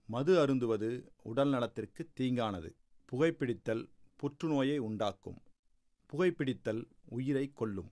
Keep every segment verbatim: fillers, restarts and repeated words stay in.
மது அருந்துவது உடல் நலத்திற்கு தீங்கானது. புகைப்பிடித்தல் புற்றுநோயை உண்டாக்கும். புகைப்பிடித்தல் உயிரை கொல்லும்.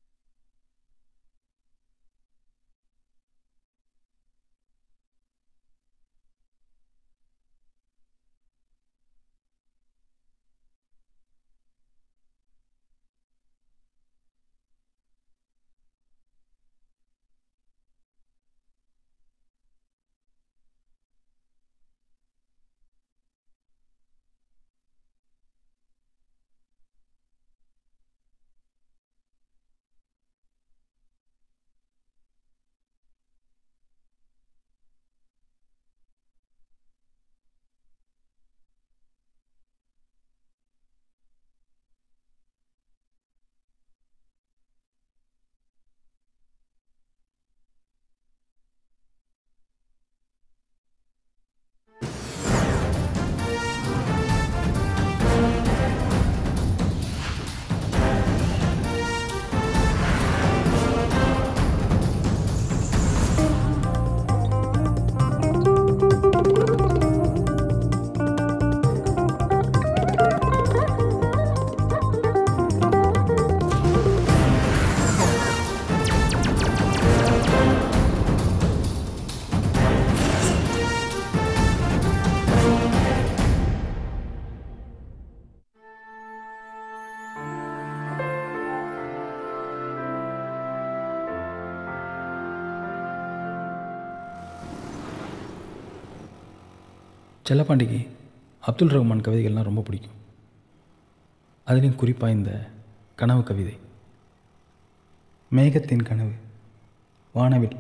செல்லப்பாண்டிக்கு அப்துல் ரஹ்மான் கவிதைகள்லாம் ரொம்ப பிடிக்கும். அதுலேயும் குறிப்பாக இந்த கனவு கவிதை. மேகத்தின் கனவு வானவில்,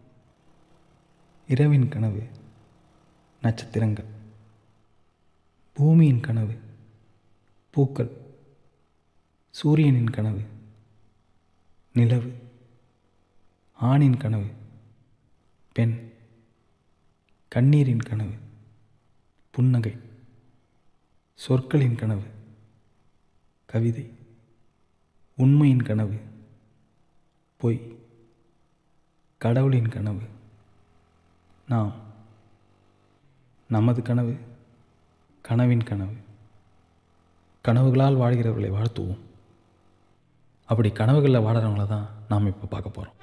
இரவின் கனவு நட்சத்திரங்கள், பூமியின் கனவு பூக்கள், சூரியனின் கனவு நிலவு, ஆணின் கனவு பெண், கண்ணீரின் கனவு புன்னகை, சொற்களின் கனவு கவிதை, உண்மையின் கனவு பொய், கடவுளின் கனவு நாம், நமது கனவு கனவின் கனவு. கனவுகளால் வாழ்கிறவர்களை வாழ்த்துவோம். அப்படி கனவுகளில் வாடுறவங்கள தான் நாம் இப்போ பார்க்க போகிறோம்.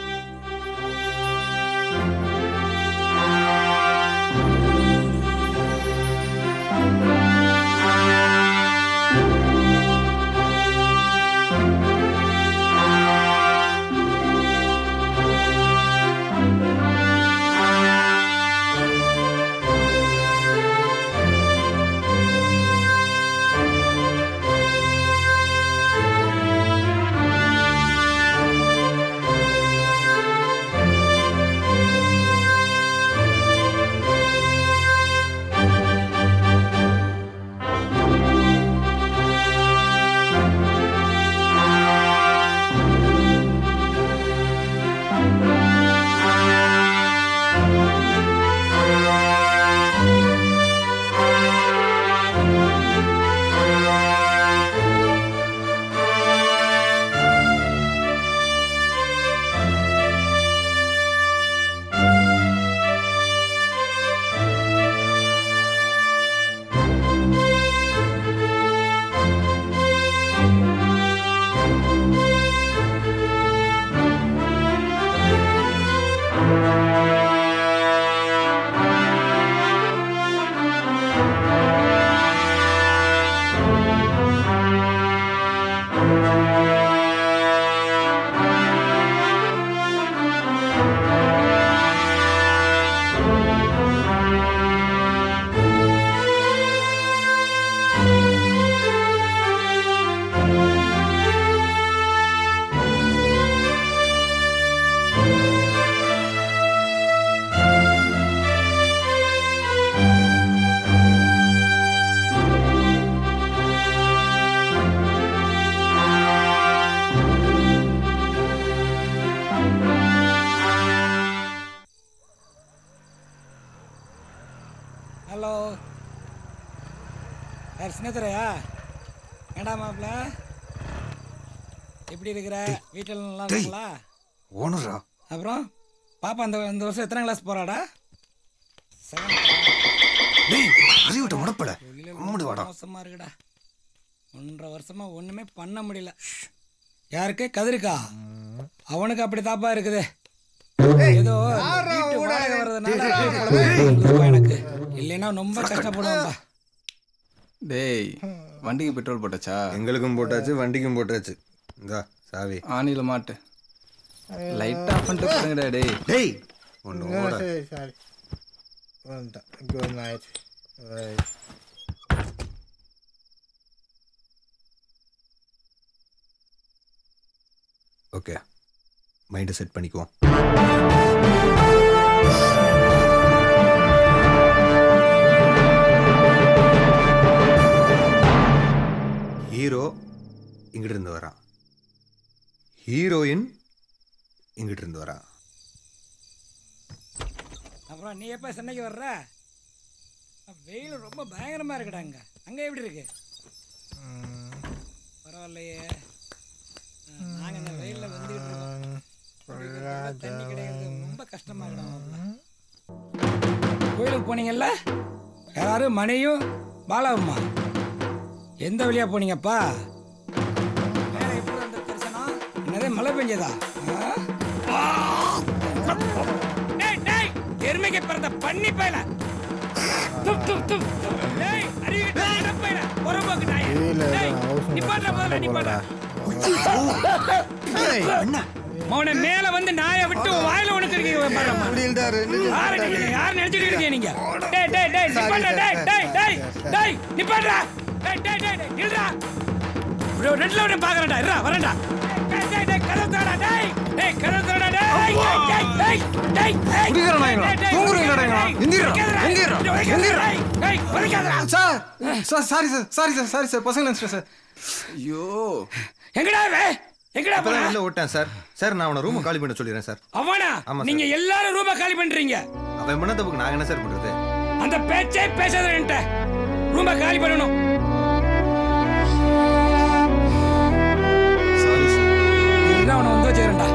ஹலோ யார் சின்னத்துறையா? ஏண்டா மாப்பிள்ள எப்படி இருக்கிற? வீட்டில் நல்லா இருக்குங்களா? ஓனரா? அப்புறம் பாப்பா இந்த இந்த வருஷம் எத்தனை கிளாஸ் போகிறாடா? செவன்த். அறிவிட்ட உடப்பல மோசமா இருக்குடா. ஒன்றரை வருஷமா ஒண்ணுமே பண்ண முடியல. யாருக்கு? கதிருக்கா? அவனுக்கு அப்படி தாப்பா இருக்குது. ஏதோ வீட்டு வாடகை வர்றதுனால எனக்கு இல்லைன்னா ரொம்ப கஷ்டப்படுவான்பா. டேய் வண்டிக்கு பெட்ரோல் போட்டாச்சா? எங்களுக்கும் போட்டாச்சு, வண்டிக்கும் போட்டாச்சு. இந்தா சாவி. ஆணில மாட்டு. லைட்டா பண்ணிட்டு போங்கடா. டேய் டேய் ஒன்னு ஓட. சாரி வந்துட்டேன். Good night. ஓகே, மைண்டை செட் பண்ணிக்குவோம். ஹீரோ இங்கிட்டு இருந்து வரான், ஹீரோயின் இங்கிட்டு இருந்து வரா. அப்புறம் நீ எப்போ சென்னைக்கு வர்ற? வெயில் ரொம்ப பயங்கரமாக இருக்குடா. அங்கே அங்கே எப்படி இருக்கு? பரவாயில்லையே. நாங்கள் இந்த வெயிலில் வந்துக்கிட்டு இருக்கோம். தண்ணி கிடைக்கிறது ரொம்ப கஷ்டமாக இருக்கணும். கோயிலுக்கு போனீங்கல்ல யாரும்? மணியும் பாலாவுமா? எந்த வழியாக போனீங்கப்பா? மேலே எப்படி வந்த தரிசனம்? என்னதே மழை பெஞ்சதா? எருமைக்கு பிறந்த பண்ணி பையல. துப் துப் துப். டேய் அடிக்கிட்ட அட பையல. பொறம்போக்கு நாயே. டேய் நிப்பாட்ற போடா நிப்பாட்ற. டேய் அண்ணா மௌன மேல வந்து நாயை விட்டு வாயில உனக்கு இருக்கீங்க பாரு. முடியலடா. யார் யார் நினைச்சிட்டு இருக்கீங்க நீங்க? டேய் டேய் டேய் நிப்பாட்ற. டேய் டேய் டேய் டேய் நிப்பாட்ற. டேய் டேய் டேய் நில்றா. ப்ரோ ரெட்ல ஒண்ணு பாக்குறடா. இருடா வரேன்டா. டேய் டேய் டேய் கதவுடா. டேய் டேய் கதவுடா. டேய் டேய் டேய் டேய் டேய் குடிக்கறனாங்களா? தூங்குறீங்களாடா? எந்திரா எந்திரா எந்திரா. டேய் வலிக்காதடா. Sir sir sorry sir sorry sir sorry sir பசங்க நினைச்சேன் சார். ஐயோ எங்கடா வே? எங்கடா போற? அப்பதான் உள்ள ஓட்டேன் சார். சார் நான் அவனை ரூம் காலி பண்ண சொல்லிறேன் சார். அவனா? நீங்க எல்லாரும் ரூம காலி பண்றீங்க. அவன் பண்ண தப்புக்கு நாங்க என்ன சார் பண்றது? அந்த பேச்சே பேசாதேன்ட்ட. ரூம காலி பண்ணனும். Sorry sir. இல்ல அவன வந்து வச்சிரேன்டா.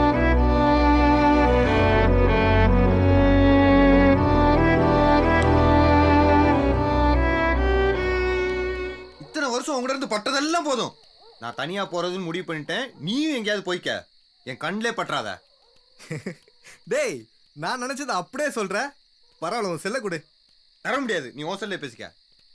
இத்தனை வருஷம் உங்ககிட்ட இருந்து பட்டதெல்லாம் போதும். நான் தனியா போறதுன்னு முடிவு பண்ணிட்டேன். நீயும் எங்கேயாவது போய்க்க. என் கண்ணிலே பற்றாத. டேய் நான் நினைச்சது அப்படியே சொல்ற. பரவாயில்ல, உன் செல்ல கொடு. தர முடியாது. நீ உன் செல்லே பேசிக்க.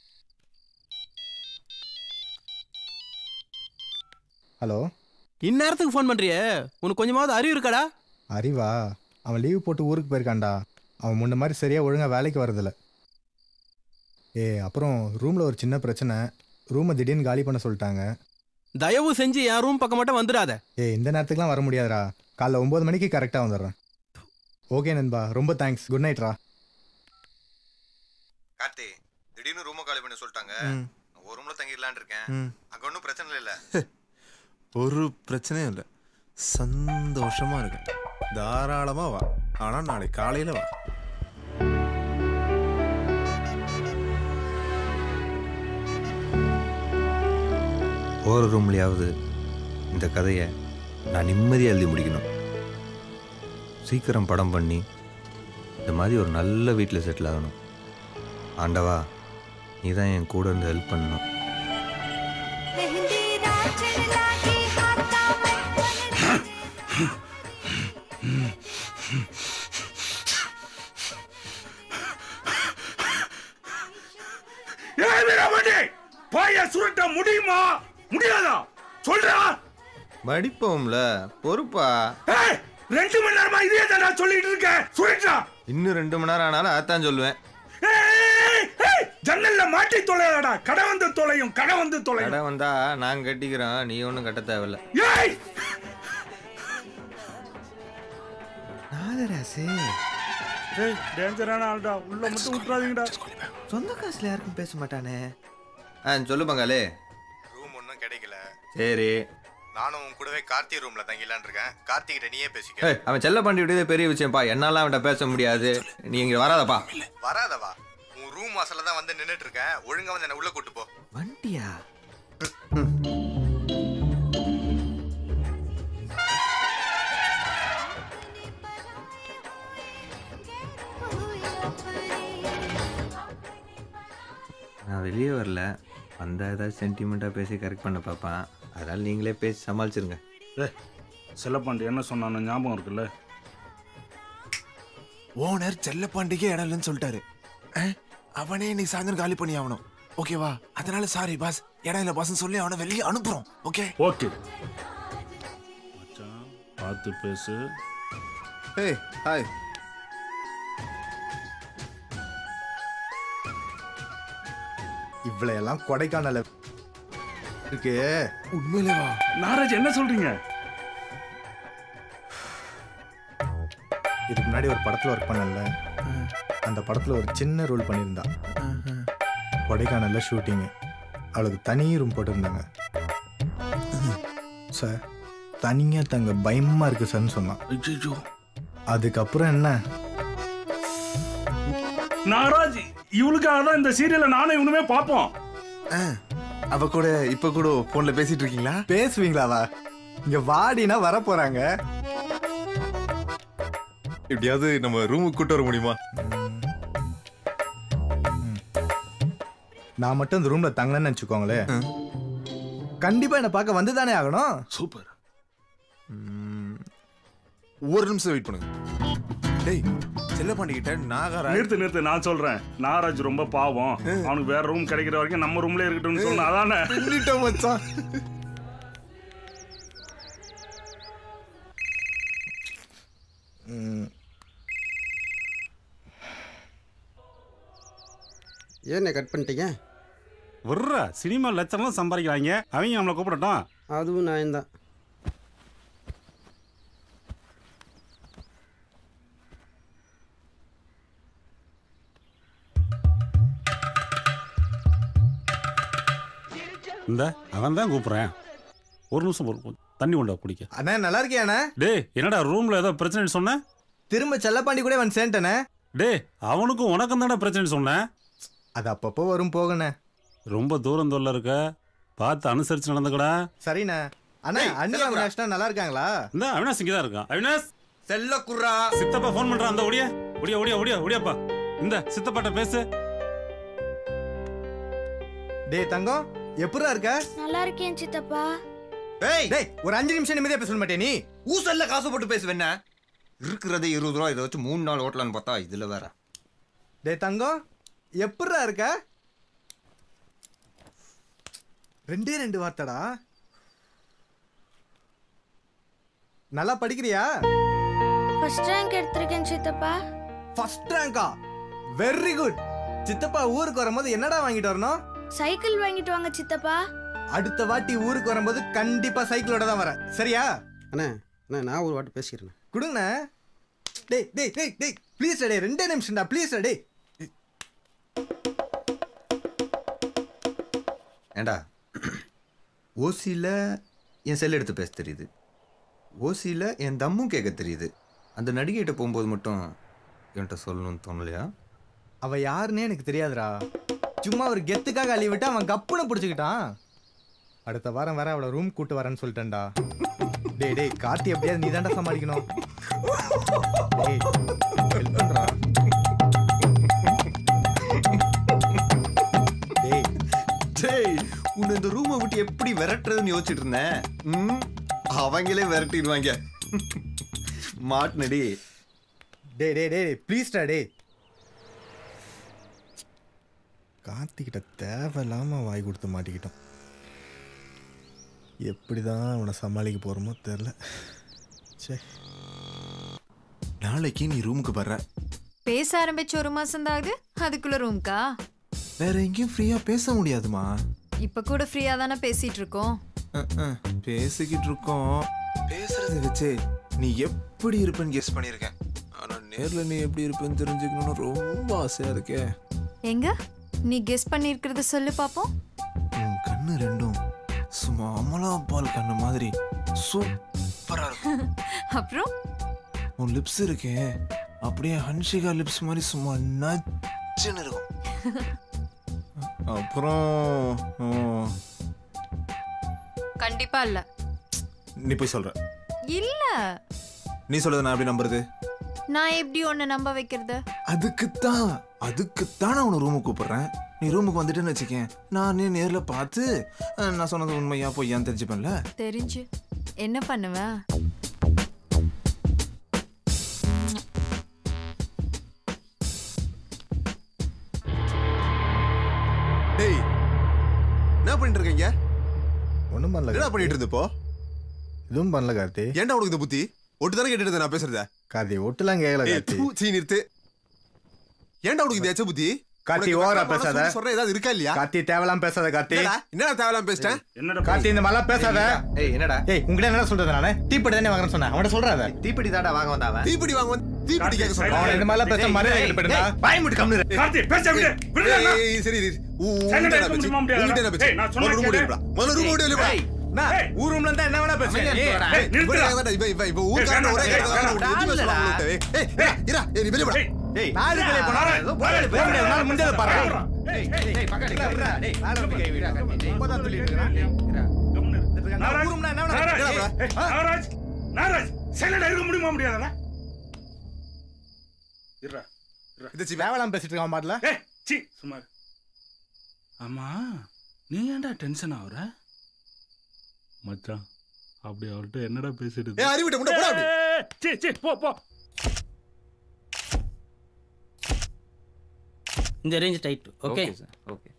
ஹலோ, இந்நேரத்துக்கு ஃபோன் பண்றியே? உனக்கு கொஞ்சமாவது அறிவு இருக்காடா? அறிவா? அவன் லீவ் போட்டு ஊருக்கு போயிருக்கான்டா. அவன் முன்ன மாதிரி சரியா ஒழுங்கா வேலைக்கு வரதில்ல. ஏ அப்புறம் ரூம்ல ஒரு சின்ன பிரச்சனை. ரூமை திடீர்னு காலி பண்ண சொல்லிட்டாங்க. தயவு செஞ்சு என் ரூம் பக்கம் மட்டும் வந்துடாத. ஏ இந்த நேரத்துக்குலாம் வர முடியாதுடா. காலைல ஒம்பது மணிக்கு கரெக்டாக வந்துடுறேன். ஓகே நண்பா, ரொம்ப தேங்க்ஸ். குட் நைட்ரா. கார்த்தி, திடீர்னு ரூமை காலி பண்ண சொல்லிட்டாங்க. ஒரு ரூம்ல தங்கிடலான்னு இருக்கேன். அங்க ஒன்றும் பிரச்சனை இல்லை. ஒரு பிரச்சனையும் இல்லை. சந்தோஷமா இருக்கேன். தாராளமா வா. ஆனா நாளைக்கு காலையில வா. ஒரு ரூம்லையாவது இந்த கதையை நான் நிம்மதியாக எழுதி முடிக்கணும். சீக்கிரம் படம் பண்ணி இந்த மாதிரி ஒரு நல்ல வீட்டில் செட்டில் ஆகணும். ஆண்டவா, நீ தான் என் கூட இருந்து ஹெல்ப் பண்ணணும். சுருட்ட முடியுமா முடியாதா சொல்றா? மடிப்போம்ல, பொறுப்பா. ரெண்டு மணி நேரமா இதே தான் நான் சொல்லிட்டு இருக்கேன். சுருட்டா. இன்னும் ரெண்டு மணி நேரம் ஆனாலும் அதான் சொல்லுவேன். ஜன்னல்ல மாட்டி தொலைடா. கடை வந்து தொலையும். கடை வந்து தொலையும். கடை வந்தா நான் கட்டிக்கிறேன். நீ ஒன்றும் கட்ட தேவையில்ல. நாகராசு டேஞ்சரான ஆள்டா. உள்ள மட்டும் விட்டுறாதீங்கடா. சொந்த காசுல யாருக்கும் பேச மாட்டானே. ஆ சொல்லு பங்காளி. ரூம் ஒன்றும் கிடைக்கல. சரி, நானும் உன் கூடவே கார்த்திக் ரூம்ல தங்கிலான் இருக்கேன். கார்த்திகிட்ட நீயே பேசிக்க. அவன் செல்ல பண்ணி விட்டதே பெரிய விஷயம்ப்பா. என்னால அவன்கிட்ட பேச முடியாது. நீ இங்க வராதப்பா. வராதவா? உன் ரூம் வாசல்ல தான் வந்து நின்னுட்டு இருக்கேன். ஒழுங்கா வந்து என்ன உள்ள கூட்டு போ. வண்டியா? நான் வெளியே வரல, வந்தால் ஏதாவது சென்டிமெண்ட்டாக பேசி கரெக்ட் பண்ண பார்ப்பேன். அதனால் நீங்களே பேசி சமாளிச்சிருங்க. ஏ செல்லப்பாண்டி என்ன சொன்னான்னு ஞாபகம் இருக்குல்ல? ஓனர் செல்லப்பாண்டிக்கே இடம் இல்லைன்னு சொல்லிட்டாரு. அவனே இன்னைக்கு சாயந்தரம் காலி பண்ணி ஆகணும். ஓகேவா? அதனால சாரி பாஸ், இடம் இல்லை பாஸ்ன்னு சொல்லி அவனை வெளியே அனுப்புறோம். ஓகே ஓகே மச்சான் பார்த்து பேசு. ஏய் ஹாய். இவ்வளோ எல்லாம் கொடைக்கானல இருக்கு. உண்மையிலே வா. நாராஜ் என்ன சொல்றீங்க? இதுக்கு முன்னாடி ஒரு படத்தில் ஒர்க் பண்ணல, அந்த படத்தில் ஒரு சின்ன ரோல் பண்ணியிருந்தா. கொடைக்கானலில் ஷூட்டிங்கு, அவளுக்கு தனி ரூம் போட்டிருந்தாங்க சார். தனியாக தங்க பயமாக இருக்கு சார்ன்னு சொன்னான். ஐயோ, அதுக்கப்புறம் என்ன நாராஜ் இவளுக்காக தான் இந்த சீரியலை நானும் இவனுமே பார்ப்போம். அவ கூட இப்ப கூட போன்ல பேசிட்டு இருக்கீங்களா? பேசுவீங்களாவா? இங்க வாடினா வர போறாங்க. எப்படியாவது நம்ம ரூமுக்கு கூட்டு வர முடியுமா? நான் மட்டும் இந்த ரூம்ல தங்கலன்னு வச்சுக்கோங்களே, கண்டிப்பா என்ன பார்க்க வந்து தானே ஆகணும். சூப்பர். ஒரு நிமிஷம் வெயிட் பண்ணுங்க. டேய் செல்லப்பாண்டி கிட்ட நாகரா நிறுத்து நிறுத்து, நான் சொல்றேன். நாராஜ் ரொம்ப பாவம், அவனுக்கு வேற ரூம் கிடைக்கிற வரைக்கும் நம்ம ரூம்ல இருக்கட்டும்னு சொன்ன. அதானே சொல்லிட்டோம் மச்சான். ஏன்னு கட் பண்ணிட்டீங்க? வர்றா சினிமா லட்சம்லாம் சம்பாதிக்கிறாங்க, அவங்க நம்மளை கூப்பிடட்டும். அதுவும் நான் தான். இந்த அவன் தான் கூப்பிட்றேன். ஒரு நிமிஷம் ஒரு தண்ணி கொண்டா குடிக்க. அண்ணா நல்லா இருக்கியாண்ணே? டே என்னடா ரூம்ல ஏதோ பிரச்சனை சொன்ன? திரும்ப செல்லப்பாண்டி கூட வந்து சேர்ந்தேனே. டே அவனுக்கும் உனக்கும் தானே பிரச்சனை சொன்னேன். அது அப்பப்போ வரும் போகண்ணே. ரொம்ப தூரம் தொல்ல இருக்க, பார்த்து அனுசரிச்சு நடந்துக்கடா. சரிண்ணே. அண்ணா அண்ணி அவினாஷ்னா நல்லா இருக்காங்களா? இந்த அவினாஷ் இங்கே தான் இருக்கான். அவினாஷ் செல்ல குர்ரா, சித்தப்பா ஃபோன் பண்றான். அந்த ஒடியா ஒடியா ஒடியா ஒடியா ஒடியாப்பா, இந்த சித்தப்பாட்ட பேசு. டே தங்கம் எப்படிடா இருக்க? நல்லா இருக்கேன் சித்தப்பா. ஏய் டேய் ஒரு அஞ்சு நிமிஷம் நிம்மதியா பேச மாட்டே நீ? ஊசல்ல காசு போட்டு பேசுவேன்ன. இருக்கிறது இருபது ரூபா, இதை வச்சு மூணு நாள் ஓட்டலான்னு பார்த்தா இதுல வேற. டே தங்கம் எப்படிடா இருக்க? ரெண்டே ரெண்டு வார்த்தைடா. நல்லா படிக்கிறியா? ஃபர்ஸ்ட் ரேங்க் எடுத்திருக்கேன் சித்தப்பா. ஃபர்ஸ்ட் ரேங்கா? Very good. சித்தப்பா ஊருக்கு வரும்போது என்னடா வாங்கிட்டு வரணும்? சைக்கிள் வாங்கிட்டு வாங்க சித்தப்பா. அடுத்த வாட்டி ஊருக்கு வரும்போது கண்டிப்பா சைக்கிளோட தான் வரேன், சரியா? அண்ணே அண்ணே நான் ஒரு வாட்டி பேசிக்கிறேன். கொடுங்கண்ணே. டேய் டேய் டேய் டேய் ப்ளீஸ் டே, ரெண்டே நிமிஷம்டா ப்ளீஸ் டே. ஏண்டா ஓசியில் என் செல் எடுத்து பேச தெரியுது, ஓசியில் என் தம்மும் கேட்க தெரியுது. அந்த நடிகைகிட்ட போகும்போது மட்டும் என்கிட்ட சொல்லணும்னு தோணலையா? அவ யாருன்னே எனக்கு தெரியாதுடா. சும்மா ஒரு கெத்துக்காக அள்ளி விட்டு அவன் கப்புன்னு பிடிச்சிக்கிட்டான். அடுத்த வாரம் வேற அவளை ரூம் கூட்டு வரேன்னு சொல்லிட்டேன்டா. டேய் டேய் கார்த்தி எப்படியாவது நீ தாண்டா சமாளிக்கணும். டேய் ஹெல்ப் பண்றா. டேய் டேய் உன்னை இந்த ரூமை விட்டு எப்படி விரட்டுறதுன்னு யோசிச்சுட்டு இருந்தேன். ம் அவங்களே விரட்டிடுவாங்க. மாட்டுனடி. டேய் டேய் டேய் ப்ளீஸ்டா டேய். கார்த்திகிட்ட தேவையில்லாமல் வாய் கொடுத்து மாட்டிக்கிட்டோம். எப்படி தான் அவனை சமாளிக்க போகிறோமோ தெரில. சரி நாளைக்கு நீ ரூமுக்கு வர்ற. பேச ஆரம்பிச்சு ஒரு மாசம் தான் ஆகுது, அதுக்குள்ள ரூம்க்கா? வேற எங்கேயும் ஃப்ரீயா பேச முடியாதுமா. இப்ப கூட ஃப்ரீயா தானே பேசிட்டு இருக்கோம். பேசிக்கிட்டு இருக்கோம். பேசுறத வச்சு நீ எப்படி இருப்பேன்னு கெஸ் பண்ணியிருக்கேன். ஆனா நேர்ல நீ எப்படி இருப்பேன்னு தெரிஞ்சுக்கணும்னு ரொம்ப ஆசையா இருக்கே. எங்க நீ கெஸ் பண்ணிருக்கிறத சொல்லு பாப்போம். உன் கண்ணு ரெண்டும் சும்மா அமலா பால் கண்ணு மாதிரி சூப்பரா இருக்கும். அப்புறம் உன் லிப்ஸ் இருக்கே அப்படியே ஹன்ஷிகா லிப்ஸ் மாதிரி சும்மா நச்சுன்னு இருக்கும். அப்புறம் கண்டிப்பா இல்ல. நீ போய் சொல்ற. இல்ல நீ சொல்றது நான் எப்படி நம்புறது? நான் எப்படி உன்னை நம்ப வைக்கிறது? அதுக்குத்தான் அதுக்கு தான் நான் உன்னை ரூமுக்கு கூப்பிடுறேன். நீ ரூமுக்கு வந்துட்டேன்னு வச்சுக்கேன், நான் நேர்ல பார்த்து நான் சொன்னது உண்மையா பொய்யான்னு தெரிஞ்சுப்பேன்ல. தெரிஞ்சு என்ன பண்ணுவேன்? டேய் என்ன பண்ணிட்டு இருக்கீங்க? ஒன்றும் பண்ணல. என்ன பண்ணிட்டு இருந்தப்போ? எதுவும் பண்ணல கார்த்தி. ஏன்டா உனக்கு இந்த புத்தி? ஒட்டு தானே கேட்டுட்டு இருந்தேன் நான் பேசுறத. கார்த்தி ஒட்டுலாம் கேட்கல கார்த்தி. சீ நிறுத்து. ஏன்டா உனக்கு இந்த எச்ச புத்தி? கார்த்தி ஓவரா பேசாத. சொல்ற ஏதாவது இருக்கா இல்லையா? கார்த்தி தேவலாம் பேசாத கார்த்தி. என்னடா தேவலாம் பேசிட்டேன்? என்னடா கார்த்தி இந்த மாதிரிலாம் பேசாத. ஏய் என்னடா? ஏய் உங்ககிட்ட என்ன சொல்றது நானே? தீப்பெட்டி தானே வாங்குறேன்னு சொன்னேன். அவன்கிட்ட சொல்றாத. தீப்பெட்டி தாடா வாங்க வந்தா அவன். தீப்பெட்டி வாங்க வந்து தீப்பெட்டி கேட்க சொல்றான். அவன் இந்த மாதிரிலாம் பேச மரியாதை கேட்டு போயிடுடா. வாய் மூடி கம்முனு இரு. கார்த்தி பேச விடு. விடுடா. ஏய் சரி இரு. சைலண்டா இருக்க முடியுமா முடியாதா? உன்கிட்ட பேசு. ஏய் நான் சொன்னா ரூம் ஓடி இருடா. முதல்ல ரூம் ஓடி இருடா. நான் ஊர் ரூம்ல இருந்தா என்ன வேணா பேசுறேன். ஏய் நிறுத்துடா. இவ இவ இவ ஊர்க்காரன் ஒரே கேட்டதா எதுமே சொல்ல மாட்டே. ஏய் இரா ஏய் நீ வெளிய போடா. ஏய் நாலு பேரே போடா. போடா போடா. நாலு முஞ்சத பாரு. ஏய் ஏய் பக்கத்துல விடுடா. டேய் நாலு பேரே கை விடுடா. இப்போதான் சொல்லிட்டு இருக்கேன். இரா. நாராஜ் ஊர் ரூம்ல என்ன வேணா நாராஜ் நாராஜ் நாராஜ் சைலண்டா இருக்க முடியுமா முடியாதா? இரா இரா. இது தேவலாம் பேசிட்டு இருக்கான் பாட்ல. ஏய் சீ சும்மா. ஆமா நீ ஏன்டா டென்ஷன் ஆவற? மச்சான் அப்படி அவர்ட்ட என்னடா பேசிட்டு? ஏய் அறிவிட்ட முன்ன போடா அப்படி. சீ சீ போ போ. இந்த range tight. Okay sir. Okay.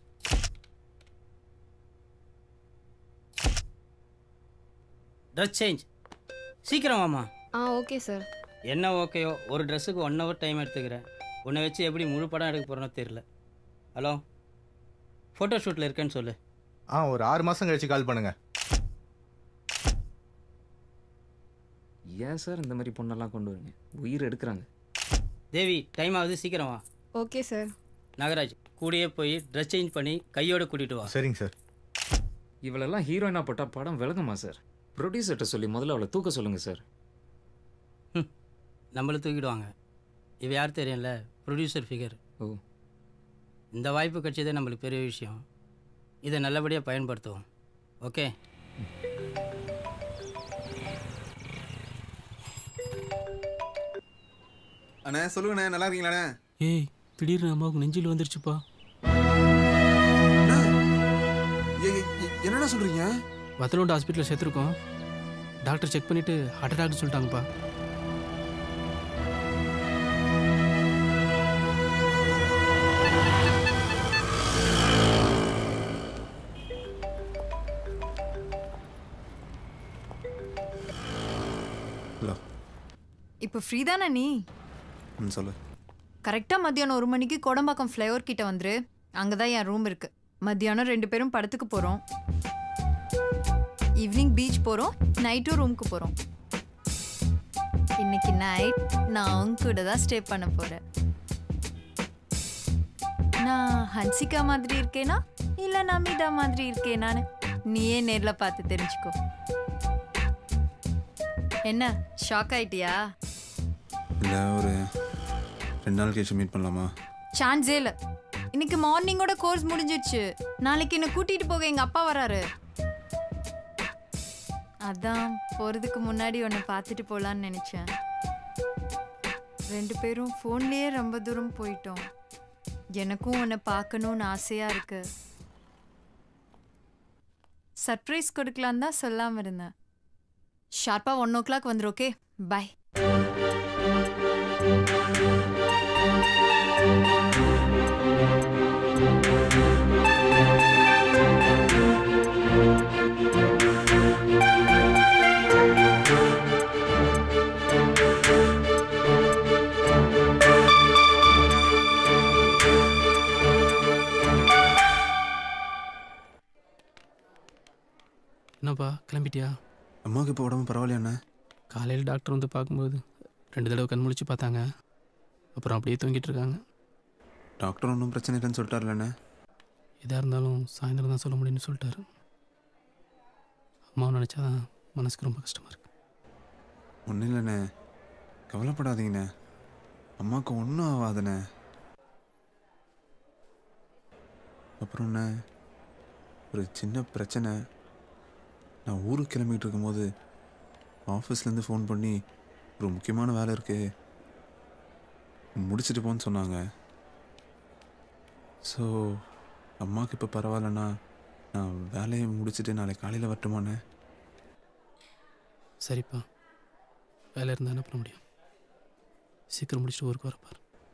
Dress change சீக்கிரம் வாமா. ஆ ஓகே சார். என்ன ஓகேயோ, ஒரு ட்ரெஸ்ஸுக்கு ஒன் ஹவர் டைம் எடுத்துக்கிறேன். உன்னை வச்சு எப்படி முழு படம் எடுக்க போகிறேன்னு தெரியல. ஹலோ ஃபோட்டோ ஷூட்டில் இருக்கேன்னு சொல்லு. ஆ ஒரு ஆறு மாதம் கழிச்சு கால் பண்ணுங்க. ஏன் சார் இந்த மாதிரி பொண்ணெல்லாம் கொண்டு வரீங்க? உயிர் எடுக்கிறாங்க. தேவி டைம் ஆகுது, சீக்கிரம் வா. Okay sir. நாகராஜ் கூடயே போய் ட்ரெஸ் சேஞ்ச் பண்ணி கையோட கூட்டிகிட்டு வா. சரிங்க சார். இவளெல்லாம் ஹீரோயினாக போட்டால் படம் விளங்குமா சார்? ப்ரொடியூசர்கிட்ட சொல்லி முதல்ல அவளை தூக்க சொல்லுங்கள் சார். ம் நம்மளை தூக்கிடுவாங்க. இவ யார் தெரியும்ல, ப்ரொடியூசர் ஃபிகர். ஓ இந்த வாய்ப்பு கிடைச்சதே நம்மளுக்கு பெரிய விஷயம். இதை நல்லபடியாக பயன்படுத்துவோம். ஓகே அண்ணே சொல்லுங்கண்ணே, நல்லா இருக்கீங்களாண்ணே? ஏய் திடீர்னு அம்மாவுக்கு நெஞ்சில் வந்துருச்சுப்பா. என்னடா சொல்றீங்க? வத்தலோண்டு ஹாஸ்பிட்டலில் சேர்த்துருக்கோம். டாக்டர் செக் பண்ணிட்டு ஹார்ட் அட்டாக்னு சொல்லிட்டாங்கப்பா. இப்போ ஃப்ரீ தானே நீ? ம் சொல்லு. கரெக்டாக மத்தியானம் ஒரு மணிக்கு கோடம்பாக்கம் ஃப்ளைஓவர் கிட்ட வந்துரு. அங்கே தான் என் ரூம் இருக்கு. மத்தியானம் ரெண்டு பேரும் படத்துக்கு போகிறோம். ஈவினிங் பீச் போகிறோம். நைட்டும் ரூமுக்கு போகிறோம். இன்னைக்கு நைட் நான் அவங்க கூட தான் ஸ்டே பண்ண போகிறேன். நான் ஹன்சிகா மாதிரி இருக்கேனா இல்லை நமிதா மாதிரி இருக்கேனான்னு நீயே நேரில் பார்த்து தெரிஞ்சுக்கோ. என்ன ஷாக் ஆயிட்டியா? இல்லை ஒரு ரெண்டு நாள் கழிச்சு மீட் பண்ணலாமா? சான்ஸே இல்லை. இன்னைக்கு மார்னிங்கோட கோர்ஸ் முடிஞ்சிடுச்சு. நாளைக்கு என்னை கூட்டிகிட்டு போக எங்கள் அப்பா வராரு. அதான் போகிறதுக்கு முன்னாடி ஒன்று பார்த்துட்டு போகலான்னு நினச்சேன். ரெண்டு பேரும் ஃபோன்லேயே ரொம்ப தூரம் போயிட்டோம். எனக்கும் உன்னை பார்க்கணுன்னு ஆசையாக இருக்கு. சர்ப்ரைஸ் கொடுக்கலான்னு தான் சொல்லாமல் இருந்தேன். ஷார்ப்பாக ஒன் ஓ கிளாக் வந்துடும். Okay bye. என்னப்பா கிளம்பிட்டியா? அம்மாவுக்கு இப்போ உடம்பு பரவாயில்லையாண்ணே? காலையில் டாக்டர் வந்து பார்க்கும்போது ரெண்டு தடவை கண் முழிச்சு பார்த்தாங்க. அப்புறம் அப்படியே தூங்கிட்டு இருக்காங்க. டாக்டர் ஒன்றும் பிரச்சனை இல்லைன்னு சொல்லிட்டார்லண்ணே? எதாக இருந்தாலும் சாயந்தரம் தான் சொல்ல முடியும்னு சொல்லிட்டாரு. அம்மாவை நினச்சாதான் மனசுக்கு ரொம்ப கஷ்டமாக இருக்கு. ஒன்றும் இல்லைண்ணே, கவலைப்படாதீங்கண்ணே. அம்மாவுக்கு ஒன்றும் ஆகாதுண்ணே. அப்புறம் என்ன, ஒரு சின்ன பிரச்சனை. நான் ஊருக்கு கிளம்பிகிட்டு இருக்கும்போது ஆஃபீஸ்லேருந்து ஃபோன் பண்ணி ஒரு முக்கியமான வேலை இருக்குது முடிச்சுட்டு போன்னு சொன்னாங்க. ஸோ அம்மாவுக்கு இப்போ பரவாயில்லண்ணா நான் வேலையை முடிச்சுட்டு நாளைக்கு காலையில் வரட்டுமாண்ணே? சரிப்பா, வேலை இருந்தால் என்ன பண்ண முடியும்? சீக்கிரம் முடிச்சுட்டு ஊருக்கு வரப்பார்.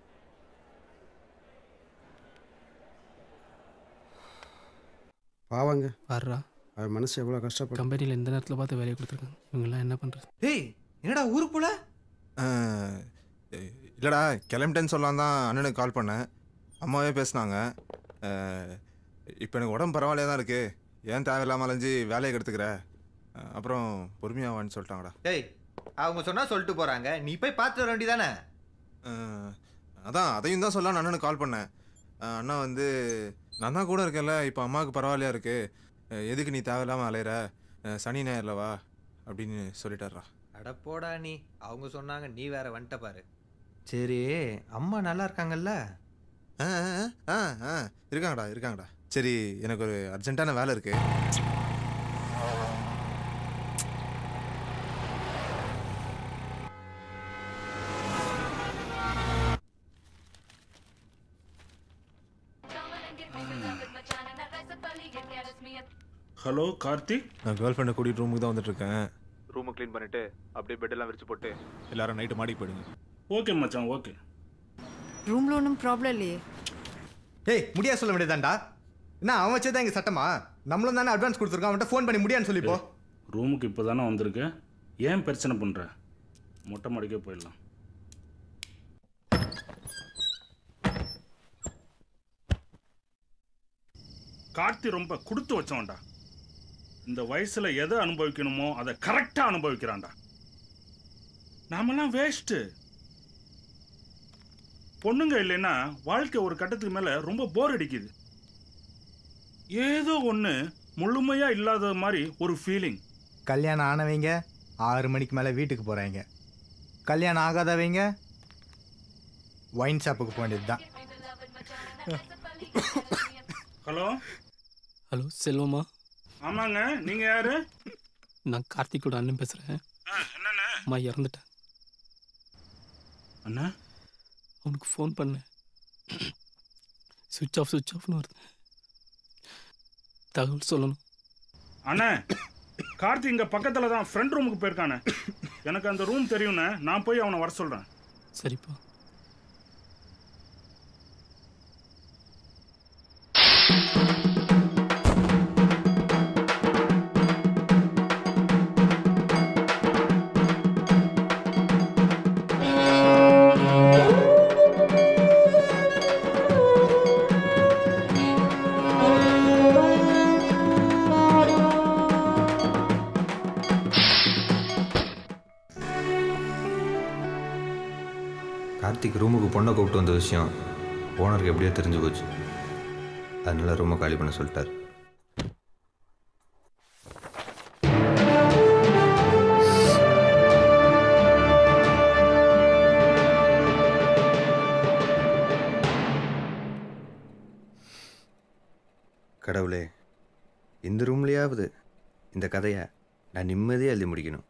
பாவாங்க வர்றா. அவர் மனசு எவ்வளோ கஷ்டப்படும். கம்பெனியில் இந்த நேரத்தில் பார்த்து வேலையை கொடுத்துருக்காங்க. இவங்கெல்லாம் என்ன பண்ணுறது? டேய் என்னடா ஊருக்கு போல? இல்லைடா கிளம்பிட்டேன்னு சொல்லலாம் தான் அண்ணனுக்கு கால் பண்ணேன். அம்மாவே பேசினாங்க. இப்போ எனக்கு உடம்பு பரவாயில்லையா தான் இருக்குது, ஏன் தேவையில்லாமல் அலைஞ்சி வேலையை கெடுத்துக்கிற, அப்புறம் பொறுமையாவான்னு சொல்லிட்டாங்கடா. டேய் அவங்க சொன்னால் சொல்லிட்டு போகிறாங்க, நீ போய் பார்த்து வர வேண்டியதானே? அதான் அதையும் தான் சொல்லலாம் அண்ணனுக்கு கால் பண்ணேன். அண்ணா வந்து நான் தான் கூட இருக்கேன்ல, இப்போ அம்மாவுக்கு பரவாயில்லையா இருக்குது, எதுக்கு நீ தேவையில்லாமல் அலையிற, சனி ஞாயிறில் வா அப்படின்னு சொல்லிட்டாரா. அட போடா நீ, அவங்க சொன்னாங்க நீ வேற வந்துட்ட பாரு. சரி அம்மா நல்லா இருக்காங்கல்ல? ஆ ஆ ஆ இருக்காங்கடா இருக்காங்கடா. சரி எனக்கு ஒரு அர்ஜென்ட்டான வேலை இருக்கு. ஹலோ கார்த்திக், நான் கேர்ள் ஃப்ரெண்டை கூட்டிகிட்டு ரூமுக்கு தான் வந்துட்டு இருக்கேன். ரூமை க்ளீன் பண்ணிட்டு அப்படியே பெட்டெல்லாம் விரிச்சு போட்டு எல்லாரும் நைட்டு மாடிக்கு போயிடுங்க. ஓகே மச்சான் ஓகே. ரூம்ல ஒன்றும் ப்ராப்ளம் இல்லையே. டேய் முடியா சொல்ல வேண்டியதாண்டா. என்ன அவன் வச்சதான் எங்கள் சட்டமா? நம்மளும் தானே அட்வான்ஸ் கொடுத்துருக்கோம், அவன்கிட்ட ஃபோன் பண்ணி முடியான்னு சொல்லிப்போ. ரூமுக்கு இப்போ தானே வந்திருக்கு, ஏன் பிரச்சனை பண்ணுற? மொட்டை மாடிக்கே போயிடலாம். கார்த்தி ரொம்ப கொடுத்து வச்சவன்டா. இந்த வயசுல எதை அனுபவிக்கணுமோ அதை கரெக்டா அனுபவிக்கிறான்டா. நாமெல்லாம் வேஸ்ட். பொண்ணுங்க இல்லைன்னா வாழ்க்கை ஒரு கட்டத்துக்கு மேல ரொம்ப போர் அடிக்குது. ஏதோ ஒண்ணு முழுமையா இல்லாத மாதிரி ஒரு ஃபீலிங். கல்யாணம் ஆனவங்க ஆறு மணிக்கு மேலே வீட்டுக்கு போகிறாங்க, கல்யாணம் ஆகாதவங்க ஒயின் ஷாப்புக்கு போக வேண்டியது தான். ஹலோ ஹலோ செல்வமா? ஆமாங்க, நீங்க யாரு? நான் கார்த்திகோட அண்ணன் பேசுகிறேன். என்னண்ணா? அம்மா இறந்துட்டேன் அண்ணா. அவனுக்கு ஃபோன் பண்ணேன், சுவிட்ச் ஆஃப் சுவிட்ச் ஆஃப்னு வருது. தகவல் சொல்லணும். அண்ணா கார்த்தி இங்க பக்கத்துல தான் ஃப்ரெண்ட் ரூமுக்கு போயிருக்கானே. எனக்கு அந்த ரூம் தெரியும்ண்ணே, நான் போய் அவனை வர சொல்றேன். சரிப்பா. கார்த்திக் ரூமுக்கு பொண்ணை கூப்பிட்டு வந்த விஷயம் ஓனருக்கு எப்படியோ தெரிஞ்சு போச்சு. அதனால ரூமை காலி பண்ண சொல்லிட்டார். கடவுளே, இந்த ரூம்லையாவது இந்த கதையை நான் நிம்மதியாக எழுதி முடிக்கணும்.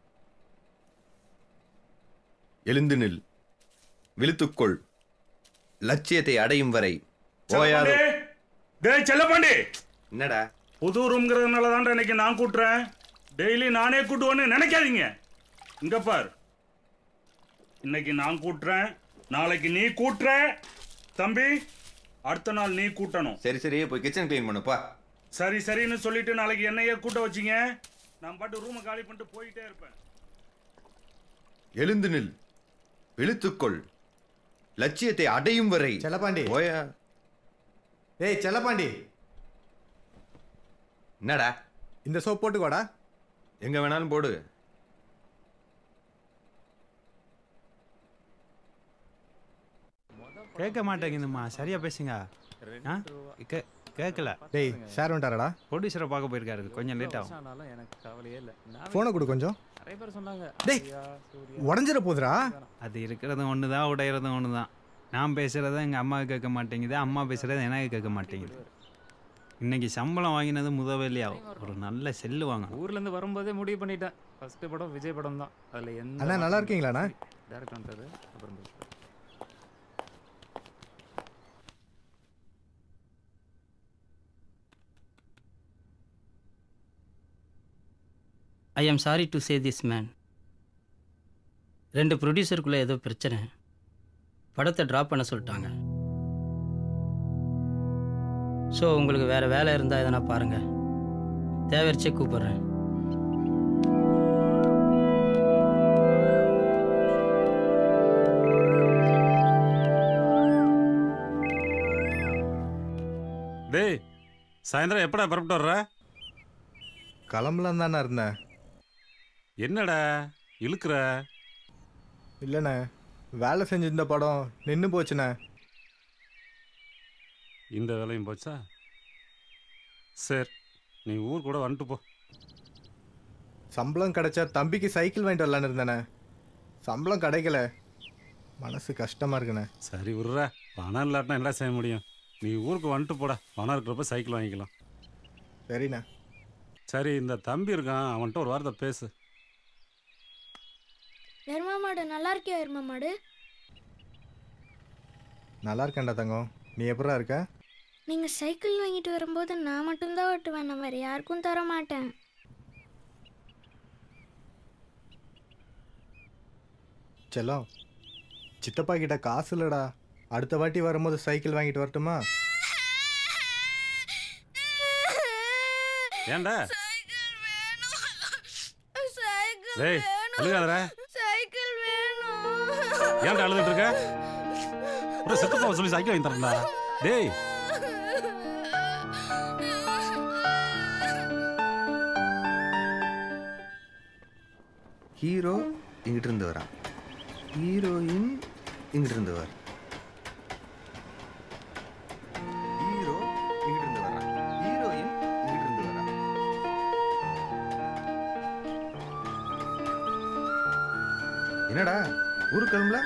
எழுந்து நில், விழுத்துக்கொள், லட்சியத்தை அடையும் வரை ஓயாது. டேய் செல்லப்பாண்டி, என்னடா புது ரூம்ங்கிறதுனால தான்டா இன்னைக்கு நான் கூட்டுறேன். டெய்லி நானே கூட்டுவேன்னு நினைக்காதீங்க. இங்க பார், இன்னைக்கு நான் கூட்டுறேன், நாளைக்கு நீ கூட்டுற. தம்பி அடுத்த நாள் நீ கூட்டணும். சரி சரி போய் கிச்சன் க்ளீன் பண்ணுப்பா. சரி சரின்னு சொல்லிட்டு நாளைக்கு என்னையே கூட்ட வச்சிங்க, நான் பாட்டு ரூமை காலி பண்ணிட்டு போயிட்டே இருப்பேன். எழுந்து நில், விழுத்துக்கொள், லட்சியத்தை அடையும் வரை. செல்லப்பாண்டி ஓயா. ஏய் செல்லப்பாண்டி, என்னடா இந்த சோப் போட்டுக்கோடா. எங்க வேணாலும் போடு. கேட்க மாட்டேங்குதும்மா, சரியா பேசுங்க. ஆ கே கேட்கல. டேய் சார் வந்துட்டாரடா. ப்ரொடியூசரை பார்க்க போயிருக்காரு, கொஞ்சம் லேட் ஆகும். எனக்கு கவலையே இல்லை. ஃபோனை கொடு கொஞ்சம். நிறைய பேர் சொன்னாங்க. டேய் உடஞ்சிட போதுடா. அது இருக்கிறது ஒன்று தான், உடையிறதும் ஒன்று தான். நான் பேசுகிறத எங்கள் அம்மாவுக்கு கேட்க மாட்டேங்குது, அம்மா பேசுகிறத எனக்கு கேட்க மாட்டேங்குது. இன்னைக்கு சம்பளம் வாங்கினது முதவேலையாகும், ஒரு நல்ல செல்லு வாங்க. ஊர்லேருந்து வரும்போதே முடிவு பண்ணிட்டேன், ஃபஸ்ட்டு படம் விஜய் படம் தான். அதில் எந்த அண்ணா நல்லா இருக்கீங்களாண்ணா? டேரக்ட் பண்ணுறது அப்புறம் I am sorry to say this man. ரெண்டு ப்ரொடியூசருக்குள்ளே ஏதோ பிரச்சனை, படத்தை ட்ராப் பண்ண சொல்லிட்டாங்க. ஸோ உங்களுக்கு வேறு வேலை இருந்தால் எதனா பாருங்கள், தேவைச்சே கூப்பிட்றேன். டேய் சாயந்தரம் எப்படா புறப்பட்டு வர்ற? கிளம்பலாம் தானே இருந்தேன். என்னடா இழுக்கிற? இல்லைண்ணே, வேலை செஞ்சிருந்த படம் நின்று போச்சுண்ணே. இந்த வேலையும் போச்சா? சரி, நீ ஊர் கூட வந்துட்டு போ. சம்பளம் கிடைச்சா தம்பிக்கு சைக்கிள் வாங்கிட்டு வரலான்னு இருந்தேண்ணே. சம்பளம் கிடைக்கல, மனசு கஷ்டமாக இருக்குண்ணே. சரி விட்ற, பணம் இல்லாட்டினா என்ன செய்ய முடியும்? நீ ஊருக்கு வந்துட்டு போடா, பணம் இருக்கிறப்ப சைக்கிள் வாங்கிக்கலாம். சரிண்ணா. சரி, இந்த தம்பி இருக்கான், அவன்கிட்ட ஒரு வார்த்தை பேசு. எருமா மாடு நல்லா இருக்கியா? எருமா மாடு நல்லா இருக்கேன்டா தங்கம், நீ எப்படா இருக்க? நீங்கள் சைக்கிள் வாங்கிட்டு வரும்போது நான் மட்டும்தான் ஓட்டுவேன், நான் வேறு யாருக்கும் தர மாட்டேன். செல்லம், சித்தப்பா கிட்ட காசு இல்லைடா, அடுத்த வாட்டி வரும்போது சைக்கிள் வாங்கிட்டு வரட்டுமா? ஏன்டா? டேய் அழுகாதடா. சைக்கிள் வேணும். ஏன்டா அழுதுட்டு இருக்க? ஒரு சித்தப்பா சொல்லி சைக்கிள் வாங்கி தரேன்டா. டேய் ஹீரோ இங்கிட்டு இருந்து வரா, ஹீரோயின் இங்கிட்டு இருந்து வர, ஹீரோ இங்கிட்டு இருந்து வரா, ஹீரோயின் இங்கிட்டு இருந்து வரா. என்னடா ஊருக்கு கிளம்பல?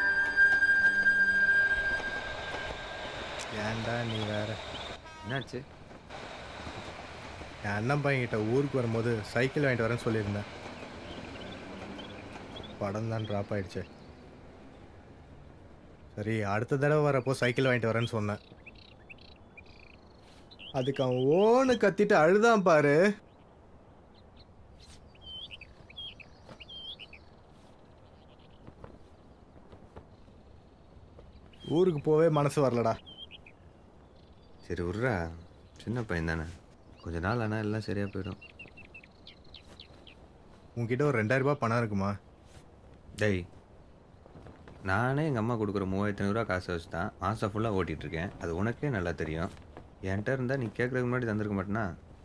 ஏன்டா நீ வேற? என்னாச்சு? என் அண்ணன் பையன்கிட்ட ஊருக்கு வரும்போது சைக்கிள் வாங்கிட்டு வரேன்னு சொல்லியிருந்தேன். படம் தான் ட்ராப் ஆயிடுச்சு. சரி, அடுத்த தடவை வரப்போ சைக்கிள் வாங்கிட்டு வரேன்னு சொன்னேன். அதுக்கு அவன் ஓன்னு கத்திட்டு அழுதான் பாரு. ஊருக்கு போவே மனசு வரலடா. சரி விட்றா, சின்ன பையன் தானே, கொஞ்ச நாள் ஆனால் எல்லாம் சரியாக போயிடும். உங்ககிட்ட ஒரு ரெண்டாயிரம் ரூபாய் பணம் இருக்குமா? டேய், நானே எங்கள் அம்மா கொடுக்குற மூவாயிரத்தி ஐநூறுரூவா காசை வச்சு தான் மாதம் ஃபுல்லாக ஓட்டிகிட்ருக்கேன். அது உனக்கே நல்லா தெரியும். என்கிட்ட இருந்தால் நீ கேட்குறதுக்கு முன்னாடி தந்திருக்க மாட்டேனா?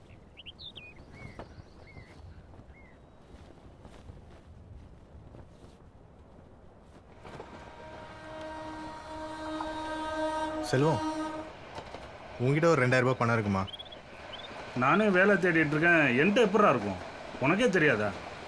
செல்வம், உங்ககிட்ட ஒரு ரெண்டாயிரம் ரூபாய் பணம் இருக்குமா? நானே வேலை தேடிட்டு இருக்கேன், என்கிட்ட எப்படா இருக்கும்? உனக்கே தெரியாதா?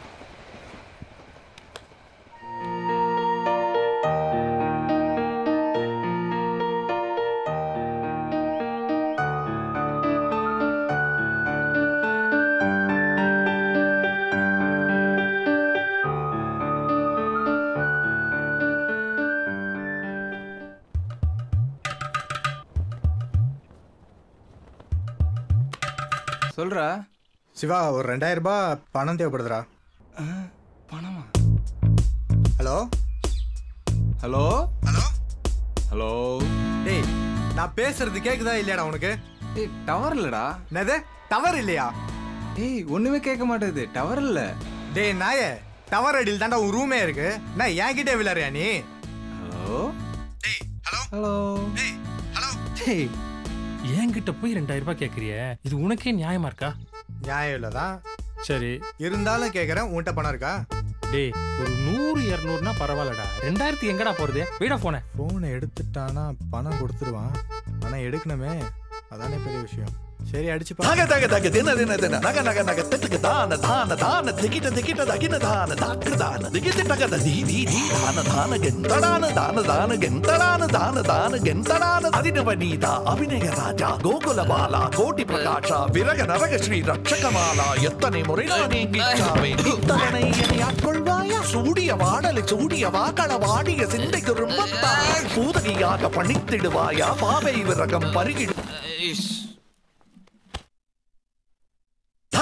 சொல்றா சிவா, ஒரு ரெண்டாயிரம் ரூபாய் பணம் தேவைப்படுதுடா. பணமா? Hello hello hello hello. டேய், நான் பேசுறது கேக்குதா இல்லையாடா உனக்கு? ஏய், டவர் இல்லடா. என்னது டவர் இல்லையா? ஏய், ஒண்ணுமே கேட்க மாட்டேது, டவர் இல்ல. டேய் நாயே, டவர் அடியில் தாண்டா உன் ரூமே இருக்கு. நான் என்கிட்ட விளையாடுறியா நீ? ஹலோ டேய் ஹலோ ஹலோ. டேய் ஹலோ. டேய், என்கிட்ட போய் ரெண்டாயிரம் ரூபாய் கேட்குறிய, இது உனக்கே நியாயமா இருக்கா? நியாயம் இல்லதான். சரி, இருந்தாலும் கேட்குறேன், உன்கிட்ட பணம் இருக்கா? டேய், ஒரு நூறு இரநூறுனா பரவாயில்லடா, ரெண்டாயிரத்துக்கு எங்கடா போறது? வீடா போன ஃபோனை எடுத்துட்டானா பணம் கொடுத்துருவான், ஆனால் எடுக்கணுமே, அதானே பெரிய விஷயம். சரி, அடிச்சு தக தக தக தின தின தின நக நக நக திட்டுக்கு தான தான தான திகிட்ட திகிட்ட தகின தான தாக்கு தான திகிட்ட தகத தி தி தி தான தான கெந்தடான தான தான கெந்தடான தான தான கெந்தடான அதினவனீதா அபிநய ராஜா கோகுல பாலா கோட்டி பிரகாஷா விரக நரக ஸ்ரீ ரட்சகமாலா எத்தனை முறை நான் எங்கிச்சாவே இத்தனை என்னை ஆட்கொள்வாயா சூடிய வாடலை சூடிய வாக்கள வாடிய சிந்தை திரும்பத்தா பூதகியாக பணித்திடுவாயா பாவை விரகம் பருகிடு.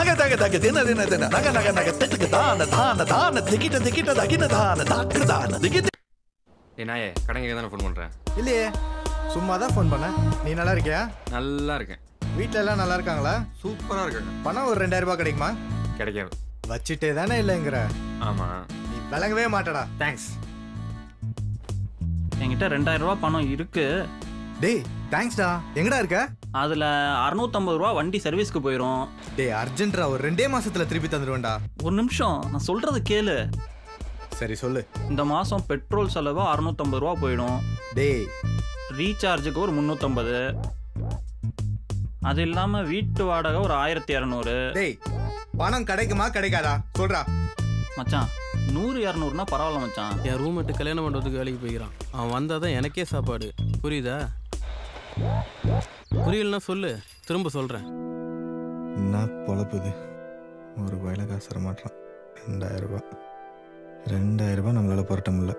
நக தக தக தின தின தின நக நக நக திட்டுக்கு தான தான தான திகிட்ட திகிட்ட தகின தான தாக்கு தான திகிட்ட. ஏ நாயே கடைங்க தானே ஃபோன் பண்றேன். இல்லையே சும்மா தான் ஃபோன் பண்ண. நீ நல்லா இருக்கியா? நல்லா இருக்கேன். வீட்ல எல்லாம் நல்லா இருக்காங்களா? சூப்பரா இருக்காங்க. பணம் ஒரு ரெண்டாயிரம் ரூபாய் கிடைக்குமா? கிடைக்காது. வச்சுட்டே தானே இல்லைங்கிற. ஆமா. நீ விளங்கவே மாட்டடா. தேங்க்ஸ். என்கிட்ட ரெண்டாயிரம் ரூபா பணம் இருக்கு. டேய் தேங்க்ஸ்டா. எங்கடா இருக்க? அதுல அறுநூத்தம்பது ரூபா வண்டி சர்வீஸ்க்கு போயிடும். டேய் அர்ஜென்ட்ரா, ஒரு ரெண்டே மாசத்துல திருப்பி தந்துருவேன்டா. ஒரு நிமிஷம் நான் சொல்றது கேளு. சரி சொல்லு. இந்த மாசம் பெட்ரோல் செலவு அறுநூத்தம்பது ரூபா போயிடும். டேய் ரீசார்ஜுக்கு ஒரு முந்நூற்றம்பது. அது இல்லாம வீட்டு வாடகை ஒரு ஆயிரத்தி இரநூறு. டேய் பணம் கிடைக்குமா கிடைக்காதா சொல்றா. மச்சான் நூறு இரநூறுனா பரவாயில்ல மச்சான். என் ரூம்மேட்டு கல்யாணம் பண்ணுறதுக்கு வேலைக்கு போய்க்கிறான். அவன் வந்தால் தான் எனக்கே சாப்பாடு. புரியுதா? புரியலன்னா சொல்லு, திரும்ப சொல்கிறேன். என்ன பொழப்புது? ஒரு வயல காசு தர மாட்டான். ரெண்டாயிரம் ரூபாய் ரெண்டாயிரம் ரூபாய் நம்மளால புரட்ட முடியல.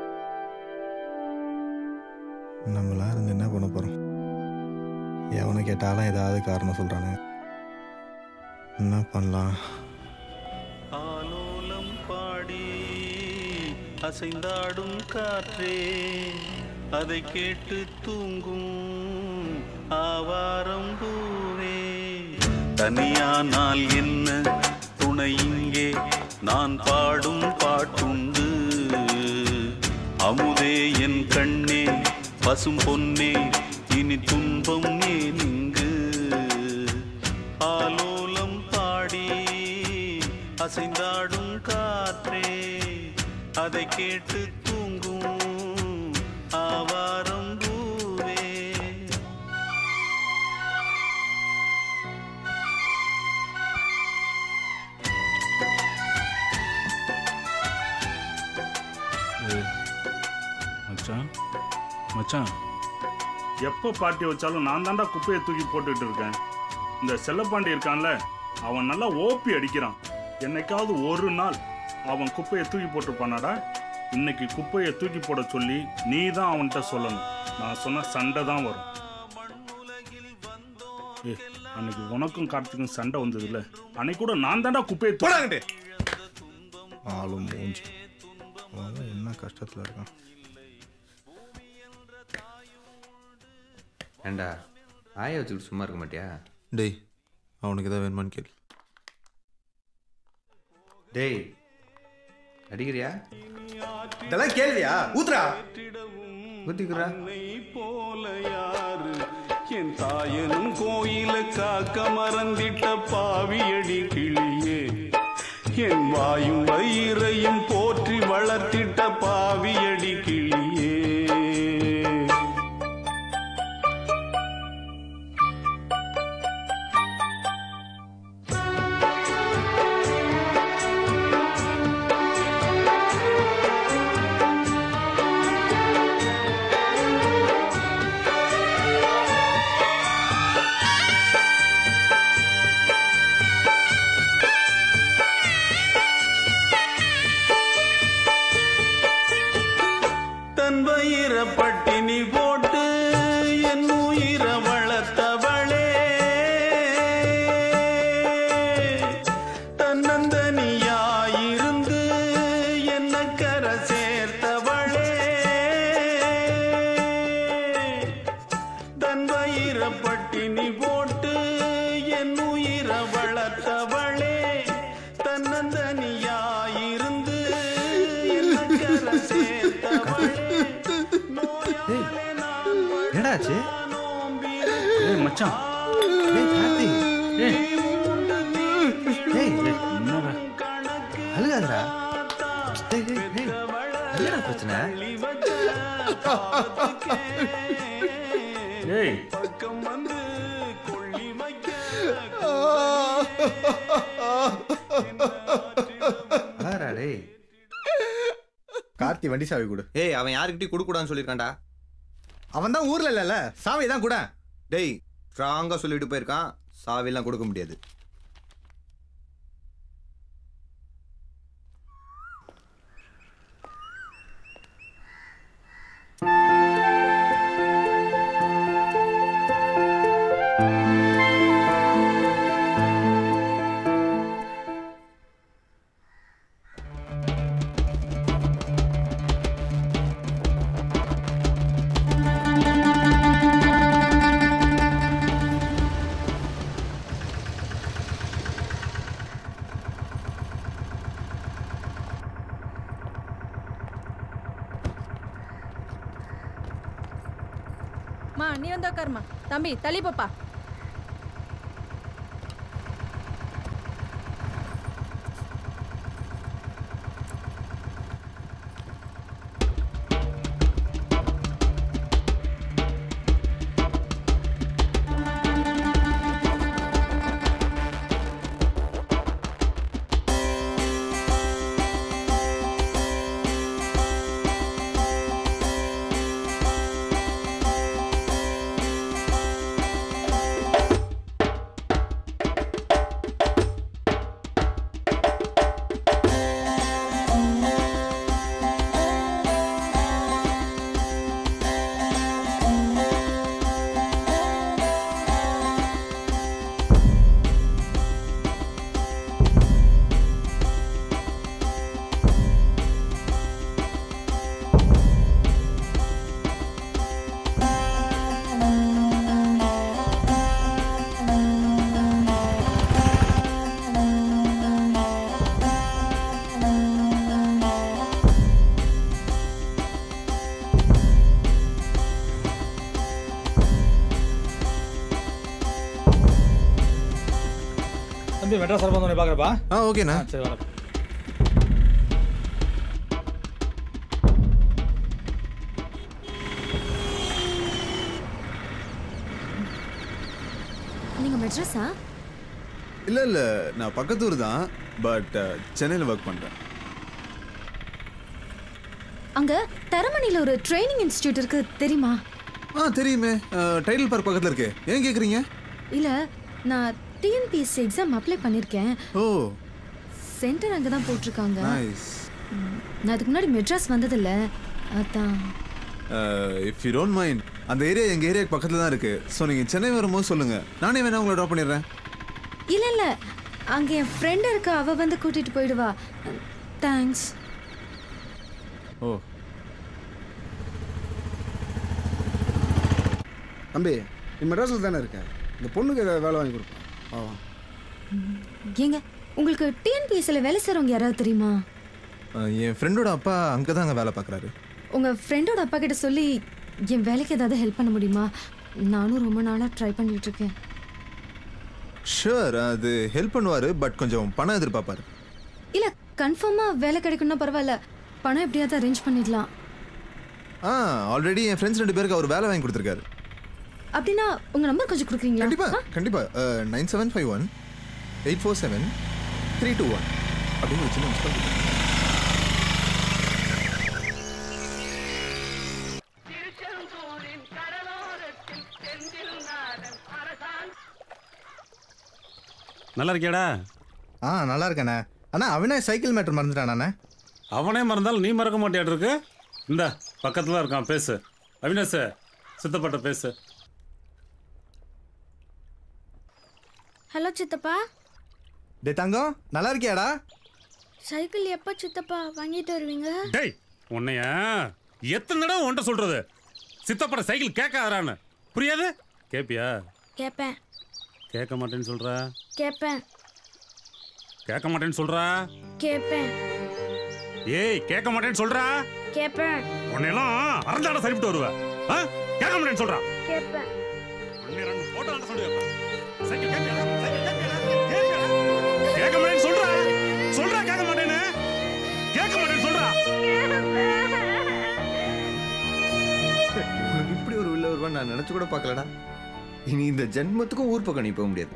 நம்மளா இருந்து என்ன பண்ண போகிறோம்? எவனை கேட்டாலும் ஏதாவது காரணம் சொல்கிறானு. என்ன பண்ணலாம்? ஆலோலம் பாடி அசைந்தாடும் காற்றே அதை கேட்டு தூங்கும் ஆவாரம் பூவே. தனியானால் என்ன துணை இங்கே நான் பாடும் பாட்டுண்டு. அமுதே என் கண்ணே பசும் பொன்னே இனி துன்பம் ஏன் இங்கு. ஆலோலம் பாடி அசைந்தாடும் காற்றே அதை கேட்டு தூங்கும் ஆவாரம் பூவே. மச்சான் மச்சான் எப்போ பார்ட்டி வச்சாலும் நான் தாண்டா குப்பையை தூக்கி போட்டுட்டு இருக்கேன். இந்த செல்லப்பாண்டி இருக்கான்ல, அவன் நல்லா ஓப்பி அடிக்கிறான். என்னைக்காவது ஒரு நாள் அவன் குப்பையை தூக்கி போட்டுருப்பானாடா. இன்னைக்கு குப்பையை தூக்கி போட சொல்லி நீ தான் அவன்கிட்ட சொல்லணும். நான் சொன்ன சண்டை தான் வரும். ஏ அன்னைக்கு உனக்கும் கார்த்திக்கும் சண்டை வந்தது இல்லை, அன்னைக்கு கூட நான் தாண்டா குப்பையை தூக்கிட்டு. ஆளும் மூஞ்சி என்ன கஷ்டத்தில் இருக்கான். ஏண்டா ஆய வச்சுக்கிட்டு சும்மா இருக்க மாட்டியா? டேய் அவனுக்கு எதாவது வேணுமான்னு கேள். டேய் அடிக்கிறியா? இதெல்லாம் கேள்வியா? ஊத்துறா ஊத்திக்குறா. போல யாரு என் தாயனும் கோயில காக்க மறந்திட்ட பாவியடி கிளியே. என் வாயும் வயிறையும் போற்றி வளர்த்திட்ட பாவியடி கிளியே. பட்டினி போட்டு என் உயிர வளர்த்தவளே. தன்னந்தனியாயிருந்து என்ன கரை சேர்த்தவளே. தன் வயிற பட்டினி போட்டு என் உயிர வளர்த்தவளே. தன்னந்தனியாயிருந்து என்ன கரை சேர்த்தவளே. என்னடாச்சு? ஏய் மச்சான், ஏய் கார்த்தி, ஏய் ஏய் என்னடா அழுகாதடா. டேய் டேய் டேய் என்னடா பிரச்சனை? ஏய் பக்கம் வந்து கொள்ளி வைக்க ஆறா டேய். கார்த்தி வண்டி சாவி கொடு. ஏய் அவன் யாருக்கிட்டையும் கொடுக்கூடாதுன்னு சொல்லியிருக்கான்டா. அவன் தான் ஊர்ல இல்ல, சாவி தான் கூட. டேய் ஸ்ட்ராங்கா சொல்லிட்டு போயிருக்கான், சாவிலாம் கொடுக்க முடியாது. மா நீ வந்து உட்காருமா. தம்பி தள்ளி போப்பா. தம்பி மெட்ராஸ் சார் வந்து பார்க்குறப்பா. ஆ ஓகேண்ணா. சரி வர. நீங்க மெட்ராஸா? இல்லை இல்லை நான் பக்கத்தூர் தான், பட் சென்னையில் ஒர்க் பண்ணுறேன். அங்க தரமணியில் ஒரு ட்ரைனிங் இன்ஸ்டிடியூட் இருக்கு தெரியுமா? ஆ தெரியுமே, டைட்டில் பார்க் பக்கத்தில் இருக்கு. ஏன் கேட்குறீங்க? இல்ல நான் டிஎன்பிஎஸ்சி எக்ஸாம் அப்ளை பண்ணிருக்கேன். ஓ சென்டர் அங்க தான் போட்டிருக்காங்க. நைஸ். நான் அதுக்கு முன்னாடி மெட்ராஸ் வந்ததில்ல, அதான். இஃப் யூ டோன்ட் மைண்ட், அந்த ஏரியா எங்கள் ஏரியாவுக்கு பக்கத்தில் தான் இருக்குது. ஸோ நீங்கள் சென்னை வரும்போது சொல்லுங்கள், நானே வேணா உங்களை ட்ராப் பண்ணிடுறேன். இல்ல இல்ல அங்க என் ஃப்ரெண்ட் இருக்கா, அவ வந்து கூட்டிட்டு போயிடுவா. தேங்க்ஸ். ஓ தம்பி நீ மெட்ராஸில் தானே இருக்க, இந்த பொண்ணுக்கு ஏதாவது வேலை வாங்கி கொடுப்போம். ஆ ஏங்க உங்களுக்கு டிஎன்பிஎஸ்சியில் வேலை செய்கிறவங்க யாராவது தெரியுமா? என் ஃப்ரெண்டோட அப்பா அங்கே தான் அங்கே வேலை பார்க்குறாரு. உங்கள் ஃப்ரெண்டோட அப்பா கிட்ட சொல்லி என் வேலைக்கு ஏதாவது ஹெல்ப் பண்ண முடியுமா? நானும் ரொம்ப நாளாக ட்ரை பண்ணிட்டு இருக்கேன். ஷூர், அது ஹெல்ப் பண்ணுவார், பட் கொஞ்சம் பணம் எதிர்பார்ப்பார். இல்லை கன்ஃபார்மாக வேலை கிடைக்கும்னா பரவாயில்ல, பணம் எப்படியாவது அரேஞ்ச் பண்ணிடலாம். ஆ ஆல்ரெடி என் ஃப்ரெண்ட்ஸ் ரெண்டு பேருக்கு அவர் வேலை வாங்கி கொடுத்துருக்காரு. அப்படின்னா உங்கள் நம்பர் கொஞ்சம் கொடுக்குறீங்களா? கண்டிப்பாக கண்டிப்பாக nine seven five one eight four seven three two one அப்படின்னு வச்சு மிஸ் பண்ணிட்டு. நல்லா இருக்கியாடா? ஆ நல்லா இருக்கேண்ணே. அண்ணா அவினாஷ் சைக்கிள் மேட்டர் மறந்துட்டானே. அவனே மறந்தாலும் நீ மறக்க மாட்டியாட்டு இருக்கு. இந்த பக்கத்தில் இருக்கான், பேசு. அவினாஷ் சித்தப்பாட்ட பேசு. ஹலோ சித்தப்பா. டே தங்கம் நல்லா இருக்கியாடா? சைக்கிள் எப்போ சித்தப்பா வாங்கிட்டு வருவீங்க? டேய் உன்னைய எத்தனை தடவை உன்ட்ட சொல்றது, சித்தப்பாட்ட சைக்கிள் கேட்காதான்னு புரியாது? கேப்பியா? கேட்பேன். கேட்க மாட்டேன்னு சொல்றா? கேட்பேன். கேட்க மாட்டேன்னு சொல்றா? கேட்பேன். ஏய் கேட்க மாட்டேன்னு சொல்றா? கேட்பேன். உன்னையெல்லாம் அறந்தாட சரிவிட்டு வருவ. கேட்க மாட்டேன்னு சொல்றா? கேட்பேன். உன்னை ரெண்டு போட்டோ ஆட சொல்லுங்க. சைக்கிள் கேட்பியா? சைக்கிள் கேட்பியா? கேட்பியா? கேட்க மாட்டேன்னு சொல்றா? சொல்றா கேட்க மாட்டேன்னு? கேட்க மாட்டேன்னு சொல்றா? உனக்கு இப்படி ஒரு உள்ள வருவான்னு நான் நினைச்சு கூட பார்க்கலடா. இனி இந்த ஜென்மத்துக்கும் ஊர் பக்கம் நீ போக முடியாது.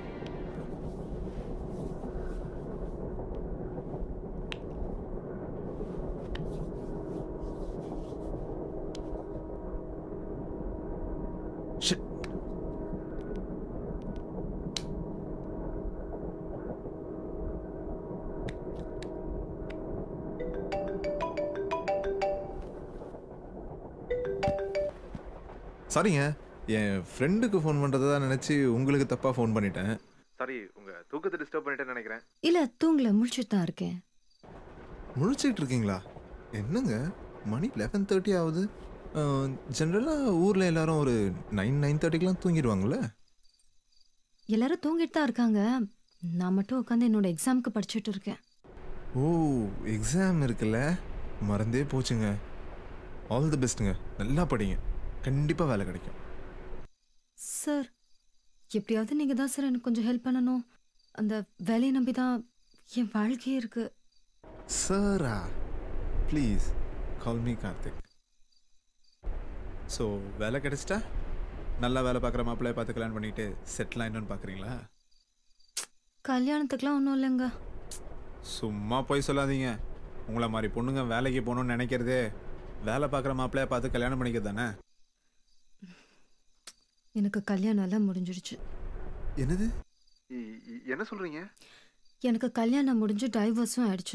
சாரிங்க, என் ஃப்ரெண்டுக்கு ஃபோன் பண்ணுறதா நினச்சி உங்களுக்கு தப்பாக ஃபோன் பண்ணிட்டேன். சாரி, உங்கள் தூக்கத்தை டிஸ்டர்ப் பண்ணிட்டேன்னு நினைக்கிறேன். இல்லை தூங்கல, முழிச்சுட்டு தான் இருக்கேன். முழிச்சிட்டு இருக்கீங்களா? என்னங்க மணி லெவன் தேர்ட்டி ஆகுது. ஜென்ரலாக ஊரில் எல்லாரும் ஒரு நைன் நைன் தேர்ட்டிக்கெலாம் தூங்கிடுவாங்கள்ல? எல்லாரும் தூங்கிட்டு தான் இருக்காங்க, நான் மட்டும் உட்காந்து என்னோட எக்ஸாமுக்கு படிச்சுட்டு இருக்கேன். ஓ எக்ஸாம் இருக்குல்ல, மறந்தே போச்சுங்க. ஆல் தி பெஸ்ட்டுங்க, நல்லா படிங்க, கண்டிப்பாக வேலை கிடைக்கும். சார் எப்படியாவது நீங்கள் தான் சார் எனக்கு கொஞ்சம் ஹெல்ப் பண்ணணும். அந்த வேலையை நம்பி தான் என் வாழ்க்கையே இருக்கு. Sara please call me Karthik. So வேலை கிடைச்சிட்டா நல்லா வேலை பார்க்குற மாப்பிள்ளைய பார்த்து கல்யாணம் பண்ணிட்டு செட்டில் ஆயிடணும்னு பார்க்குறீங்களா? கல்யாணத்துக்குலாம் ஒன்றும் இல்லைங்க. சும்மா போய் சொல்லாதீங்க. உங்களை மாதிரி பொண்ணுங்க வேலைக்கு போகணும்னு நினைக்கிறதே வேலை பார்க்குற மாப்பிள்ளைய பார்த்து கல்யாணம் பண்ணிக்கிறது தானே. எனக்கு கல்யாணம் எல்லாம் முடிஞ்சிடுச்சு. என்னது? என்ன சொல்கிறீங்க? எனக்கு கல்யாணம் முடிஞ்சு டைவர்ஸும் ஆயிடுச்சு.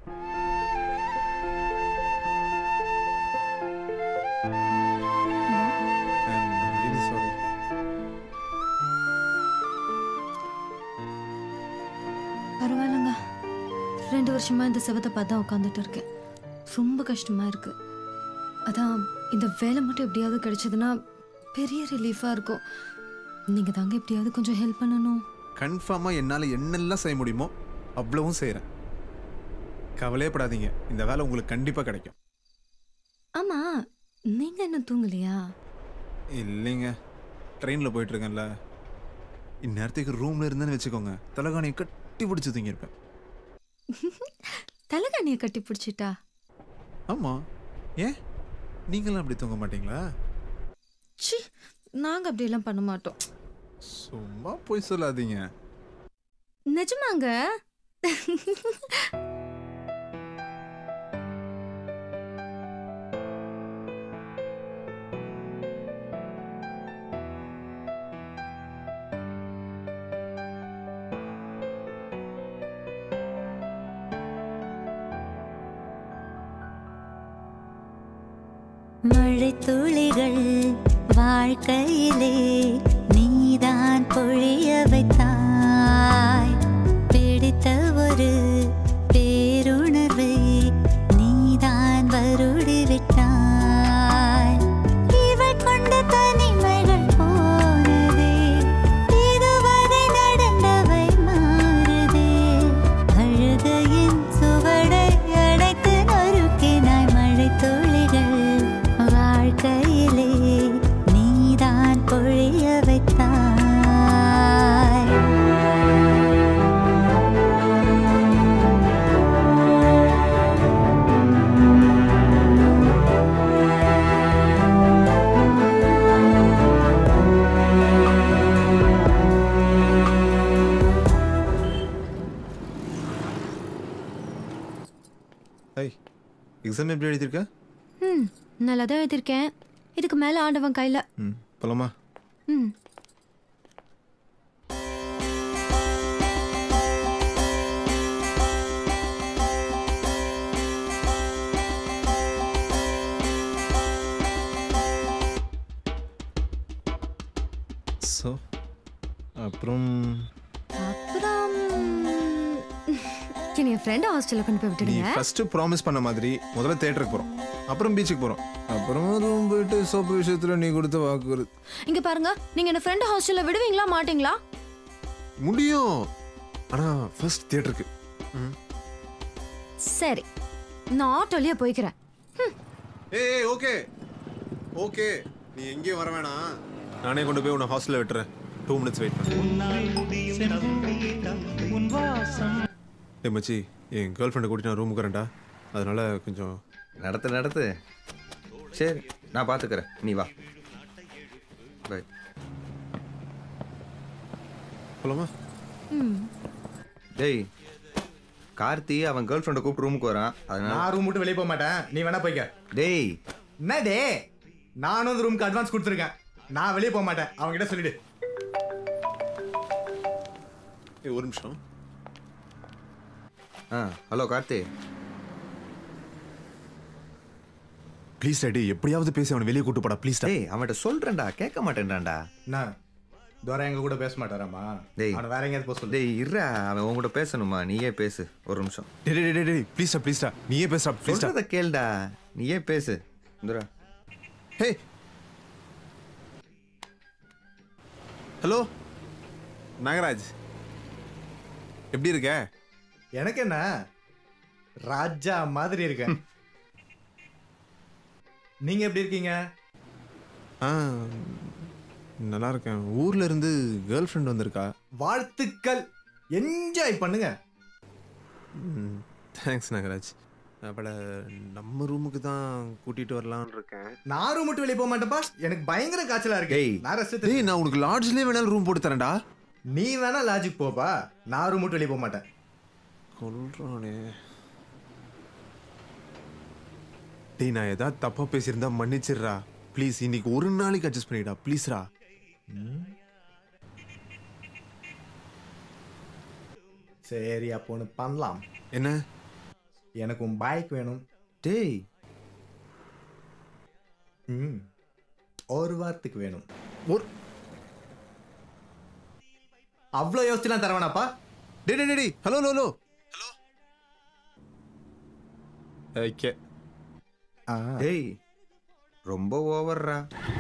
பரவாயில்லைங்க. ரெண்டு வருஷமா இந்த செவத்தை பார்த்து தான் உட்காந்துட்டு இருக்கேன். ரொம்ப கஷ்டமா இருக்கு. அதான் இந்த வேலை மட்டும் எப்படியாவது கிடைச்சதுன்னா பெரிய ரிலீஃபாக இருக்கும். நீங்கள் தாங்க எப்படியாவது கொஞ்சம் ஹெல்ப் பண்ணணும். கன்ஃபார்மாக என்னால் என்னெல்லாம் செய்ய முடியுமோ அவ்வளவும் செய்கிறேன். கவலையப்படாதீங்க, இந்த வேலை உங்களுக்கு கண்டிப்பாக கிடைக்கும். ஆமாம், நீங்கள் என்ன தூங்கலையா? இல்லைங்க, ட்ரெயினில் போயிட்டுருக்கேன்ல. இந்நேரத்துக்கு ரூமில் இருந்தேன்னு வச்சுக்கோங்க, தலைகாணியை கட்டி பிடிச்சி தூங்கியிருப்பேன். தலைகாணியை கட்டி பிடிச்சிட்டா? ஆமாம். ஏன் நீங்களும் அப்படி தூங்க மாட்டீங்களா? சி, நாங்கள் அப்படியெல்லாம் பண்ண மாட்டோம். சும்மா போய் சொல்லாதீங்க. நிஜமாங்க. மழை துளிகள் வாழ்க்கையிலே நீதான் பொழிய வைத்தாய். பிடித்த ஒரு பேருணர்வை நீதான் வருடி விட்டாய். இவள் கொண்ட தனிமைகள் போனதே, இதுவரை நடந்தவை மாறுதே. அழுகையின் சுவடை அடைத்து நொறுக்கினாய். மழை துளிகள் வாழ்க்கையிலே நீதான் பொழிய வைத்தாய். ஐய், எக்ஸாம் எப்படி எழுதியிருக்க? ம், நல்லா தான் எழுதியிருக்கேன். இதுக்கு மேலே ஆண்டவன் கையில். ம், போலாமா? ம். ஸோ அப்புறம் அப்புறம் என்னை என் ஃப்ரெண்டு ஹாஸ்டலில் கொண்டு போய் நீ விட்டுடுங்க. ஃபர்ஸ்ட் ப்ராமிஸ் பண்ண மாதிரி முதல்ல தேட்டருக்கு போகிறோம், அப்புறம் பீச்சுக்கு போகிறோம், அப்புறம் ரூம் போயிட்டு சோப்பு விஷயத்தில் நீ கொடுத்த வாக்கு. இங்க பாருங்க, நீங்க என்ன ஃப்ரெண்ட் ஹாஸ்டல்ல விடுவீங்களா மாட்டீங்களா? முடியும், ஆனா ஃபர்ஸ்ட் தியேட்டருக்கு. சரி, நான் ஆட்டோலயே போய்க்கிறேன். ஏய், ஓகே ஓகே, நீ எங்கேயும் வர வேணாம், நானே கொண்டு போய் உன்னை ஹாஸ்டல்ல விட்டுறேன். டூ மினிட்ஸ் வெயிட் பண்ணு. ஏ மச்சி, என் கேர்ள் ஃப்ரெண்டை கூட்டிட்டு நான் ரூமுக்கு வரேன்டா, அதனால கொஞ்சம் நடத்து நடத்து. சரி, நான் பார்த்துக்கிறேன், நீ வா. பை. போலாமா? டேய், கார்த்தி அவன் கேர்ள் ஃப்ரெண்டை கூப்பிட்டு ரூமுக்கு வரான், அதனால நான் ரூம் விட்டு வெளியே போக மாட்டேன், நீ வேணா போய்க்க. டேய் என்ன டே, நானும் அந்த ரூமுக்கு அட்வான்ஸ் கொடுத்துருக்கேன், நான் வெளியே போக மாட்டேன், அவங்க கிட்ட சொல்லிடு. ஏய், ஒரு நிமிஷம். ஆ, ஹலோ கார்த்தி. ப்ளீஸ் டேடி, எப்படியாவது பேசி அவனை வெளியே கூட்டு போடா ப்ளீஸ். டேய், அவன்கிட்ட சொல்றேன்டா, கேட்க மாட்டேன்டான்டா. நான் துரை எங்க கூட பேச மாட்டாராமா? டேய், அவனை வேற எங்கேயாவது போக சொல்லு. டேய் இருடா, அவன் உங்ககிட்ட பேசணுமா? நீயே பேசு, ஒரு நிமிஷம். டேய் டேய் டேய் டேய் ப்ளீஸ்டா ப்ளீஸ்டா, நீயே பேசுடா ப்ளீஸ்டா. சொல்றத கேளுடா, நீயே பேசு. இந்துரா. ஹே, ஹலோ நாகராஜ், எப்படி இருக்க? எனக்கு என்ன, ராஜா மாதிரி இருக்க. நீங்க எப்படி இருக்கீங்க? ஆ, நல்லா இருக்கேன். ஊர்ல இருந்து கேர்ள் ஃப்ரெண்ட் வந்திருக்கா. வாழ்த்துக்கள், என்ஜாய் பண்ணுங்க. தேங்க்ஸ் நாகராஜ். அவள நம்ம ரூமுக்கு தான் கூட்டிட்டு வரலாம்னு இருக்கேன். நான் ரூம் விட்டு வெளியே போக மாட்டேப்பா, எனக்கு பயங்கர காய்ச்சலா இருக்கு. நான் ரெஸ்ட் எடுத்து- டேய், நான் உனக்கு லாட்ஜ்லயே வேணாலும் ரூம் போட்டு தரேன்டா. நீ வேணா லாஜிக் போப்பா, நான் ரூம் விட்டு வெளியே போக மாட்டேன். கொல்றானே. டேய், நான் ஏதாவது தப்பா பேசியிருந்தா மன்னிச்சிடுறா ப்ளீஸ். இன்னைக்கு ஒரு நாளைக்கு அட்ஜஸ்ட் பண்ணிடா ப்ளீஸ்ரா. சரி, அப்போ ஒன்று பண்ணலாம். என்ன? எனக்கு உன் பைக் வேணும். டேய், ம் ஒரு வாரத்துக்கு வேணும். ஒரு அவ்வளோ யோசிச்சுலாம் தரவேனாப்பா. டே டே டே hello hello hello hello. Okay. டேய், ரொம்ப ஓவர்ரா.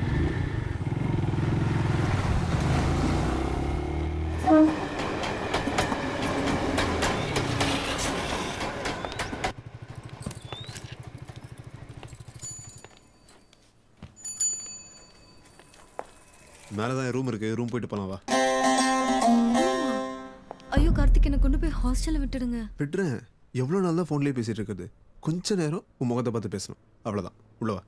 மேலதான் ரூம் இருக்கு, ரூம் போயிட்டு போலாம் வா. ஐயோ கார்த்திக், என்னை கொண்டு போய் ஹாஸ்டல்ல விட்டுடுங்க. விட்டுறேன். எவ்வளோ நாள் தான் ஃபோன்லேயே பேசிட்டு இருக்குது. கொஞ்ச நேரம் உன் முகத்தை பார்த்து பேசணும், அவ்வளோதான். உள்ளவா.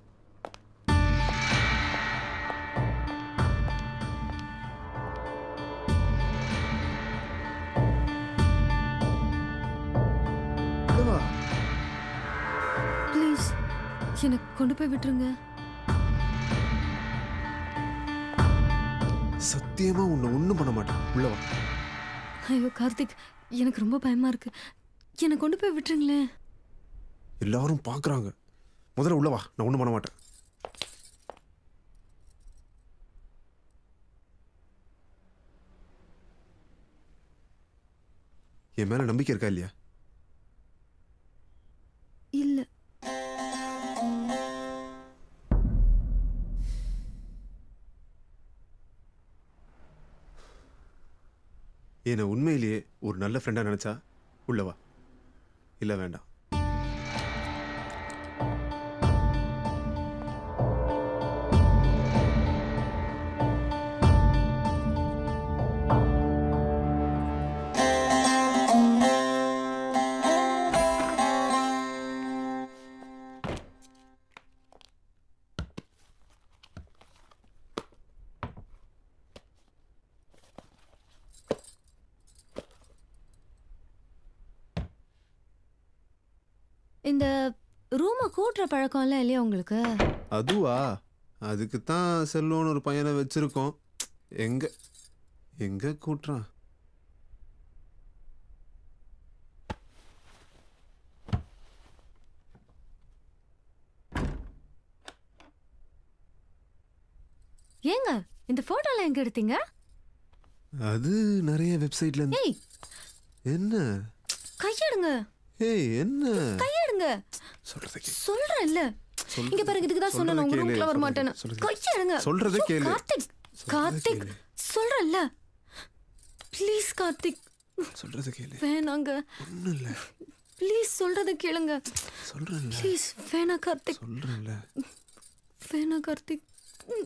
ப்ளீஸ் என்னை கொண்டு போய் விட்டுருங்க. சத்தியமா உன்னை ஒன்றும் பண்ண மாட்டேன், உள்ளவா. ஐயோ கார்த்திக், எனக்கு ரொம்ப பயமா இருக்கு, என்னை கொண்டு போய் விட்டுருங்களேன். எல்லாரும் பார்க்குறாங்க. முதல்ல உள்ளவா, நான் ஒன்றும் பண்ண மாட்டேன். என் மேல நம்பிக்கை இருக்கா இல்லையா? இல்ல. என்னை உண்மையிலேயே ஒரு நல்ல ஃப்ரெண்டா நினைச்சா உள்ளவா, இல்ல வேண்டாம். இந்த ரூமை கூட்டுற பழக்கம்லாம் இல்லையா உங்களுக்கு? அதுவா? அதுக்கு தான் செல்வம்னு ஒரு பையனை வச்சிருக்கோம். எங்க எங்க கூட்டுறான்? ஏங்க இந்த போட்டோலாம் எங்க எடுத்தீங்க? அது நிறைய வெப்சைட்ல இருந்து. ஏய், என்ன? கையெடுங்க. ஏய், என்ன? கையெடுங்க. சொல்றத கேளு. சொல்றேன் இல்ல. சொல்றது- இங்க பாருங்க, இதுக்கு தான் சொன்னேன் உங்க சொல்றத ரூம்க்குள்ள வர கேளு, மாட்டேன்னு. சொல்றத- கையெடுங்க. சொல்றத ஐயோ, கேளு. கார்த்திக், சொல்றத கார்த்திக், கேளு. சொல்றேன்ல. ப்ளீஸ் கார்த்திக். சொல்றத கேளு. வேணாங்க. ஒண்ணும் இல்ல. ப்ளீஸ் சொல்றத கேளுங்க. சொல்றேன்ல. ப்ளீஸ் வேணா கார்த்திக். சொல்றேன்ல. வேணா கார்த்திக். ம்.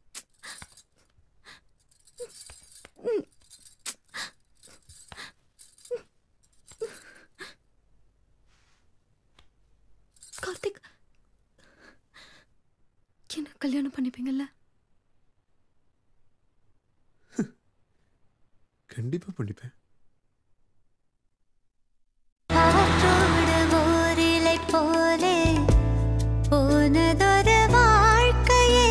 ம். கார்த்திக், என்ன கல்யாணம் பண்ணிப்பீங்கல்ல? கண்டிப்பா பண்ணிப்பேன். ஓரிலை போலே போனதொரு வாழ்க்கையே,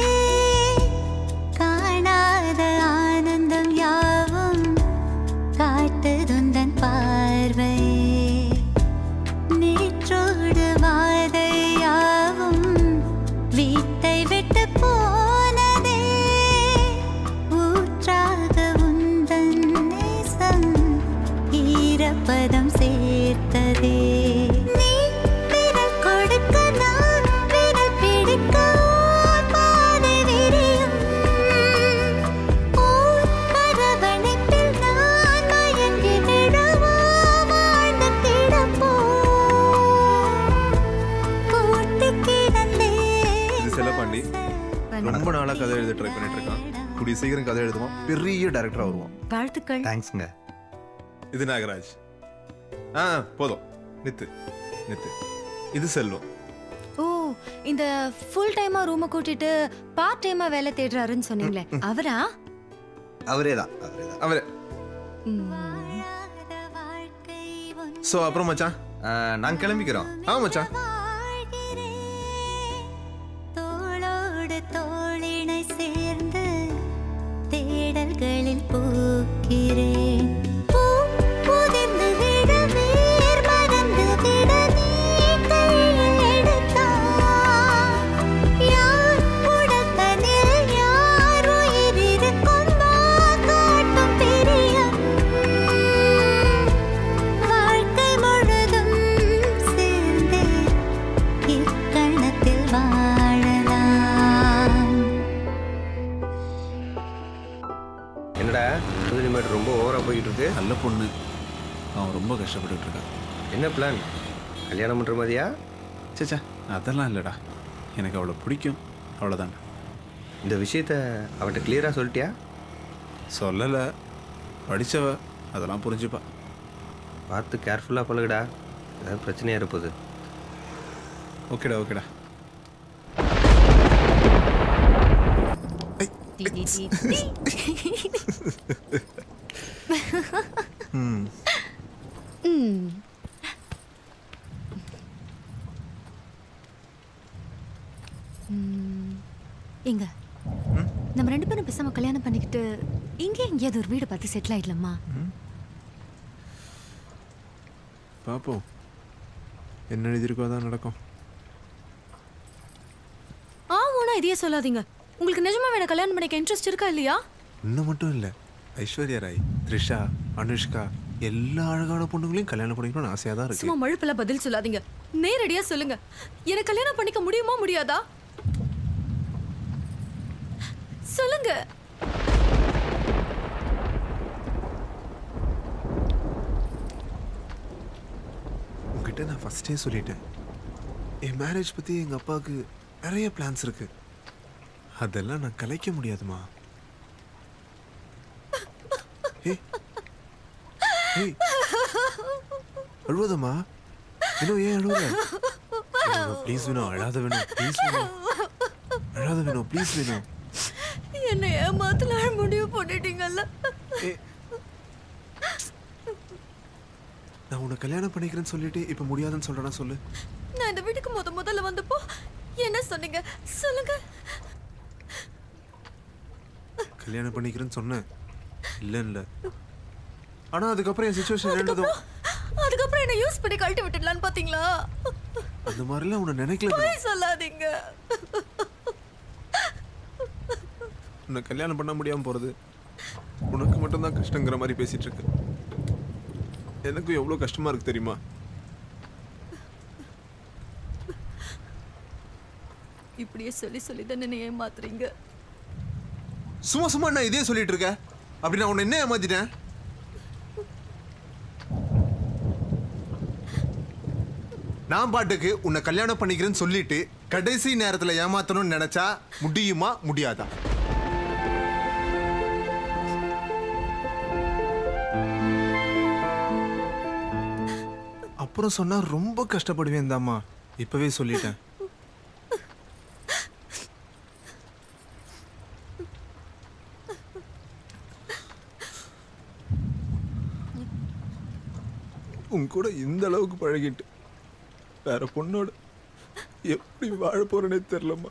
காணாத ஆனந்தம் யாவும் காட்டுதுந்தன் பார்வை, நேற்றோடு வாதை யாவும் வீட்டை விட்டு போனதே, ஊற்றாக உந்தன் நேசம் ஈரப்பதம் சேர்த்ததே, நீ விரல் கொடுக்க நான் விரல் பிடிக்க ஓர் பாதை விரியும், ஓர் அரவணைப்பில் நான் மயங்கி விழவா வாழ்ந்து கிடப்போ, பூட்டி கிடந்தே. இது செல்லப்பாண்டி ரொம்ப நாளா கதை எழுத ட்ரை பண்ணிட்டு இருக்கான். கூடிய சீக்கிரம் கதை எழுதுவோம், பெரிய டைரக்டரா வருவோம். வாழ்த்துக்கள். தேங்க்ஸ்ங்க. இது நாகராஜ். ஆ போதும். நித்து நித்து. இது செல்வம். ஓ, இந்த ஃபுல் டைமா ரூமை கூட்டிட்டு பார்ட் டைமா வேலை தேடுறாருன்னு சொன்னீங்களே, அவரா? அவரே தான், அவரே தான். அவரே. சோ அப்புறம் மச்சான் நாங்க கிளம்பிக்கிறோம். ஆ மச்சான். தோளோடு தோளினை சேர்ந்து தேடல்களில் பூக்கிறேன். பூ புதிர்ந்து விட வேர் மறந்து விட நீ கையில் எடுத்தாய். யார் உடத்தனில் யார் உயிர் இருக்கும் காட்டும் பிரியம். வாழ்க்கை முழுதும் சேர்ந்து இக்கணத்தில் வாழலாம். என்னடா புது மேட் ரொம்ப ஓவரா போயிட்டு இருக்கு. நல்ல பொண்ணு, அவன் ரொம்ப கஷ்டப்பட்டுட்டு இருக்கான். என்ன பிளான்? கல்யாணம் பண்ற மாதிரியா? சேச்சா அதெல்லாம் இல்லைடா, எனக்கு அவளை பிடிக்கும், அவ்வளோதான். இந்த விஷயத்த அவட்ட கிளியரா சொல்லிட்டியா? சொல்லலை, படித்தவ அதெல்லாம் புரிஞ்சுப்பா. பார்த்து கேர்ஃபுல்லாக பழகுடா, ஏதாவது பிரச்சனையாக இருப்போது. ஓகேடா ஓகேடா. ம் ம். ம். எங்க நம்ம ரெண்டு பேரும் பேசாம கல்யாணம் பண்ணிக்கிட்டு இங்கே எங்கேயாவது ஒரு வீடு பார்த்து செட்டில் ஆயிடலாமா? பார்ப்போம், என்ன எழுதியிருக்கோ அதான் நடக்கும். ஆ ஓனா இதையே சொல்லாதீங்க. உங்களுக்கு நிஜமா வேணா கல்யாணம் பண்ணிக்க இன்ட்ரெஸ்ட் இருக்கா இல்லையா? இன்னும் மட்டும் இல்லை, ஐஸ்வர்யா ராய், த்ரிஷா, அனுஷ்கா எல்லா அழகான பொண்ணுங்களையும் கல்யாணம் பண்ணிக்கணும்னு ஆசையாக தான் இருக்கு. சும்மா மழுப்பில பதில் சொல்லாதீங்க, நேரடியா சொல்லுங்க. எனக்கு கல்யாணம் பண்ணிக்க முடியுமா முடியாதா சொல்லுங்க. உங்ககிட்ட நான் ஃபர்ஸ்டே சொல்லிட்டேன், என் மேரேஜ் பற்றி எங்கள் அப்பாவுக்கு நிறைய பிளான்ஸ் இருக்கு, அதெல்லாம் நான் கலைக்க முடியாதுமா. அழுவதம்மா, இன்னும் ஏன் அழுவ? ப்ளீஸ் வேணும், அழாத வேணும், ப்ளீஸ் வேணும், அழாத வேணும், ப்ளீஸ் வேணும். என்ன ஏமாத்தல முடிவு பண்ணிட்டீங்கல்ல. நான் உன்னை கல்யாணம் பண்ணிக்கிறேன்னு சொல்லிட்டு இப்ப முடியாதுன்னு சொல்றேன்னா சொல்லு. நான் இந்த வீட்டுக்கு முத முதல்ல வந்தப்போ என்ன சொன்னீங்க சொல்லுங்க. கல்யாணம் பண்ணிக்கிறேன்னு சொன்னேன், இல்ல இல்ல. ஆனா அதுக்கப்புறம் என் சிச்சுவேஷன் இருந்ததும் அதுக்கப்புறம் என்ன யூஸ் பண்ணி கழட்டி விட்டுடலான்னு பாத்தீங்களா? அந்த மாதிரிலாம் உன்னை நினைக்கல. போய் சொல்லாதீங்க. உன்னை கல்யாணம் பண்ண முடியாம போறது உனக்கு மட்டும்தான் கஷ்டங்கிற மாதிரி பேசிட்டு இருக்கு. எனக்கும் எவ்வளவு கஷ்டமா இருக்கு தெரியுமா? இப்படியே சொல்லி சொல்லி தான் என்ன ஏமாத்துறீங்க. சும்மா சும்மா நான் இதே சொல்லிட்டு இருக்க. அப்படி நான் உன்னை என்ன ஏமாத்திட்டேன்? நான் பாட்டுக்கு உன்னை கல்யாணம் பண்ணிக்கிறேன்னு சொல்லிட்டு கடைசி நேரத்துல ஏமாத்தணும்னு நினைச்சா முடியுமா முடியாதா? அப்புறம் சொன்னா ரொம்ப கஷ்டப்படுவேன் தாம்மா, இப்பவே சொல்லிட்டேன். உன் கூட இந்த அளவுக்கு பழகிட்டு வேற பொண்ணோட எப்படி வாழ போறேனே தெரியலம்மா.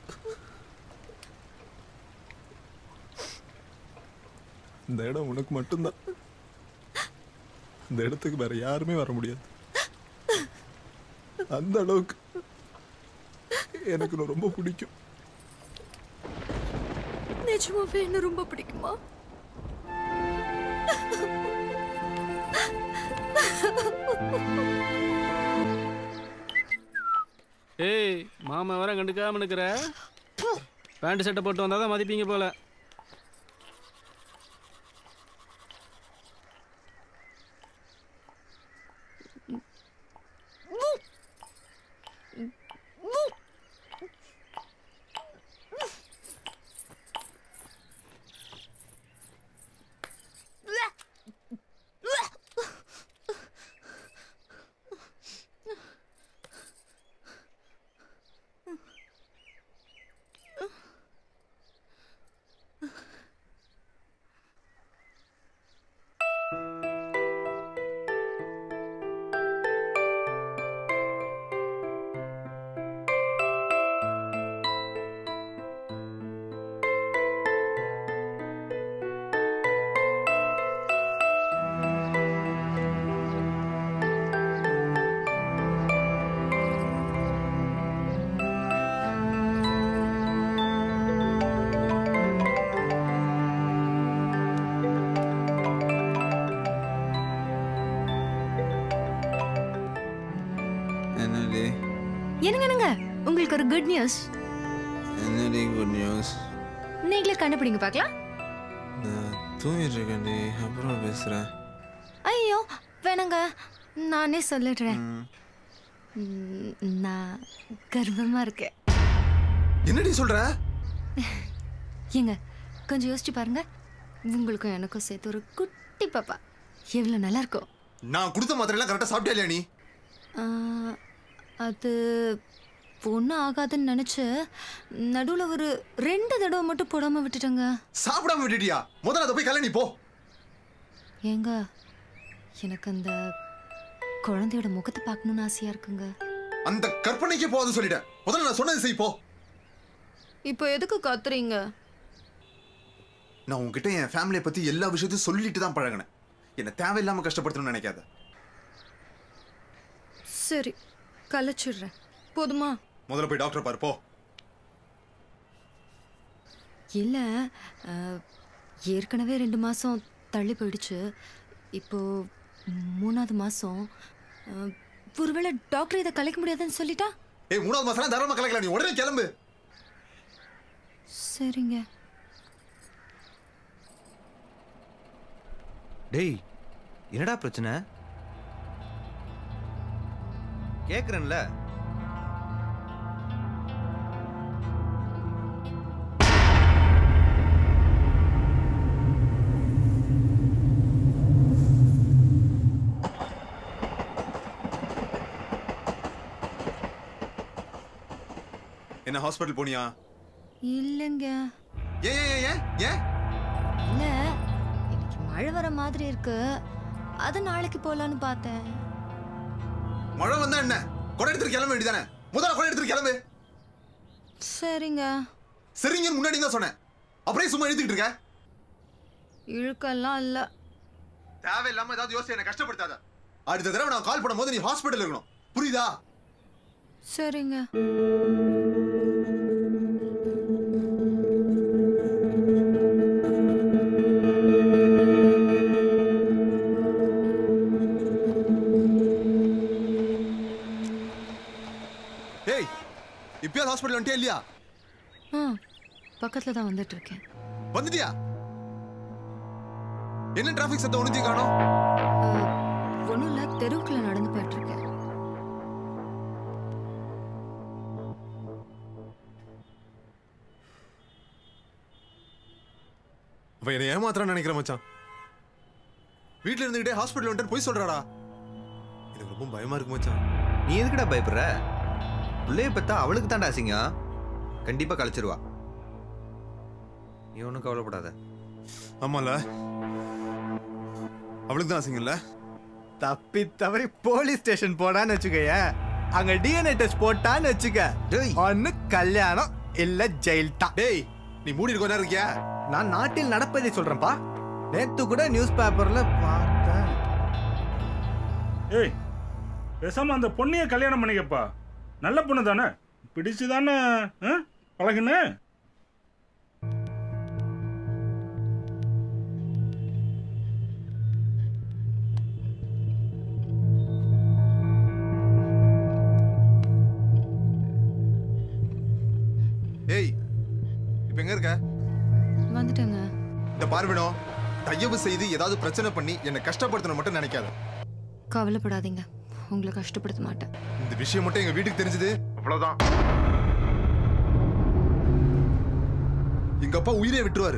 இந்த இடம் உனக்கு மட்டும்தான், இந்த இடத்துக்கு வேற யாருமே வர முடியாது. அந்த அளவுக்கு எனக்கு ரொம்ப பிடிக்கும். நிஜமாவே என்ன ரொம்ப பிடிக்குமா? ஏய் மாமா வர கண்டுக்காம நிற்கிற, பேண்ட் சட்டை போட்டு வந்தால் தான் மதிப்பீங்க போல. என்னங்க என்னங்க உங்களுக்கு ஒரு குட் நியூஸ். என்னடி குட் நியூஸ்? நீங்களே கண்டுபிடிங்க பார்க்கலாம். நான் தூங்கிட்டு இருக்கேன்டி, அப்புறம் பேசுறேன். ஐயோ வேணாங்க, நானே சொல்லிடுறேன். ம், நான் கர்வமா இருக்கேன். என்னடி சொல்ற? ஏங்க கொஞ்சம் யோசிச்சு பாருங்க, உங்களுக்கும் எனக்கும் சேர்த்து ஒரு குட்டி பாப்பா எவ்வளவு நல்லா இருக்கும். நான் கொடுத்த மாத்திரை எல்லாம் கரெக்டா சாப்பிட்டியா இல்லையா நீ? ஆ, அது ஒன்றும் ஆகாதுன்னு நினைச்சு நடுவுல ஒரு ரெண்டு தடவை மட்டும் போடாம விட்டுட்டேங்க. சாப்பிடாம விட்டுட்டியா? முதல்ல அதை போய் கல்யாணி போ. ஏங்க எனக்கு அந்த குழந்தையோட முகத்தை பார்க்கணும்னு ஆசையா இருக்குங்க. அந்த கற்பனைக்கே போகாது சொல்லிட்டேன். முதல்ல நான் சொன்னது செய் போ. இப்போ எதுக்கு கத்துறீங்க? நான் உங்ககிட்ட என் ஃபேமிலியை பத்தி எல்லா விஷயத்தையும் சொல்லிட்டு தான் பழகினேன். என்ன தேவையில்லாம கஷ்டப்படுத்தணும்னு நினைக்காத. சரி கலைச்சிடுறேன், போதுமா? முதல்ல போய் டாக்டர் பாரு போ. இல்ல அஹ், ஏற்கனவே ரெண்டு மாசம் தள்ளி போயிடுச்சு. இப்போ மூணாவது மாசம். அஹ், ஒருவேளை டாக்டர் இதை கலைக்க முடியாதுன்னு சொல்லிட்டா? ஏய் மூணாவது மாசம் தாராளமா கலைக்கலாம், நீ உடனே கிளம்பு. சரிங்க. டேய் என்னடா பிரச்சனை? கேக்குறேன்ல. என்ன ஹாஸ்பிடல் போனியா? இல்லைங்க. ஏன் ஏன் ஏன் ஏன்? இல்ல இன்னைக்கு மழை வர மாதிரி இருக்கு, அது நாளைக்கு போலான்னு பார்த்தேன். மழை வந்தா என்ன? கொடை எடுத்துட்டு கிளம்ப வேண்டியதானே? முதல்ல கொடை எடுத்துட்டு கிளம்பு. சரிங்க. சரிங்கன்னு முன்னாடி தான் சொன்னேன், அப்படியே சும்மா எழுதிட்டு இருக்க. இழுக்கெல்லாம் இல்ல. தேவையில்லாம ஏதாவது யோசிச்சு என்ன கஷ்டப்படுத்தாத. அடுத்த தடவை நான் கால் பண்ணும்போது நீ ஹாஸ்பிடல் இருக்கணும், புரியுதா? சரிங்க. ஏய் இப்பயாவது ஹாஸ்பிடல் வந்துட்டே இல்லையா? ஆ பக்கத்துல தான் வந்துட்டு இருக்கேன். வந்துட்டியா? என்ன டிராஃபிக் சத்தம் ஒண்ணுத்தையும் காணோம்? ஒன்றும் இல்லை, தெருவுக்குள்ள நடந்து போயிட்டு இருக்கேன். அவன் என்னை ஏமாத்துறான்னு நினைக்கிறேன் மச்சான். வீட்டுல இருந்துகிட்டே ஹாஸ்பிடல் வந்துட்டு போய் சொல்றாடா. எனக்கு ரொம்ப பயமா இருக்கு மச்சான். நீ எதுக்குடா பயப்படுற? பிள்ளைய பத்தா அவளுக்கு தான்டா அசிங்கம். கண்டிப்பா கழிச்சிருவா, நீ ஒன்றும் கவலைப்படாத. ஆமால அவளுக்கு தான் அசிங்கம்ல. தப்பி தவறி போலீஸ் ஸ்டேஷன் போடான்னு வச்சுக்கய, அங்க டிஎன்ஏ டெஸ்ட் போட்டான்னு வச்சுக்க, ஒன்னு கல்யாணம் இல்ல ஜெயில் தான். டேய் நீ மூடி இருக்க நேரம் இருக்கியா? நான் நாட்டில் நடப்பதை சொல்றேன்ப்பா. நேத்து கூட நியூஸ் பேப்பர்ல பார்த்தேன். ஏய் பேசாம அந்த பொண்ணைய கல்யாணம் பண்ணிக்கப்பா, நல்ல பொண்ணு தானே, பிடிச்சு தானே பழகுன்னு. ஏய் இப்ப எங்க இருக்க? வந்துட்டேங்க. இந்த பார்வனோ, தயவு செய்து ஏதாவது பிரச்சனை பண்ணி என்னை கஷ்டப்படுத்தணும் மட்டும் நினைக்காத. கவலைப்படாதீங்க, உங்களை கஷ்டப்படுத்த மாட்டேன். இந்த விஷயம் மட்டும் எங்க வீட்டுக்கு தெரிஞ்சது அவ்வளவுதான். எங்க அப்பா உயிரை விட்டுருவாரு.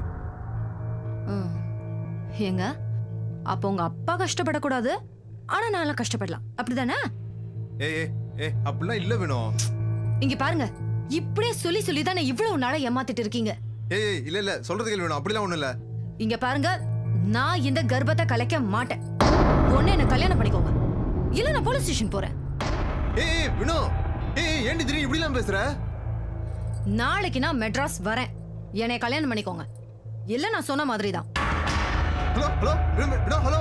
ஏங்க அப்போ உங்க அப்பா கஷ்டப்படக்கூடாது, ஆனா நான் கஷ்டப்படலாம், அப்படிதானே? ஏய் ஏய் ஏய் அப்படிலாம் இல்ல வேணும். இங்க பாருங்க, இப்படியே சொல்லி சொல்லி தானே இவ்வளவு நாளா ஏமாத்திட்டு இருக்கீங்க. ஏய் ஏய் இல்ல இல்ல சொல்றது கேள்வி வேணும், அப்படிலாம் ஒண்ணும் இல்ல. இங்க பாருங்க, நான் இந்த கர்ப்பத்தை கலைக்க மாட்டேன். ஒண்ணு என்ன கல்யாணம் பண்ணிக்கோங்க, இல்ல நான் போலீஸ் ஸ்டேஷன் போறேன். ஏய் ஏய் வினோ, ஏய் ஏண்டி திடீர்னு இப்படி எல்லாம் பேசுற? நாளைக்கு நான் மெட்ராஸ் வரேன், என்னை கல்யாணம் பண்ணிக்கோங்க, இல்ல நான் சொன்ன மாதிரி தான். Hello hello Vino hello.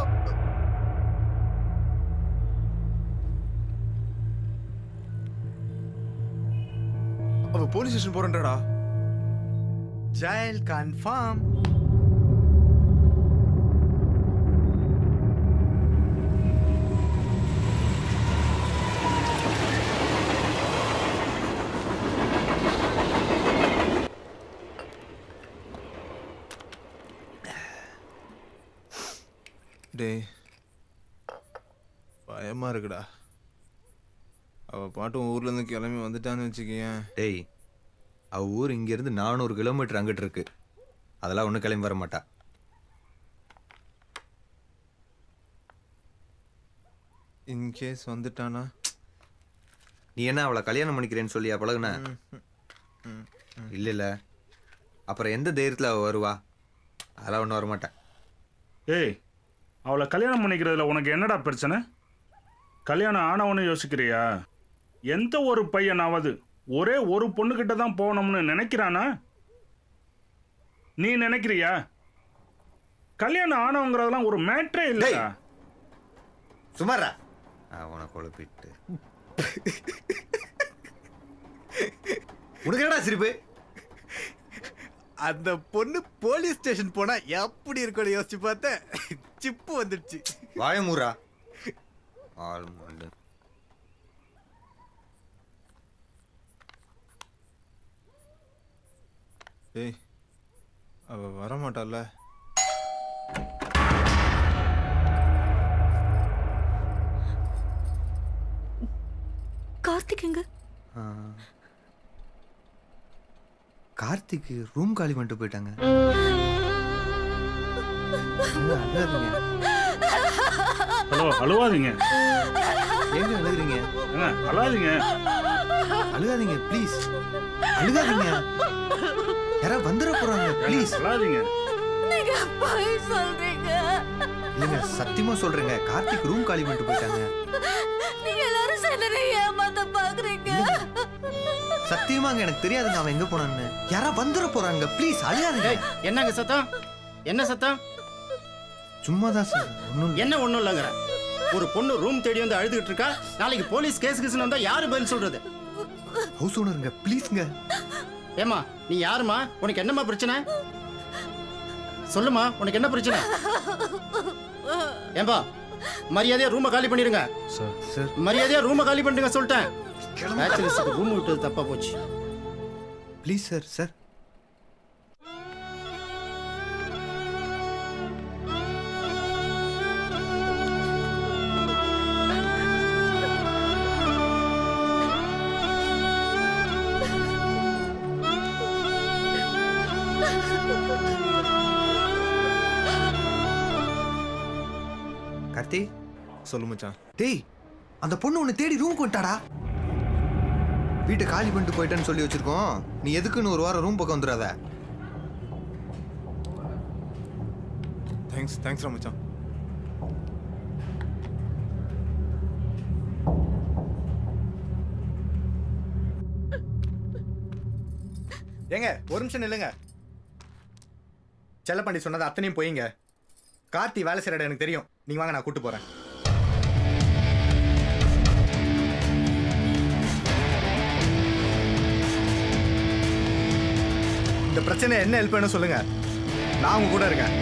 அவ போலீஸ் ஸ்டேஷன் போறேன்டா. Jail confirm. டேய் பயமா இருக்குடா. அவ பாட்டும் ஊர்ல இருந்து கிளம்பி வந்துட்டான்னு வச்சுக்கேன். டேய் அவ ஊர் இங்கேருந்து நானூறு கிலோமீட்டர் அங்கிட்டு இருக்கு. அதெல்லாம் ஒன்றும் கிளம்பி வர மாட்டா. இன்கேஸ் வந்துட்டானா? நீ என்ன அவளை கல்யாணம் பண்ணிக்கிறேன்னு சொல்லியா பழகுன? இல்லை இல்லை, அப்புறம் எந்த தைரியத்தில் அவள் வருவா? அதெல்லாம் ஒன்றும் வரமாட்டா. ஏய், அவளை கல்யாணம் பண்ணிக்கிறதுல உனக்கு என்னடா பிரச்சனை? கல்யாணம் ஆனவனு யோசிக்கிறியா? எந்த ஒரு பையனாவது ஒரே ஒரு பொண்ணுக்கிட்ட தான் போகணும்னு நினைக்கிறானா? நீ நினைக்கிறியா? கல்யாணம் ஆனவங்கிறதெல்லாம் ஒரு மேட்ரே இல்லையா? சுமாரா அவனை குழப்பிட்டு உனக்கு என்னடா சிரிப்பு? அந்த பொண்ணு போலீஸ் ஸ்டேஷன் போனா எப்படி இருக்கும் யோசிச்சு பார்த்தேன். சிப்பு வந்துடுச்சு. வாயமூரா ஆள் மண்டு. ஏய் அவ வரமாட்டால. கார்த்திக் எங்க? கார்த்திக் ரூம் காலி பண்ணிட்டு போயிட்டாங்க. ஹலோ, அழுவாதீங்க. எங்க அழுகுறீங்க? அழுவாதீங்க அழுகாதீங்க ப்ளீஸ். அழுகாதீங்க, யாராவது வந்துட போறாங்க. ப்ளீஸ் அழுகாதீங்க. நீங்க போய் சொல்றீங்க. இல்லைங்க, சத்தியமா சொல்றேங்க. கார்த்திக் ரூம் காலி பண்ணிட்டு போயிட்டாங்க. நீங்க எல்லாரும் சேர்ந்து ஏமாத்த பாக்குறீங்க. சத்தியமாங்க எனக்கு தெரியாதுங்க அவன் எங்க போனான்னு. யாராவது வந்துட போறாங்க. ப்ளீஸ் அழுகாதீங்க. என்னங்க சத்தம்? என்ன சத்தம்? சும்மாதான் சார். ஒன்றும் என்ன ஒன்றும் இல்லைங்கிற. ஒரு பொண்ணு ரூம் தேடி வந்து அழுதுகிட்டு இருக்கா. நாளைக்கு போலீஸ் கேஸ் கேஸ்னு வந்தா யாரு பதில் சொல்றது? ஹவுஸ் ஓனருங்க ப்ளீஸ்ங்க. ஏமா நீ யாருமா? உனக்கு என்னம்மா பிரச்சனை? சொல்லுமா, உனக்கு என்ன பிரச்சனை? ஏம்பா மரியாதையா ரூமை காலி பண்ணிடுங்க. மரியாதையா ரூமை காலி பண்ணிடுங்க சொல்லிட்டேன். பேச்சுலர்ஸ்க்கு ரூம் விட்டது தப்பா போச்சு. Please sir. சார் கார்த்தி சொல்லு மச்சான். டேய் அந்த பொண்ணு உன்னை தேடி ரூமுக்கு வந்துட்டாடா. வீட்டை காலி பண்ணிட்டு போயிட்டேன்னு சொல்லி வச்சிருக்கோம். நீ எதுக்குன்னு ஒரு வாரம் ரூம் பக்கம் வந்துடாத. தேங்க்ஸ் தேங்க்ஸ் மச்சான். ஏங்க ஒரு நிமிஷம் இல்லைங்க. செல்லப்பாண்டி சொன்னது அத்தனையும் போயிங்க. கார்த்தி வேலை செய்யற இடம் எனக்கு தெரியும். நீங்க வாங்க, நான் கூட்டு போறேன். இந்த பிரச்சனை என்ன ஹெல்ப் வேணும் சொல்லுங்க, நான் உங்க கூட இருக்கேன்.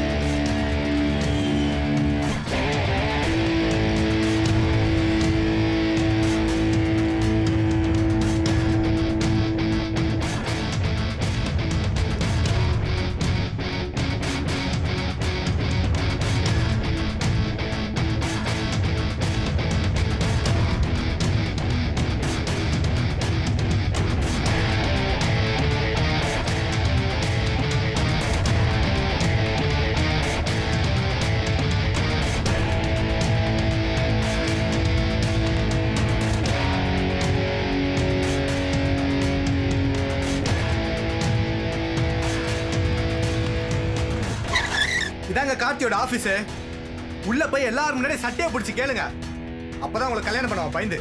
இதாங்க கார்த்தியோட ஆபீஸ். உள்ள போய் எல்லாரும் முன்னாடி சட்டையை பிடிச்சி கேளுங்க. அப்பதான் உங்களை கல்யாணம் பண்ணுவான் பயந்து.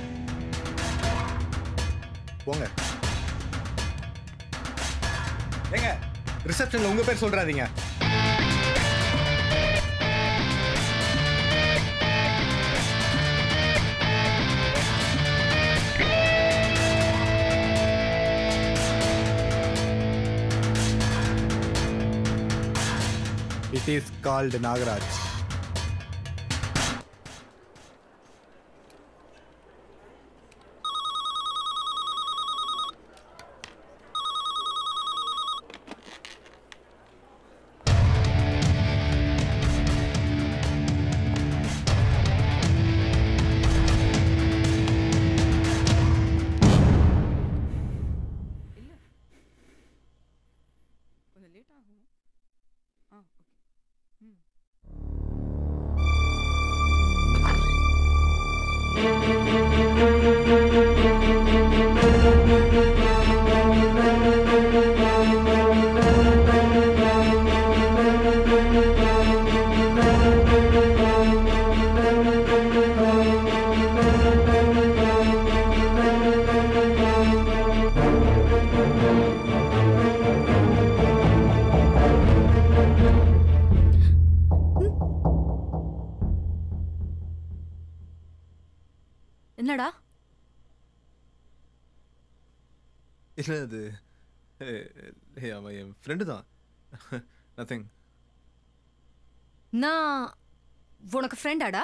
போங்க. ஏங்க ரிசப்ஷன்ல உங்க பேர் சொல்றாதீங்க. It is called Nagaraj. என்னடா? இல்லை அது ஏ அவன் என் ஃப்ரெண்டு தான். நத்திங். நான் உனக்கு ஃப்ரெண்டாடா?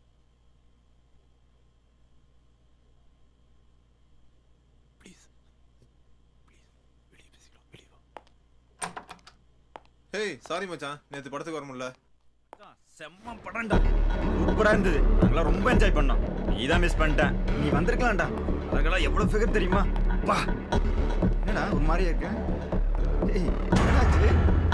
ஹேய் சாரி மச்சான், நேற்று படத்துக்கு வர முடியல. செம்ம படம்டா, சூப்பரா இருந்தது. நாங்களாம் ரொம்ப என்ஜாய் பண்ணோம். நீ தான் மிஸ் பண்ணிட்டேன். நீ வந்திருக்கலாம்டா. அதுக்கெல்லாம் எவ்வளவு ஃபிகர் தெரியுமா? வா. என்னடா ஒரு மாதிரியா இருக்க? ஏய் என்னாச்சு?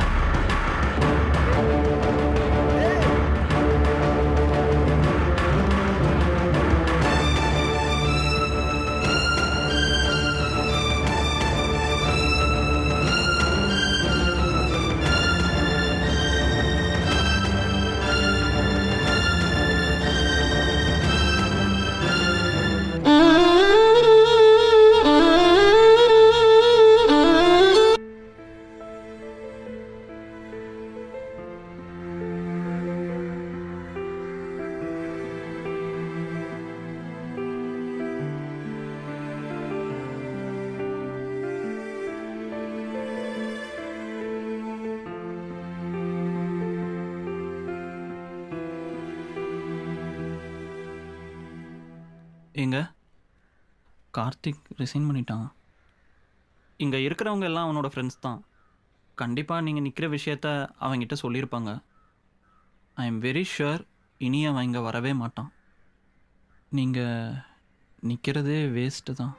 எங்க கார்த்திக் ரிசைன் பண்ணிட்டான். இங்கே இருக்கிறவங்க எல்லாம் அவனோட ஃப்ரெண்ட்ஸ் தான். கண்டிப்பாக நீங்கள் நிற்கிற விஷயத்த அவங்கிட்ட சொல்லியிருப்பாங்க. ஐ எம் வெரி ஷுர் இனி அவன் இங்கே வரவே மாட்டான். நீங்கள் நிற்கிறதே வேஸ்ட்டு தான்.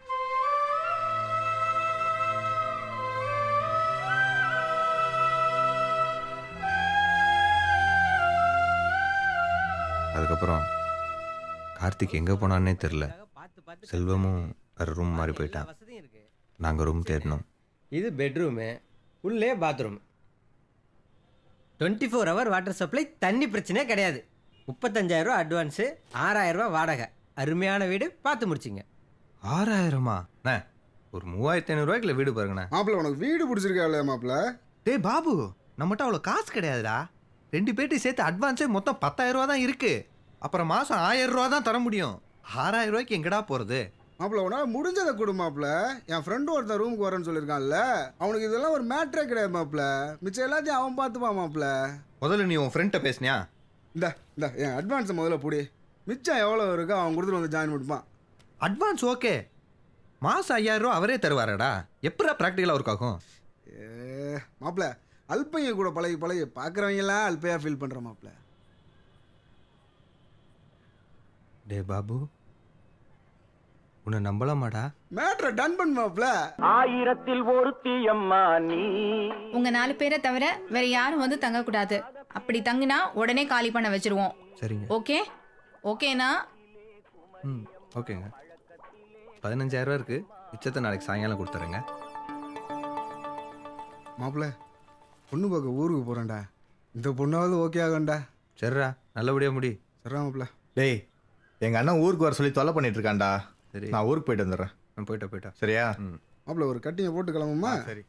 அதுக்கப்புறம் கார்த்திக் எங்கே போனான்னே தெரில. செல்வமும் வேறு ரூம் மாறி போயிட்டான். நாங்கள் ரூம் தேடினோம். இது பெட்ரூமு, உள்ளே bathroom. Twenty four hour water supply, தண்ணி பிரச்சனையே கிடையாது. முப்பத்தஞ்சாயிரரூவா அட்வான்ஸு, ஆறாயிரரூவா வாடகை. அருமையான வீடு பார்த்து முடிச்சிங்க. ஆறாயிரமா? அண்ணா ஒரு மூவாயிரத்தி ஐநூறுரூவாய்க்குள்ள வீடு பாருங்கண்ணா. மாப்பிள்ள உனக்கு வீடு பிடிச்சிருக்கா இல்லையா மாப்பிள்ள? டேய் பாபு, நம்மகிட்ட அவ்வளோ காசு கிடையாதுடா. ரெண்டு பேர்ட்டையும் சேர்த்து அட்வான்ஸே மொத்தம் பத்தாயிரம் ரூபா தான் இருக்கு. அப்புறம் மாதம் ஆயிரம் ரூபா தான் தர முடியும். ஆறாயிரம் ரூபாய்க்கு எங்கடா போகிறது? மாப்பிள்ள உன்னால் முடிஞ்சதை கொடு மாப்பிள்ள. என் ஃப்ரெண்டு ஒருத்தன் ரூமுக்கு வரேன்னு சொல்லியிருக்கான்ல, அவனுக்கு இதெல்லாம் ஒரு மேட்ரே கிடையாது மாப்பிள்ள. மிச்சம் எல்லாத்தையும் அவன் பார்த்துப்பான் மாப்பிள்ள. முதல்ல நீ உன் ஃப்ரெண்ட்டை பேசினியா? இந்த இந்த என் அட்வான்ஸை முதல்ல பிடி. மிச்சம் எவ்வளோ இருக்கோ அவன் கொடுத்துட்டு வந்து ஜாயின் பண்ணிப்பான். அட்வான்ஸ் ஓகே, மாதம் ஐயாயிரம் ரூபா அவரே தருவாரடா. எப்படா ப்ராக்டிக்கலாக ஒர்க் ஆகும்? ஏ மாப்பிள்ள, அல்பைய கூட பழகி பழகி பார்க்குறவங்கலாம் அல்பையாக ஃபீல் பண்ணுற மாப்பிள்ள. டே பாபு, உன்னை நம்பலாமாடா? மேட்ரை டன் பண்ணு மாப்பிள்ள. ஆயிரத்தில் ஒருத்தி அம்மா நீ. உங்க நாலு பேரை தவிர வேற யாரும் வந்து தங்க கூடாது. அப்படி தங்கினா உடனே காலி பண்ண வச்சிருவோம். சரிங்க. ஓகே ஓகேனா? ம் ஓகேங்க. பதினஞ்சாயிரம் ரூபா இருக்கு, மிச்சத்தை நாளைக்கு சாயங்காலம் கொடுத்துறேங்க. மாப்பிள்ள, பொண்ணு பார்க்க ஊருக்கு போகிறேன்டா. இந்த பொண்ணாவது ஓகே ஆகும்டா. சரிடா, நல்லபடியாக முடி. சரிடா மாப்பிள்ள. டேய், எங்கள் அண்ணன் ஊருக்கு வர சொல்லி தொல்லை பண்ணிட்டு இருக்கான்டா. சரி, நான் ஊருக்கு போயிட்டு வந்துடுறேன். நான் போயிட்டா போயிட்டா சரியா? ம் மாப்பிள்ள, ஒரு கட்டிங்கை போட்டு கிளம்புமா? சரி.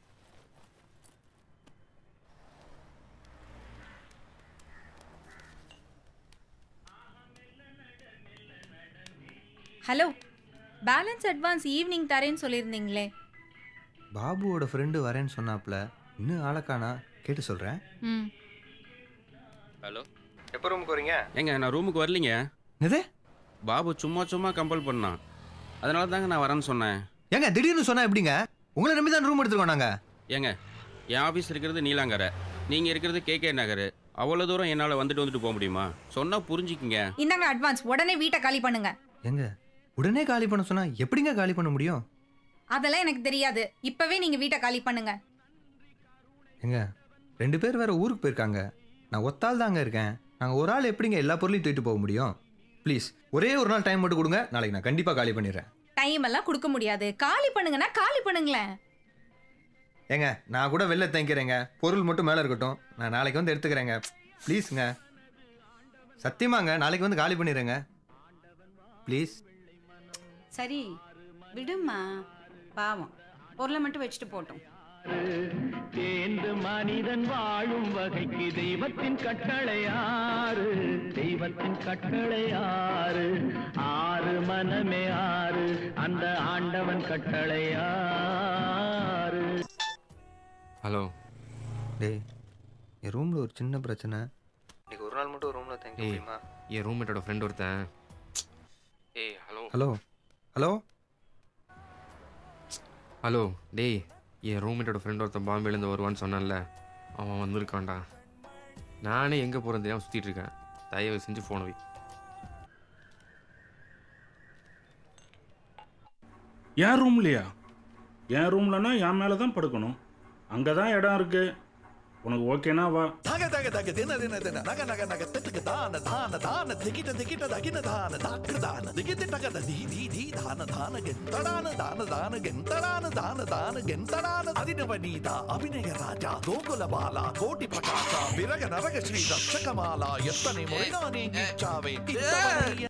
ஹலோ, பேலன்ஸ் அட்வான்ஸ் ஈவினிங் தரேன்னு சொல்லியிருந்தீங்களே. பாபுவோட ஃப்ரெண்டு வரேன்னு சொன்னாப்ல, இன்னும் ஆளக்கானா, கேட்டு சொல்கிறேன். ம். ஹலோ, எப்போ ரூமுக்கு வரீங்க? ஏங்க நான் ரூமுக்கு வரலீங்க. எது? பாபு சும்மா சும்மா கம்பல் பண்ணான். அதனால தாங்க நான் வரேன்னு சொன்னேன். ஏங்க திடீர்னு சொன்னா எப்படிங்க? உங்களை நம்பி தான் ரூம் எடுத்துருக்கோம் நாங்கள். ஏங்க என் ஆஃபீஸ் இருக்கிறது நீலாங்கரை, நீங்கள் இருக்கிறது கேகே நகர். அவ்வளோ தூரம் என்னால் வந்துட்டு வந்துட்டு போக முடியுமா? சொன்னால் புரிஞ்சுக்கிங்க. இந்தாங்க அட்வான்ஸ், உடனே வீட்டை காலி பண்ணுங்க. எங்க உடனே காலி பண்ண சொன்னா எப்படிங்க காலி பண்ண முடியும்? அதெல்லாம் எனக்கு தெரியாது. இப்பவே நீங்க வீட்டை காலி பண்ணுங்க. எங்க ரெண்டு பேர் வேற ஊருக்கு போயிருக்காங்க. நான் ஒத்தாள் தாங்க இருக்கேன். நாங்கள் ஒரு ஆள் எப்படிங்க எல்லா பொருளையும் தூக்கிட்டு போக முடியும்? ப்ளீஸ் ஒரே ஒரு நாள் டைம் மட்டும் கொடுங்க, நாளைக்கு நான் கண்டிப்பாக காலி பண்ணிடுறேன். டைம் எல்லாம் கொடுக்க முடியாது. காலி பண்ணுங்கன்னா காலி பண்ணுங்களேன். ஏங்க நான் கூட வெளில தங்கிக்கிறேங்க, பொருள் மட்டும் மேலே இருக்கட்டும். நான் நாளைக்கு வந்து எடுத்துக்கிறேங்க. ப்ளீஸுங்க, சத்தியமாங்க நாளைக்கு வந்து காலி பண்ணிடுறேங்க ப்ளீஸ். சரி விடுமா, பாவம், பொருளை மட்டும் வச்சுட்டு போட்டோம். தேர்ந்து மனிதன் வாழும் வகைக்கு தெய்வத்தின் கட்டளையாறு. தெய்வ தெய்வத்தின் கட்டளை ஆறு ஆறு மனமே ஆறு அந்த ஆண்டவன் கட்டளை ஆறு. ஹலோ டேய், என் ரூமில் ஒரு சின்ன பிரச்சனை. இன்னைக்கு ஒரு நாள் மட்டும் ரூமில் தங்க முடியுமா? என் ரூம்மேட்டோட ஃப்ரெண்ட் ஒருத்தன். ஏய் ஹலோ ஹலோ ஹலோ ஹலோ டேய், என் ரூம்மேட்டோட ஃப்ரெண்ட் ஒருத்தன் பாம்பேலேருந்து வருவான்னு சொன்னான்ல, அவன் வந்திருக்கான்டா. நானே எங்கே போகிறேன் தெரியாமல் சுற்றிட்டு இருக்கேன். தயவு செஞ்சு ஃபோனை வை. என் ரூம்லையா? என் ரூம்லன்னா என் மேலே தான் படுக்கணும். அங்கே தான் இடம் இருக்கு. உனக்கு ஓகேனா வா. தக தக தக தின தின தின நக நக நக திட்டுக்கு தான தான தான திகிட்ட திகிட்ட தகின தான தாக்கு தான திகிட்டு டகத தி தி தி தான தான கெந்தடான தான தான கெந்தடான தான தான கெந்தடான அதினவ நீதா அபிநய ராஜா கோகுல பாலா கோட்டி பிரகாசா விரக நரக ஸ்ரீ ரட்சகமாலா எத்தனை முறை நான் நீச்சாவே இத்தவனைய.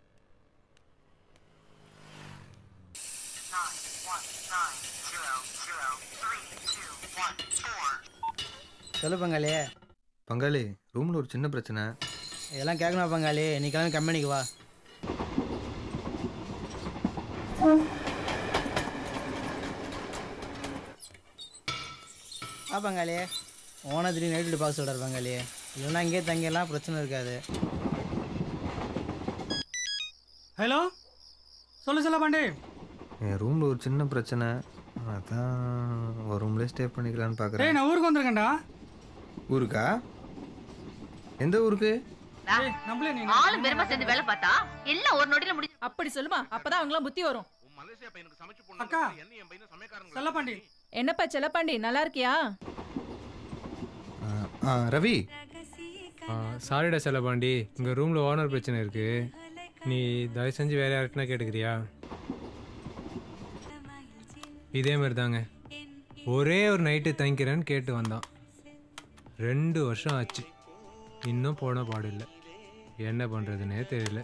சொல்லு பங்காளி. பங்காளி, ரூமில் ஒரு சின்ன பிரச்சனை. இதெல்லாம் கேட்கணும் பங்காளி. நீ கிளம்பி கம்பெனிக்கு வா. வா பங்காளி. ஓன திடீர்னு நைட்டு பார்க்க சொல்கிறார் பங்காளி. இல்லைன்னா இங்கே தங்கியெல்லாம் பிரச்சனை இருக்காது. ஹலோ சொல்லு சொல்ல பாண்டே. என் ரூமில் ஒரு சின்ன பிரச்சனை. அதான் ஒரு ரூம்லேயே ஸ்டே பண்ணிக்கலான்னு பார்க்குறேன். ஏய், நான் ஊருக்கு வந்திருக்கேன்டா. ஊருக்கா? எந்த ஊருக்கு? ஆளும் பெருமா சேர்ந்து வேலை பார்த்தா எல்லாம் ஒரு நொடியில முடி. அப்படி சொல்லுமா, அப்பதான் அவங்களாம் புத்தி வரும். அக்கா செல்லப்பாண்டி. என்னப்பா செல்லப்பாண்டி, நல்லா இருக்கியா? ஆ ரவி. சாரிடா செல்லப்பாண்டி, உங்கள் ரூமில் ஓனர் பிரச்சனை இருக்குது. நீ தயவு செஞ்சு வேறு யார்கிட்டனா கேட்டுக்கிறியா? இதே மாதிரி தாங்க, ஒரே ஒரு நைட்டு தங்கிக்கிறேன்னு கேட்டு வந்தான். ரெண்டு வருஷம் ஆச்சு, இன்னும் போன பாடு இல்லை. என்ன பண்ணுறதுன்னே தெரியல.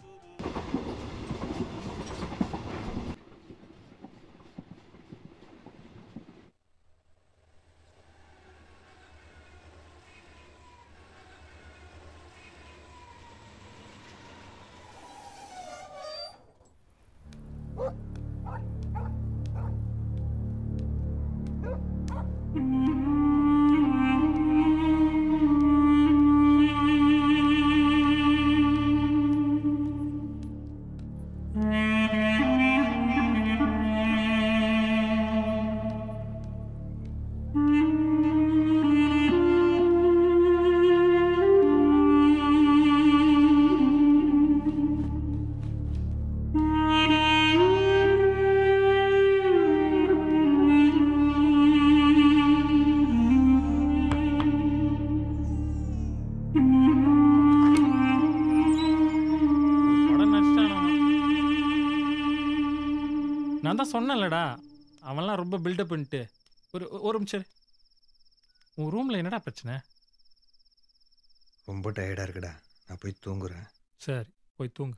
நான் தான் சொன்னேன்லடா, அவன்லாம் ரொம்ப பில்டப் பண்ணிட்டு. ஒரு ஒரு நிமிஷம், உன் ரூமில் என்னடா பிரச்சனை? ரொம்ப டயர்டாக இருக்குடா, நான் போய் தூங்குறேன். சரி, போய் தூங்கு.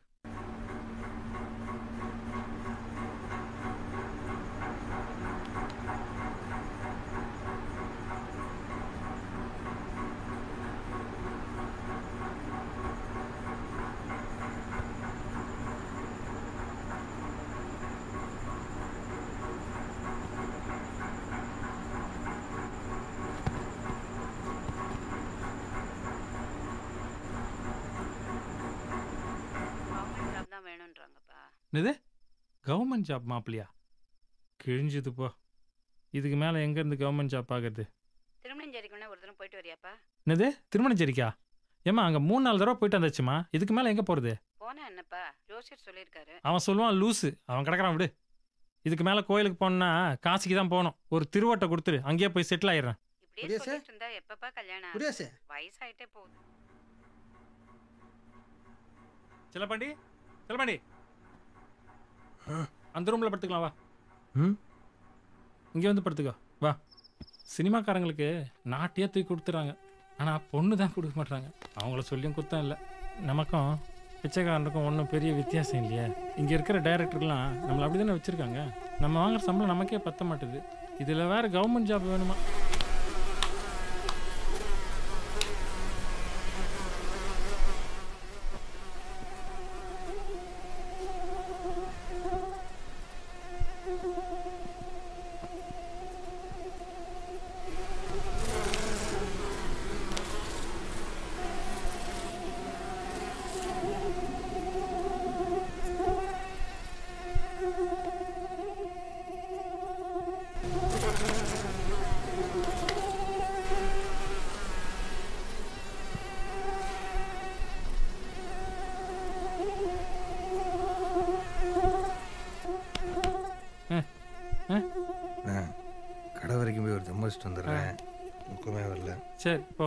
என்னது கவர்மெண்ட் ஜாப் மாப்பிள்ளையா? கிழிஞ்சுதுப்பா. இதுக்கு மேலே எங்கேருந்து கவர்மெண்ட் ஜாப் ஆகுறது? திருமணஞ்சேரிக்கு வேணா ஒரு தடவை போயிட்டு வரியாப்பா? என்னது திருமணஞ்சேரிக்கா? ஏம்மா அங்கே மூணு நாலு தடவை போயிட்டு வந்தாச்சுமா. இதுக்கு மேலே எங்கே போகிறது? போனா என்னப்பா, ஜோசியர் சொல்லியிருக்காரு. அவன் சொல்லுவான் லூஸு, அவன் கிடக்குறான் விடு. இதுக்கு மேலே கோயிலுக்கு போனா காசிக்கு தான் போகணும். ஒரு திருவட்டை கொடுத்துரு, அங்கேயே போய் செட்டில் ஆயிடுறேன். இப்படியே சொல்லிட்டு இருந்தா எப்பப்பா கல்யாணம்? வயசாயிட்டே போகுது. செல்லப்பாண்டி, செல்லப்பாண்டி, அந்த ரூமில் படுத்துக்கலாம் வா. ம், இங்கே வந்து படுத்துக்கோ வா. சினிமாக்காரங்களுக்கு நாட்டையே தூக்கி கொடுத்துறாங்க, ஆனால் பொண்ணு தான் கொடுக்க மாட்டாங்க. அவங்கள சொல்லியும் குத்தம் இல்லை. நமக்கும் பிச்சைக்காரனுக்கும் ஒன்றும் பெரிய வித்தியாசம் இல்லையே. இங்கே இருக்கிற டைரக்டர்லாம் நம்மளை அப்படி தானே வச்சுருக்காங்க. நம்ம வாங்குற சம்பளம் நமக்கே பத்த மாட்டுது. இதில் வேறு கவர்மெண்ட் ஜாப் வேணுமா? குடிச்சிட்டு வந்துடுறேன். தூக்கமே வரல. சரி போ.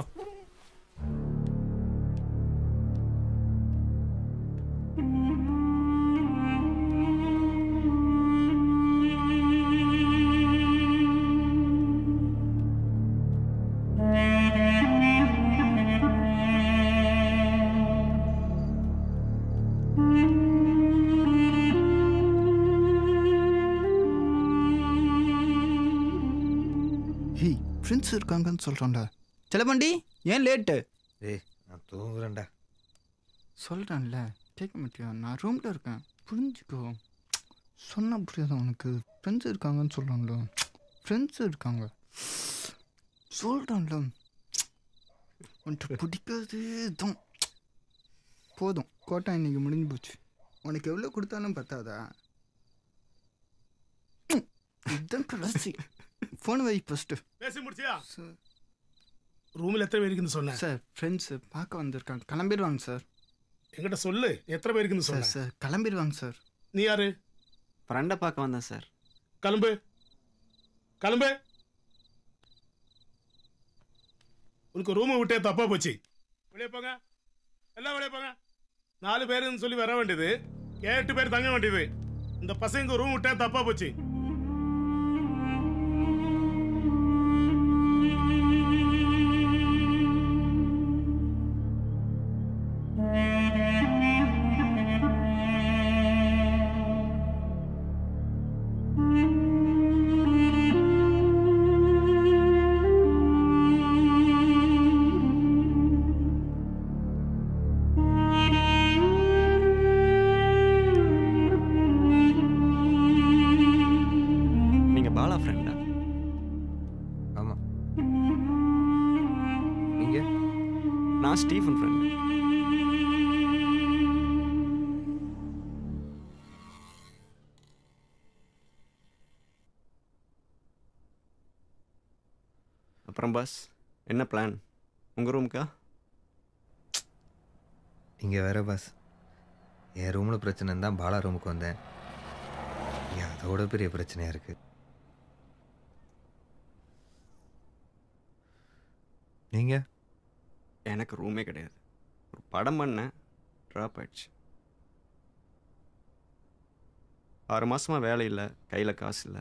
ஹேய் ஃப்ரெண்ட்ஸ் இருக்காங்கன்னு சொல்கிறோம்ல. செலபண்டி ஏன் லேட்டு? ஏய் நான் தூங்குறேன்டா. சொல்கிறேன்ல கேட்க மாட்டியா? நான் ரூமில் இருக்கேன், புரிஞ்சுக்கோ. சொன்ன புரியாத உனக்கு. ஃப்ரெண்ட்ஸ் இருக்காங்கன்னு சொல்கிறாங்களோ. ஃப்ரெண்ட்ஸ் இருக்காங்க சொல்கிறேன்ல. உன்ட்டு பிடிக்காது தான். போதும், கோட்டா இன்னைக்கு முடிஞ்சு போச்சு. உனக்கு எவ்வளோ கொடுத்தாலும் பத்தாதா? இதுதான் கடைசி. ஃபோன் வை ஃபஸ்ட்டு. பேசி முடிச்சியா? ரூமில் எத்தனை பேர் இருக்குன்னு சொன்னேன் சார். ஃப்ரெண்ட்ஸு பார்க்க வந்திருக்காங்க, கிளம்பிடுவாங்க சார். என்கிட்ட சொல்லு எத்தனை பேர் இருக்குன்னு சார். சொன்னேன். சார் கிளம்பிடுவாங்க சார். நீ யாரு? ஃப்ரெண்டை பார்க்க வந்தேன் சார். கிளம்பு கிளம்பு. உனக்கு ரூமை விட்டே தப்பா போச்சு. வெளியே போங்க, எல்லாம் வெளியே போங்க. நாலு பேருன்னு சொல்லி வர வேண்டியது எட்டு பேர் தங்க வேண்டியது. இந்த பசங்க ரூம் விட்டே தப்பா போச்சு. பாலா ஃப்ரெண்டா? ஆமாம். நீங்கள்? நான் ஸ்டீஃபன் ஃப்ரெண்ட். அப்புறம் பாஸ், என்ன பிளான்? உங்கள் ரூமுக்கா? இங்கே வேற பாஸ், என் ரூமில் பிரச்சனைன்னு தான் பாலா ரூமுக்கு வந்தேன். இங்கே அதோட பெரிய பிரச்சனையாக இருக்குது. நீங்கள்? எனக்கு ரூமே கிடையாது. ஒரு படம் பண்ணேன், ட்ராப் ஆயிடுச்சு. ஆறு மாதமாக வேலை இல்லை, கையில் காசு இல்லை.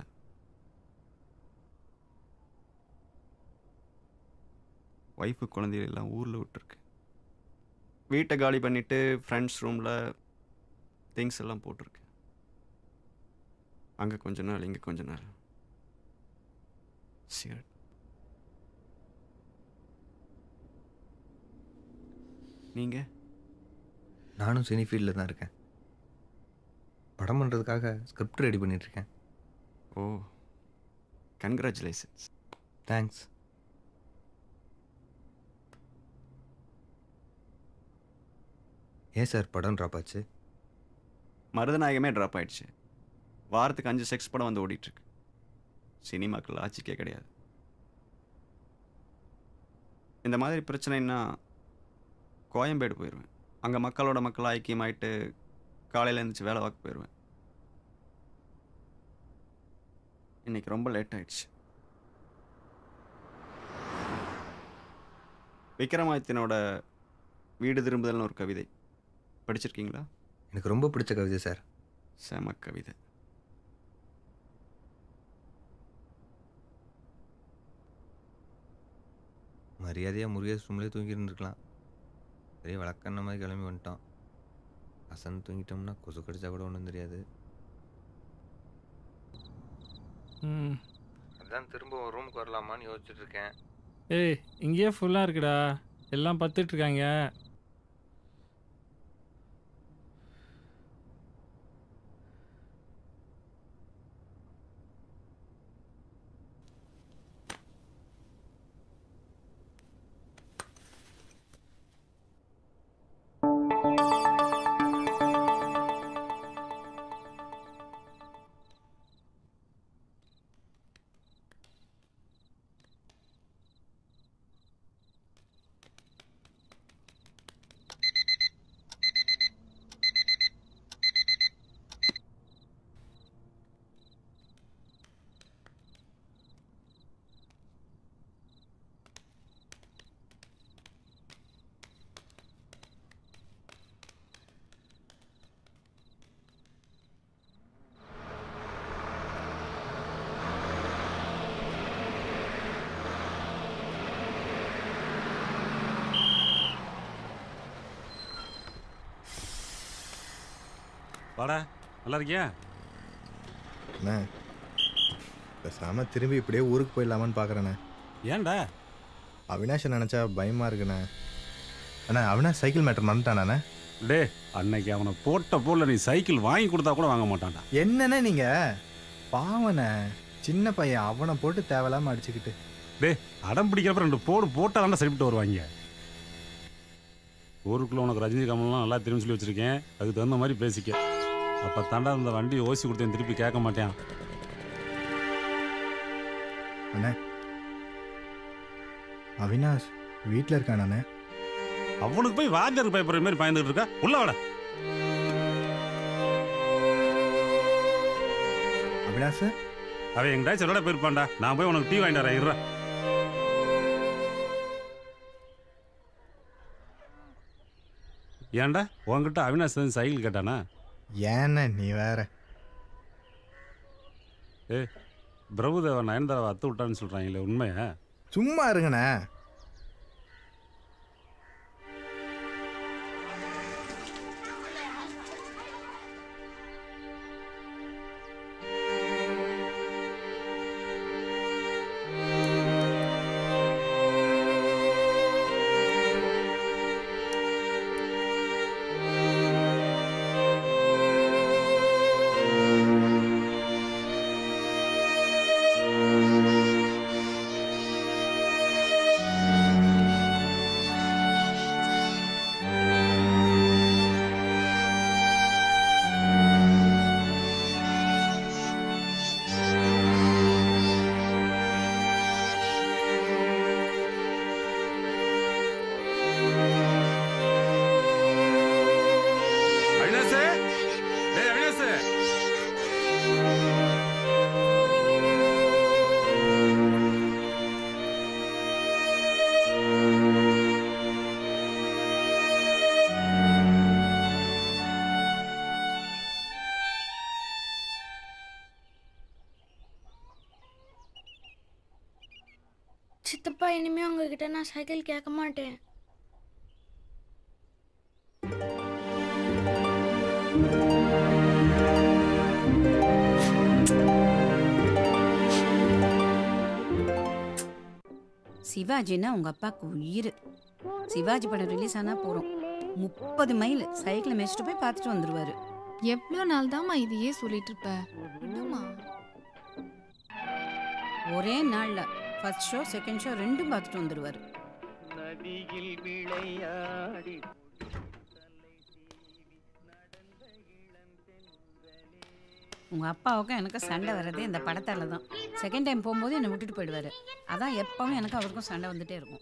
ஒய்ஃபு குழந்தைகள் எல்லாம் ஊரில் விட்டுருக்கு. வீட்டை காலி பண்ணிவிட்டு ஃப்ரெண்ட்ஸ் ரூமில் திங்ஸ் எல்லாம் போட்டிருக்கு. அங்கே கொஞ்ச நாள், இங்கே கொஞ்ச நாள். சிகரெட். நீங்கள்? நானும் சினி ஃபீல்டில் தான் இருக்கேன். படம் பண்ணுறதுக்காக ஸ்கிரிப்ட் ரெடி பண்ணிகிட்ருக்கேன். Oh, congratulations. தேங்க்ஸ். ஏன் சார் படம் ட்ராப் ஆச்சு? மருதநாயகமே ட்ராப் ஆயிடுச்சு. வாரத்துக்கு அஞ்சு செக்ஸ் படம் வந்து ஓடிட்டுருக்கு. சினிமாக்கள் ஆட்சிக்கே கிடையாது. இந்த மாதிரி பிரச்சனைன்னா கோயம்பேடு போயிடுவேன். அங்கே மக்களோட மக்கள் ஐக்கியமாயிட்டு காலையில் எழுந்திரிச்சு வேலை பார்க்க போயிடுவேன். இன்னைக்கு ரொம்ப லேட் ஆயிடுச்சு. விக்ரமாதித்யனோட வீடு திரும்புதல்னு ஒரு கவிதை படிச்சிருக்கீங்களா? எனக்கு ரொம்ப பிடிச்ச கவிதை சார். செம கவிதை. மரியாதையாக முருகேஷ் ரூம்லேயே தூங்கிருந்துருக்கலாம். பெரிய வழக்கண்ண மாதிரி கிளம்பி வந்துட்டோம். அசன் தூங்கிட்டோம்னா கொசு கடிச்சா கூட ஒன்றும் தெரியாது. ம் அதான் திரும்ப ஒரு ரூமுக்கு வரலாமான்னு யோசிச்சுட்டு இருக்கேன். ஏய், இங்கேயே ஃபுல்லாக இருக்குடா, எல்லாம் பத்துட்டு இருக்காங்க. வாடா, நல்லா இருக்கியா? அண்ணா பேசாம திரும்பி இப்படியே ஊருக்கு போயிடலாமான்னு பார்க்குறேண்ணே. ஏன்டா? அவினாஷை நினச்சா பயமாக இருக்குண்ணே. அண்ணா அவினாஷ் சைக்கிள் மேட்டர் மறந்துட்டானே. டே, அன்னைக்கு அவனை போட்ட போல நீ சைக்கிள் வாங்கி கொடுத்தா கூட வாங்க மாட்டான்டா. என்னண்ணே நீங்கள் பாவண்ணே, சின்ன பையன், அவனை போட்டு தேவையில்லாமல் அடிச்சுக்கிட்டு. டே, அடம் பிடிக்கிறப்ப ரெண்டு போடு போட்டால் சரிவிட்டு வருவாங்க. ஊருக்குள்ளே உனக்கு ரஜினி கமல்லாம் நல்லா திரும்பி சொல்லி வச்சுருக்கேன். அதுக்கு தகுந்த மாதிரி பேசிக்க. அப்போ தாண்டா இந்த வண்டி ஓசி கொடுத்தேன் திருப்பி கேட்க மாட்டேன். அண்ணே அவினாஷ் வீட்டில் இருக்கானே. அவனுக்கு போய் வாத்தியாருக்கு பயப்படுற மாதிரி பயந்துகிட்டு இருக்கா. உள்ள வாட. அவினாஷ் அவன் எங்கிட்ட சொல்லட போயிருப்பான்டா. நான் போய் உனக்கு டீ வாங்கிட்டு வரேன். இருறா. ஏன்டா உன்கிட்ட அவினாஷ் வந்து சைக்கிள் கேட்டானா? ஏண்ணே நீ வேற. ஏ, பிரபுதேவா நயன்தாராவை அத்து விட்டான்னு சொல்கிறாங்களே, உண்மையா? சும்மா இருங்கண்ணே. சித்தப்பா, இனிமே உங்ககிட்ட நான் சைக்கிள் கேட்க மாட்டேன். சிவாஜின்னா உங்க அப்பாவுக்கு உயிர். சிவாஜி படம் ரிலீஸ் ஆனா போறோம், முப்பது மைல் சைக்கிளை மேய்ச்சிட்டு போய் பார்த்துட்டு வந்துருவாரு. எவ்வளோ நாள் தாம்மா இதையே சொல்லிட்டு இருப்ப? என்னம்மா ஒரே நாள்ல ஃபர்ஸ்ட் ஷோ செகண்ட் ஷோ ரெண்டும் பார்த்துட்டு வந்துடுவார். நதியில் விளையாடி உங்கள் அப்பாவுக்கும் எனக்கு சண்டை வர்றதே இந்த படத்தால் தான். செகண்ட் டைம் போகும்போது என்னை விட்டுட்டு போயிடுவார். அதான் எப்பவும் எனக்கு அவருக்கும் சண்டை வந்துட்டே இருக்கும்.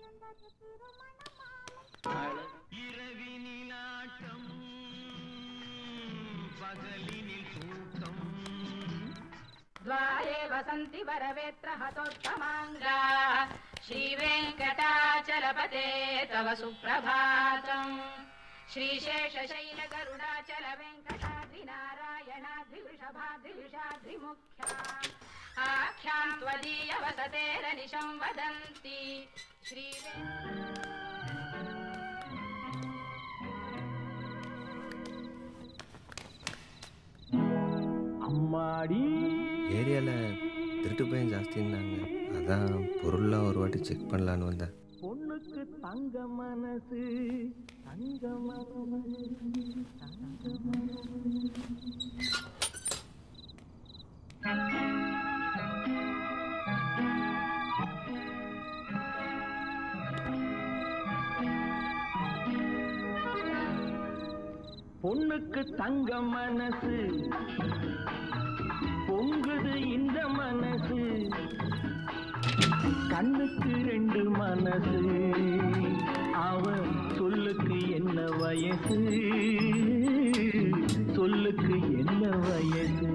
द्वारे वसन्ति वरवेत्र हतोत्तमाङ्गा श्रीवेङ्कटाचलपते तव सुप्रभातम् श्रीशेषशैलगरुडाचल वेङ्कटाद्रिनारायणाद्रिवृषभाद्रिविषाद्रिमुख्या आख्यां त्वदीयवसतेरनिशं वदन्ति श्री ஏரியாவில் திருட்டு பையன் ஜாஸ்தி இருந்தாங்க. அதான் பொருள்லாம் ஒரு வாட்டி செக் பண்ணலான்னு வந்தேன். பொண்ணுக்கு தங்க மனசு தங்க மனசு தங்க பொண்ணுக்கு தங்க மனசு பொங்குது இந்த மனசு கண்ணுக்கு ரெண்டு மனசு அவ சொல்லுக்கு என்ன வயசு சொல்லுக்கு என்ன வயசு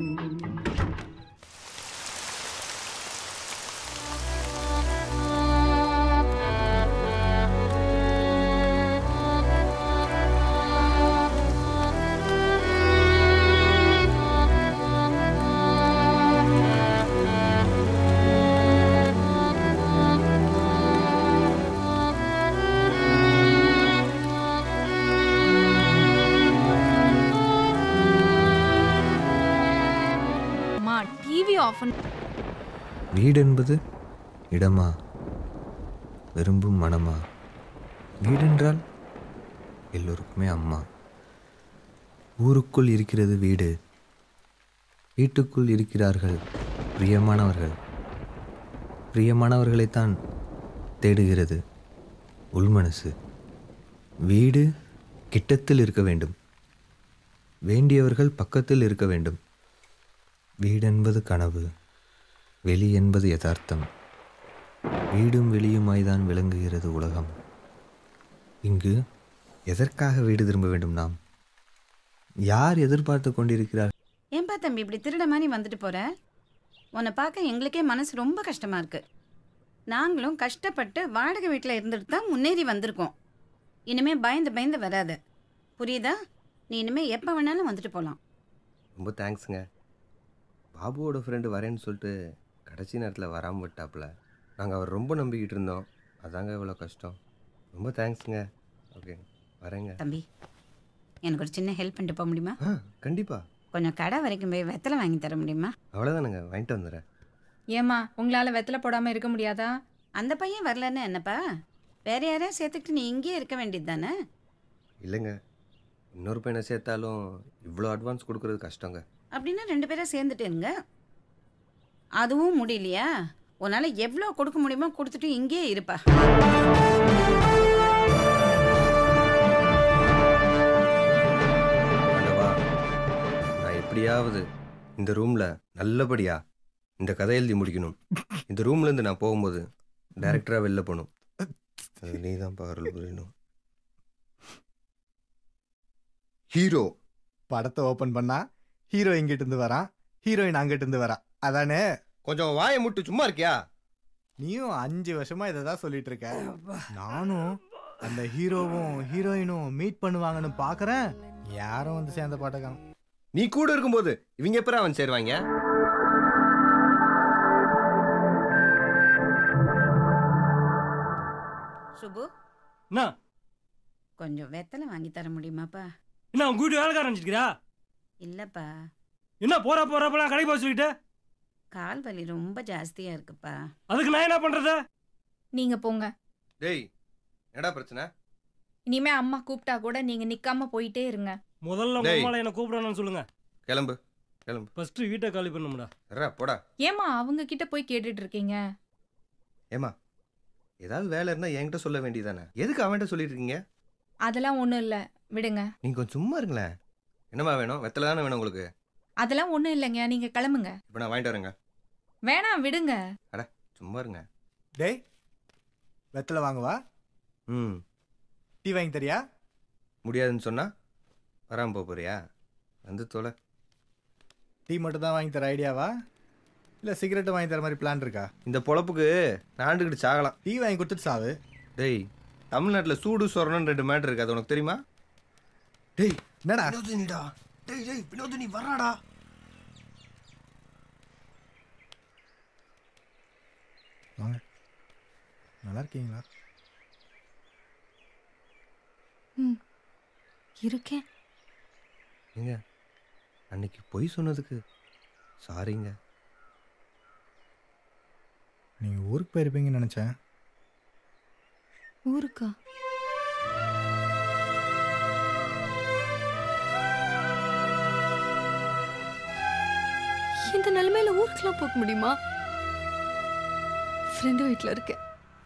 ஆஃப் பண்ண. வீடு என்பது இடமா, விரும்பும் மனமா? வீடென்றால் எல்லோருக்குமே அம்மா. ஊருக்குள் இருக்கிறது வீடு, வீட்டுக்குள் இருக்கிறார்கள் பிரியமானவர்கள். பிரியமானவர்களைத்தான் தேடுகிறது உள்மனசு. வீடு கிட்டத்தில் இருக்க வேண்டும், வேண்டியவர்கள் பக்கத்தில் இருக்க வேண்டும். வீடென்பது கனவு, வெளி என்பது யதார்த்தம். வீடும் வெளியுமாய்தான் விளங்குகிறது உலகம். இங்கு எதற்காக வீடு திரும்ப வேண்டும் நாம்? யார் எதிர்பார்த்து கொண்டிருக்கிறார்? ஏன்பா தம்பி இப்படி திருட மாதிரி வந்துட்டு போற? உன்னை பார்க்க எங்களுக்கே மனசு ரொம்ப கஷ்டமா இருக்கு. நாங்களும் கஷ்டப்பட்டு வாடகை வீட்டில் இருந்துட்டு தான் முன்னேறி வந்திருக்கோம். இனிமே பயந்து பயந்து வராது, புரியுதா? நீ இனிமே எப்போ வேணாலும் வந்துட்டு போகலாம். ரொம்ப தேங்க்ஸுங்க. பாபுவோட ஃப்ரெண்டு வரேன்னு சொல்லிட்டு கடைசி நேரத்தில் வராமல் விட்டாப்புல. நாங்கள் அவர் ரொம்ப நம்பிக்கிட்டு இருந்தோம், அதாங்க இவ்வளோ கஷ்டம். ரொம்ப தேங்க்ஸுங்க. ஓகே வரேங்க. தம்பி எனக்கு ஒரு சின்ன ஹெல்ப் பண்ணிட்டு போக முடியுமா? ஆ கண்டிப்பாக. கொஞ்சம் கடை வரைக்கும் போய் வெத்தலை வாங்கி தர முடியுமா? அவ்வளோதானுங்க, வாங்கிட்டு வந்துடுறேன். ஏம்மா உங்களால் வெத்தலை போடாமல் இருக்க முடியாதா? அந்த பையன் வரலன்னு என்னப்பா, வேற யாரையா சேர்த்துக்கிட்டு நீ இங்கேயே இருக்க வேண்டியது தானே? இல்லைங்க, இன்னொரு பையனை சேர்த்தாலும் இவ்வளோ அட்வான்ஸ் கொடுக்குறது கஷ்டங்க. அப்படின்னா ரெண்டு பேரும் சேர்ந்துட்டு இருங்க. அதுவும் முடியலையா? உன்னால் எவ்வளோ கொடுக்க முடியுமோ கொடுத்துட்டு இங்கேயே இருப்பா. எப்படியாவது இந்த ரூமில் நல்லபடியாக இந்த கதை எழுதி முடிக்கணும். இந்த ரூம்லேருந்து நான் போகும்போது டைரக்டராக வெளில போகணும். அது நீ தான் பாருள் புரியணும். ஹீரோ படத்தை ஓப்பன் பண்ணா ஹீரோ இங்கிட்டு இருந்து வரான், ஹீரோயின் அங்கிட்டு இருந்து வரா, அதானே? கொஞ்சம் வாயை முட்டு சும்மா இருக்கியா? நீயும் அஞ்சு வருஷமா இதை தான் சொல்லிட்டு இருக்க. நானும் அந்த ஹீரோவும் ஹீரோயினும் மீட் பண்ணுவாங்கன்னு பார்க்குறேன், யாரும் வந்து சேர்ந்த பாட்டக்கான. நீ கூட இருக்கும்போது இவங்க எப்பறம் அவன் சேருவாங்க? சுபு என்ன கொஞ்சம் வெத்தலை வாங்கி தர முடியுமாப்பா? என்ன உங்க வீட்டு வேலைக்காரன் வச்சிருக்கிறா? இல்லப்பா. என்ன போற போறப்பெல்லாம் கடைக்கு போக சொல்லிட்டு? கால் வலி ரொம்ப ஜாஸ்தியா இருக்குப்பா. அதுக்கு நான் என்ன பண்றது? நீங்க போங்க. டேய் என்னடா பிரச்சனை? இனிமே அம்மா கூப்பிட்டா கூட நீங்க நிக்காம போயிட்டே இருங்க. முதல்ல உங்க அம்மால என்ன கூப்பிடணும்னு சொல்லுங்க. கிளம்பு கிளம்பு. ஃபர்ஸ்ட் வீட்டை காலி பண்ணும்டா. ரா போடா. ஏமா அவங்க கிட்ட போய் கேட்டுட்டு இருக்கீங்க? ஏமா ஏதாவது வேலை இருந்தா என்கிட்ட சொல்ல வேண்டியதானே, எதுக்கு அவன்கிட்ட சொல்லிட்டு இருக்கீங்க? அதெல்லாம் ஒண்ணும் இல்ல, விடுங்க. நீங்க கொஞ்சம் சும்மா இருங்களேன். என்னமா வேணும்? வெத்தலை தானே வேணும் உங்களுக்கு? அதெல்லாம் ஒண்ணும் இல்லைங்க, நீங்க கிளம்புங்க. இப்போ நான் வாங்கிட்டு வரேங்க. வேணாம் விடுங்க. அட சும்மா இருங்க. டேய் வெத்தலை வாங்குவா? ம். டீ வாங்கி தரியா? முடியாதுன்னு சொன்னா வராமல் போக போறியா? வந்து தொலை. டீ மட்டும் தான் வாங்கி தர ஐடியாவா, இல்லை சிகரெட்டு வாங்கி தர மாதிரி பிளான் இருக்கா? இந்த பொழப்புக்கு நாண்டுக்கிட்டு சாகலாம். டீ வாங்கி கொடுத்துட்டு சாவு. டேய் தமிழ்நாட்டில் சூடு சொரணன்னு ரெண்டு மேட்ரு இருக்கு, அது உனக்கு தெரியுமா? டேய் என்னடா? வினோதினிடா. டேய் டேய் வினோதினி வர்றாடா. வாங்க, நல்லா இருக்கீங்களா? ம் இருக்கேன். ஏங்க அன்னைக்கு பொய் சொன்னதுக்கு சாரிங்க. நீங்கள் ஊருக்கு போயிருப்பீங்கன்னு நினச்சேன். ஊருக்கா? இந்த நிலைமையில ஊருக்குலாம் போக முடியுமா? ஃப்ரெண்டு வீட்டில் இருக்கேன்.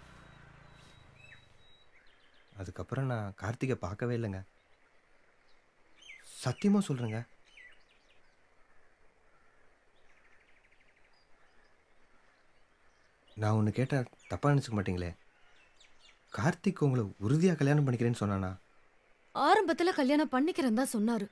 அதுக்கப்புறம் நான் கார்த்திகை பார்க்கவே இல்லைங்க, சத்தியமாக சொல்கிறேங்க. நான் ஒன்று கேட்டால் தப்பாக நினச்சிக்க மாட்டீங்களே? கார்த்திக் உங்களை உறுதியாக கல்யாணம் பண்ணிக்கிறேன்னு சொன்னானா? ஆரம்பத்தில் கல்யாணம் பண்ணிக்கிறேன் தான் சொன்னாரு.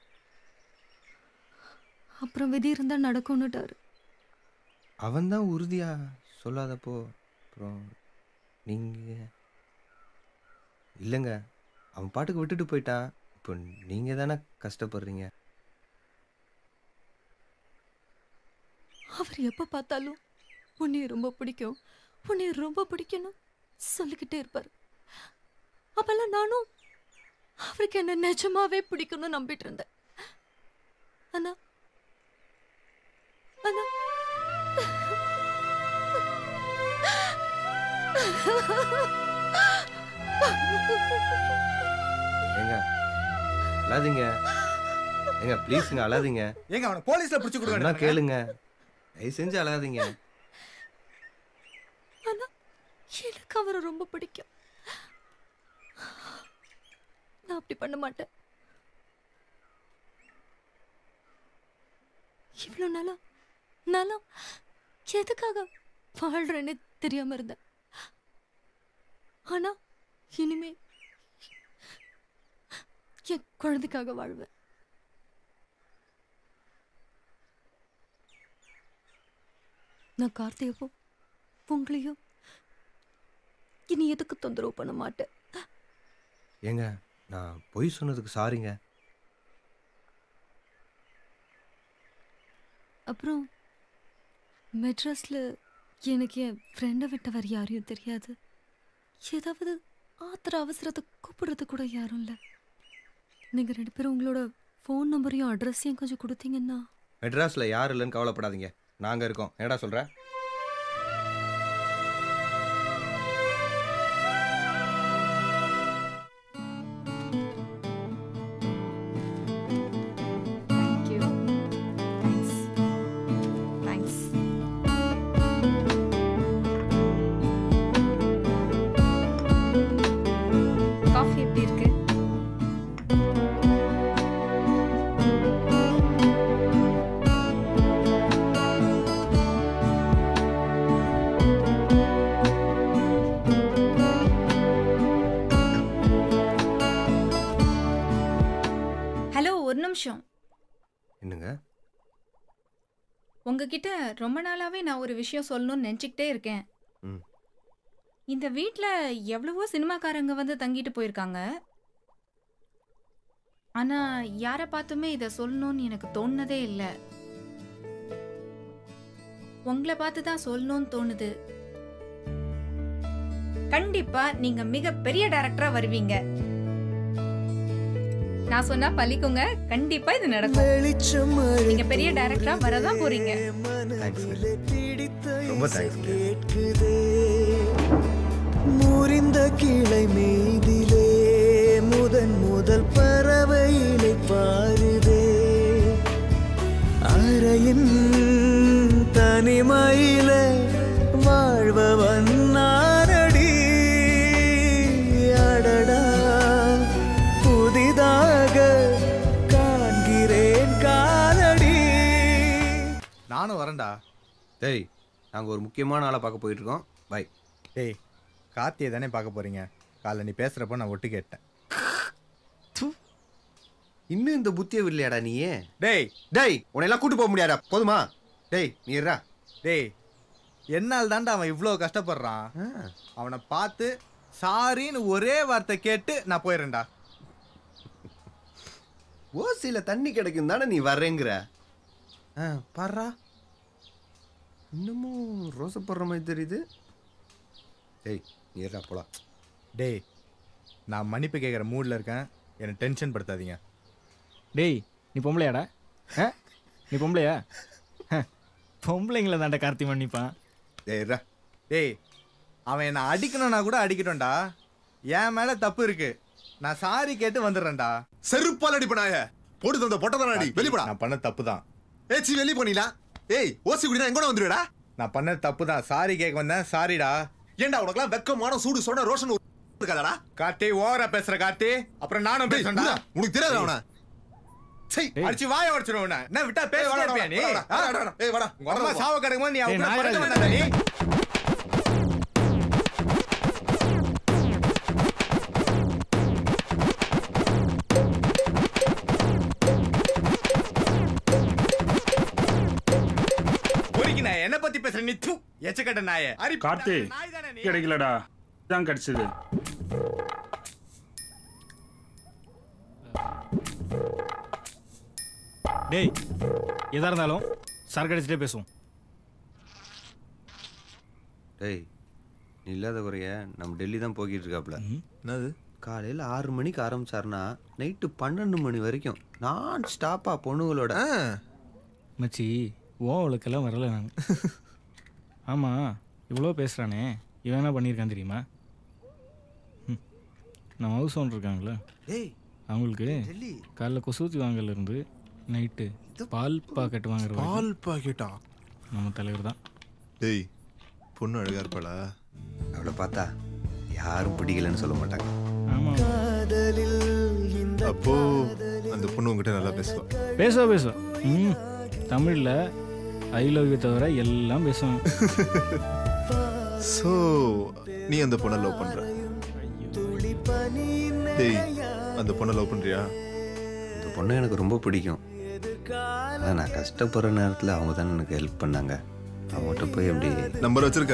அப்புறம் விதி இருந்தா நடக்கும்னுட்டாரு. அவன் தான் உறுதியாக சொல்லாதப்போ அப்புறம் நீங்கள் இல்லைங்க, அவன் பாட்டுக்கு விட்டுட்டு போயிட்டான். இப்போ நீங்கள் தானே கஷ்டப்படுறீங்க. அவர் எப்போ பார்த்தாலும் உன்னைய ரொம்ப பிடிக்கும், உன்னைய ரொம்ப பிடிக்கணும் சொல்லிக்கிட்டே இருப்பார். அப்பெல்லாம் நானும் அவருக்கு என்ன நிஜமாவே பிடிக்கணும்னு நம்பிட்டு இருந்தேன். ஆனா ஆனா ஏங்க அழாதீங்க. ஏங்க ப்ளீஸ்ங்க அழாதீங்க. ஏங்க அவனை போலீஸ்ல பிடிச்சு கொடுங்க. என்ன கேளுங்க. தயவு செஞ்சு அழாதீங்க. ஆனா எனக்கு அவரை ரொம்ப பிடிக்கும். நான் அப்படி பண்ண மாட்டேன். இவ்வளவு நாளா நாளா எதுக்காக வாழ்றேன்னு தெரியாம இருந்தேன். ஆனா இனிமே என் குழந்தைக்காக வாழ்வேன். நான் கார்த்தியவோ உங்களையோ இனி எதுக்கு தொந்தரவு பண்ண மாட்டேன். ஏங்க நான் பொய் சொன்னதுக்கு சாரிங்க. அப்புறம் மெட்ராஸ்ல எனக்கு என் ஃப்ரெண்டை விட்டவர் யாரையும் தெரியாது. ஏதாவது ஆத்திர அவசரத்தை கூப்பிடுறது கூட யாரும் இல்லை. நீங்கள் ரெண்டு பேரும் உங்களோட ஃபோன் நம்பரையும் அட்ரஸையும் கொஞ்சம் கொடுத்தீங்கன்னா. மெட்ராஸ்ல யார் இல்லைன்னு கவலைப்படாதீங்க, நாங்க இருக்கோம். என்னடா சொல்ற? காஃபி எப்படி இருக்கு? ஹலோ, ஒரு நிமிஷம். என்னங்க? உங்ககிட்ட ரொம்ப நாளாவே நான் ஒரு விஷயம் சொல்லணும்னு நினச்சிக்கிட்டே இருக்கேன். ம். இந்த வீட்டில் எவ்வளவோ சினிமாக்காரங்க வந்து தங்கிட்டு போயிருக்காங்க. ஆனால் யாரை பார்த்துமே இதை சொல்லணும்னு எனக்கு தோணுனதே இல்லை. உங்களை பார்த்து தான் சொல்லணும்னு தோணுது. கண்டிப்பா நீங்க மிகப்பெரிய டைரக்டரா வருவீங்க. நான் சொன்னா பலிக்குங்க. கண்டிப்பா இது நடக்கும். நீங்க பெரிய டைரக்டரா வரதான் போறீங்க. ரொம்ப தேங்க்ஸ். முறிந்த கிளை மீதிலே முதன் முதல் பறவையிலை பாருதே அறையின் தனிமையில வாழ்பவன் நானடி அடடா புதிதாக காண்கிறேன் காலடி. நானும் வரேன்டா. டேய் நாங்கள் ஒரு முக்கியமான ஆளை பார்க்க போயிட்டு இருக்கோம். பை. டேய் கார்த்தியை தானே பார்க்க போறீங்க. காலைல நீ பேசுறப்போ நான் ஒட்டு கேட்டேன். இன்னும் இந்த புத்தியை இல்லையாடா நீ? டேய் டேய் உன்னையெல்லாம் கூட்டு போக முடியாதா? போதுமா? டேய் நீ இருடா. டேய் என்னால் தாண்டா அவன் இவ்வளோ கஷ்டப்படுறான். அவனை பார்த்து சாரின்னு ஒரே வார்த்தை கேட்டு நான் போயிடுறேன்டா. ஓசியில் தண்ணி கிடைக்கும் தானே நீ வர்றேங்கிற. ஆ பாடுறா, இன்னமும் ரோசப்படுற மாதிரி தெரியுது. டேய் நீ இருடா போலாம். டேய் நான் மன்னிப்பு கேட்குற மூடில் இருக்கேன், என்னை டென்ஷன் படுத்தாதீங்க. டேய் நீ பொம்பளையாடா? ஆ நீ பொம்பளையா? பொம்பளைங்கள தாண்டா கார்த்தி மன்னிப்பான். டேய்ரா டேய் அவன் என்னை அடிக்கணும்னா கூட அடிக்கட்டும்டா. என் மேலே தப்பு இருக்கு. நான் சாரி கேட்டு வந்துடுறேன்டா. செருப்பால் அடிப்பனாய போட்டு தந்த பொட்டதான அடி. வெளிப்படா. நான் பண்ண தப்பு தான். ஏச்சி வெளிய போனீங்களா? ஏய் ஓசி குடினா எங்கட வந்துடுடா. நான் பண்ண தப்பு தான். சாரி கேட்க வந்தேன். சாரிடா. ஏன்டா உனக்குலாம் வெக்கமான சூடு சொன்ன ரோஷன் இருக்காதடா? கார்த்தி ஓவரா பேசுற கார்த்தி. அப்புறம் நானும் பேசுறேன்டா. உனக்கு தெரியாதா அவன? சை அடிச்சு வாய உடைச்சிரும் உன்னை. என்ன விட்டா பேசவே இருப்பியா நீ? ஏய் வாடா. உங்க அம்மா சாவ கிடக்கும்போது நீ அவங்க நாயரா பறக்க வந்தாடா நீ. பொறுக்கி நாயே, என்ன பத்தி பேசுற நீ? தூ எச்சக்கட்ட நாயே. அரி கார்த்தி கிடைக்கலடா, தான் கிடைச்சது. டேய் எதா இருந்தாலும் சரக்கு அடிச்சுட்டே பேசுவோம். டேய் நீ இல்லாத குறைய நம்ம டெல்லி தான் போய்கிட்டு இருக்காப்புல. என்னது? காலையில் ஆறு மணிக்கு ஆரம்பிச்சாருன்னா நைட்டு பன்னெண்டு மணி வரைக்கும் நான் ஸ்டாப்பா பொண்ணுங்களோட. மச்சி ஓ அவளுக்கெல்லாம் வரல நான். ஆமாம் இவ்வளோ பேசுகிறானே இவன் என்ன பண்ணியிருக்கான் தெரியுமா? ம் நம்ம ஹவுஸ் ஓனர் இருக்காங்களே அவங்களுக்கு காலைல கொசூத்தி வாங்கலேருந்து நைட்டு பால் பாக்கெட் வாங்குற பால் பாக்கெட்டா? நம்ம தலைவர் தான். டேய் பொண்ணு அழகா இருப்பாளா? அவளை பார்த்தா யாரும் பிடிக்கலன்னு சொல்ல மாட்டாங்க. அப்போ அந்த பொண்ணு உங்ககிட்ட நல்லா பேசுவா? பேசுவா பேசுவா. ம் தமிழில் ஐ லவ் யூ தவிர எல்லாம் பேசுவாங்க. ஸோ நீ அந்த பொண்ணை லவ் பண்ற? டேய் அந்த பொண்ணை லவ் பண்றியா? இந்த பொண்ணை எனக்கு ரொம்ப பிடிக்கும். அதான் நான் கஷ்டப்படுற நேரத்தில் அவங்க தானே எனக்கு ஹெல்ப் பண்ணாங்க. அவங்ககிட்ட போய் எப்படி நம்பர் வச்சிருக்க?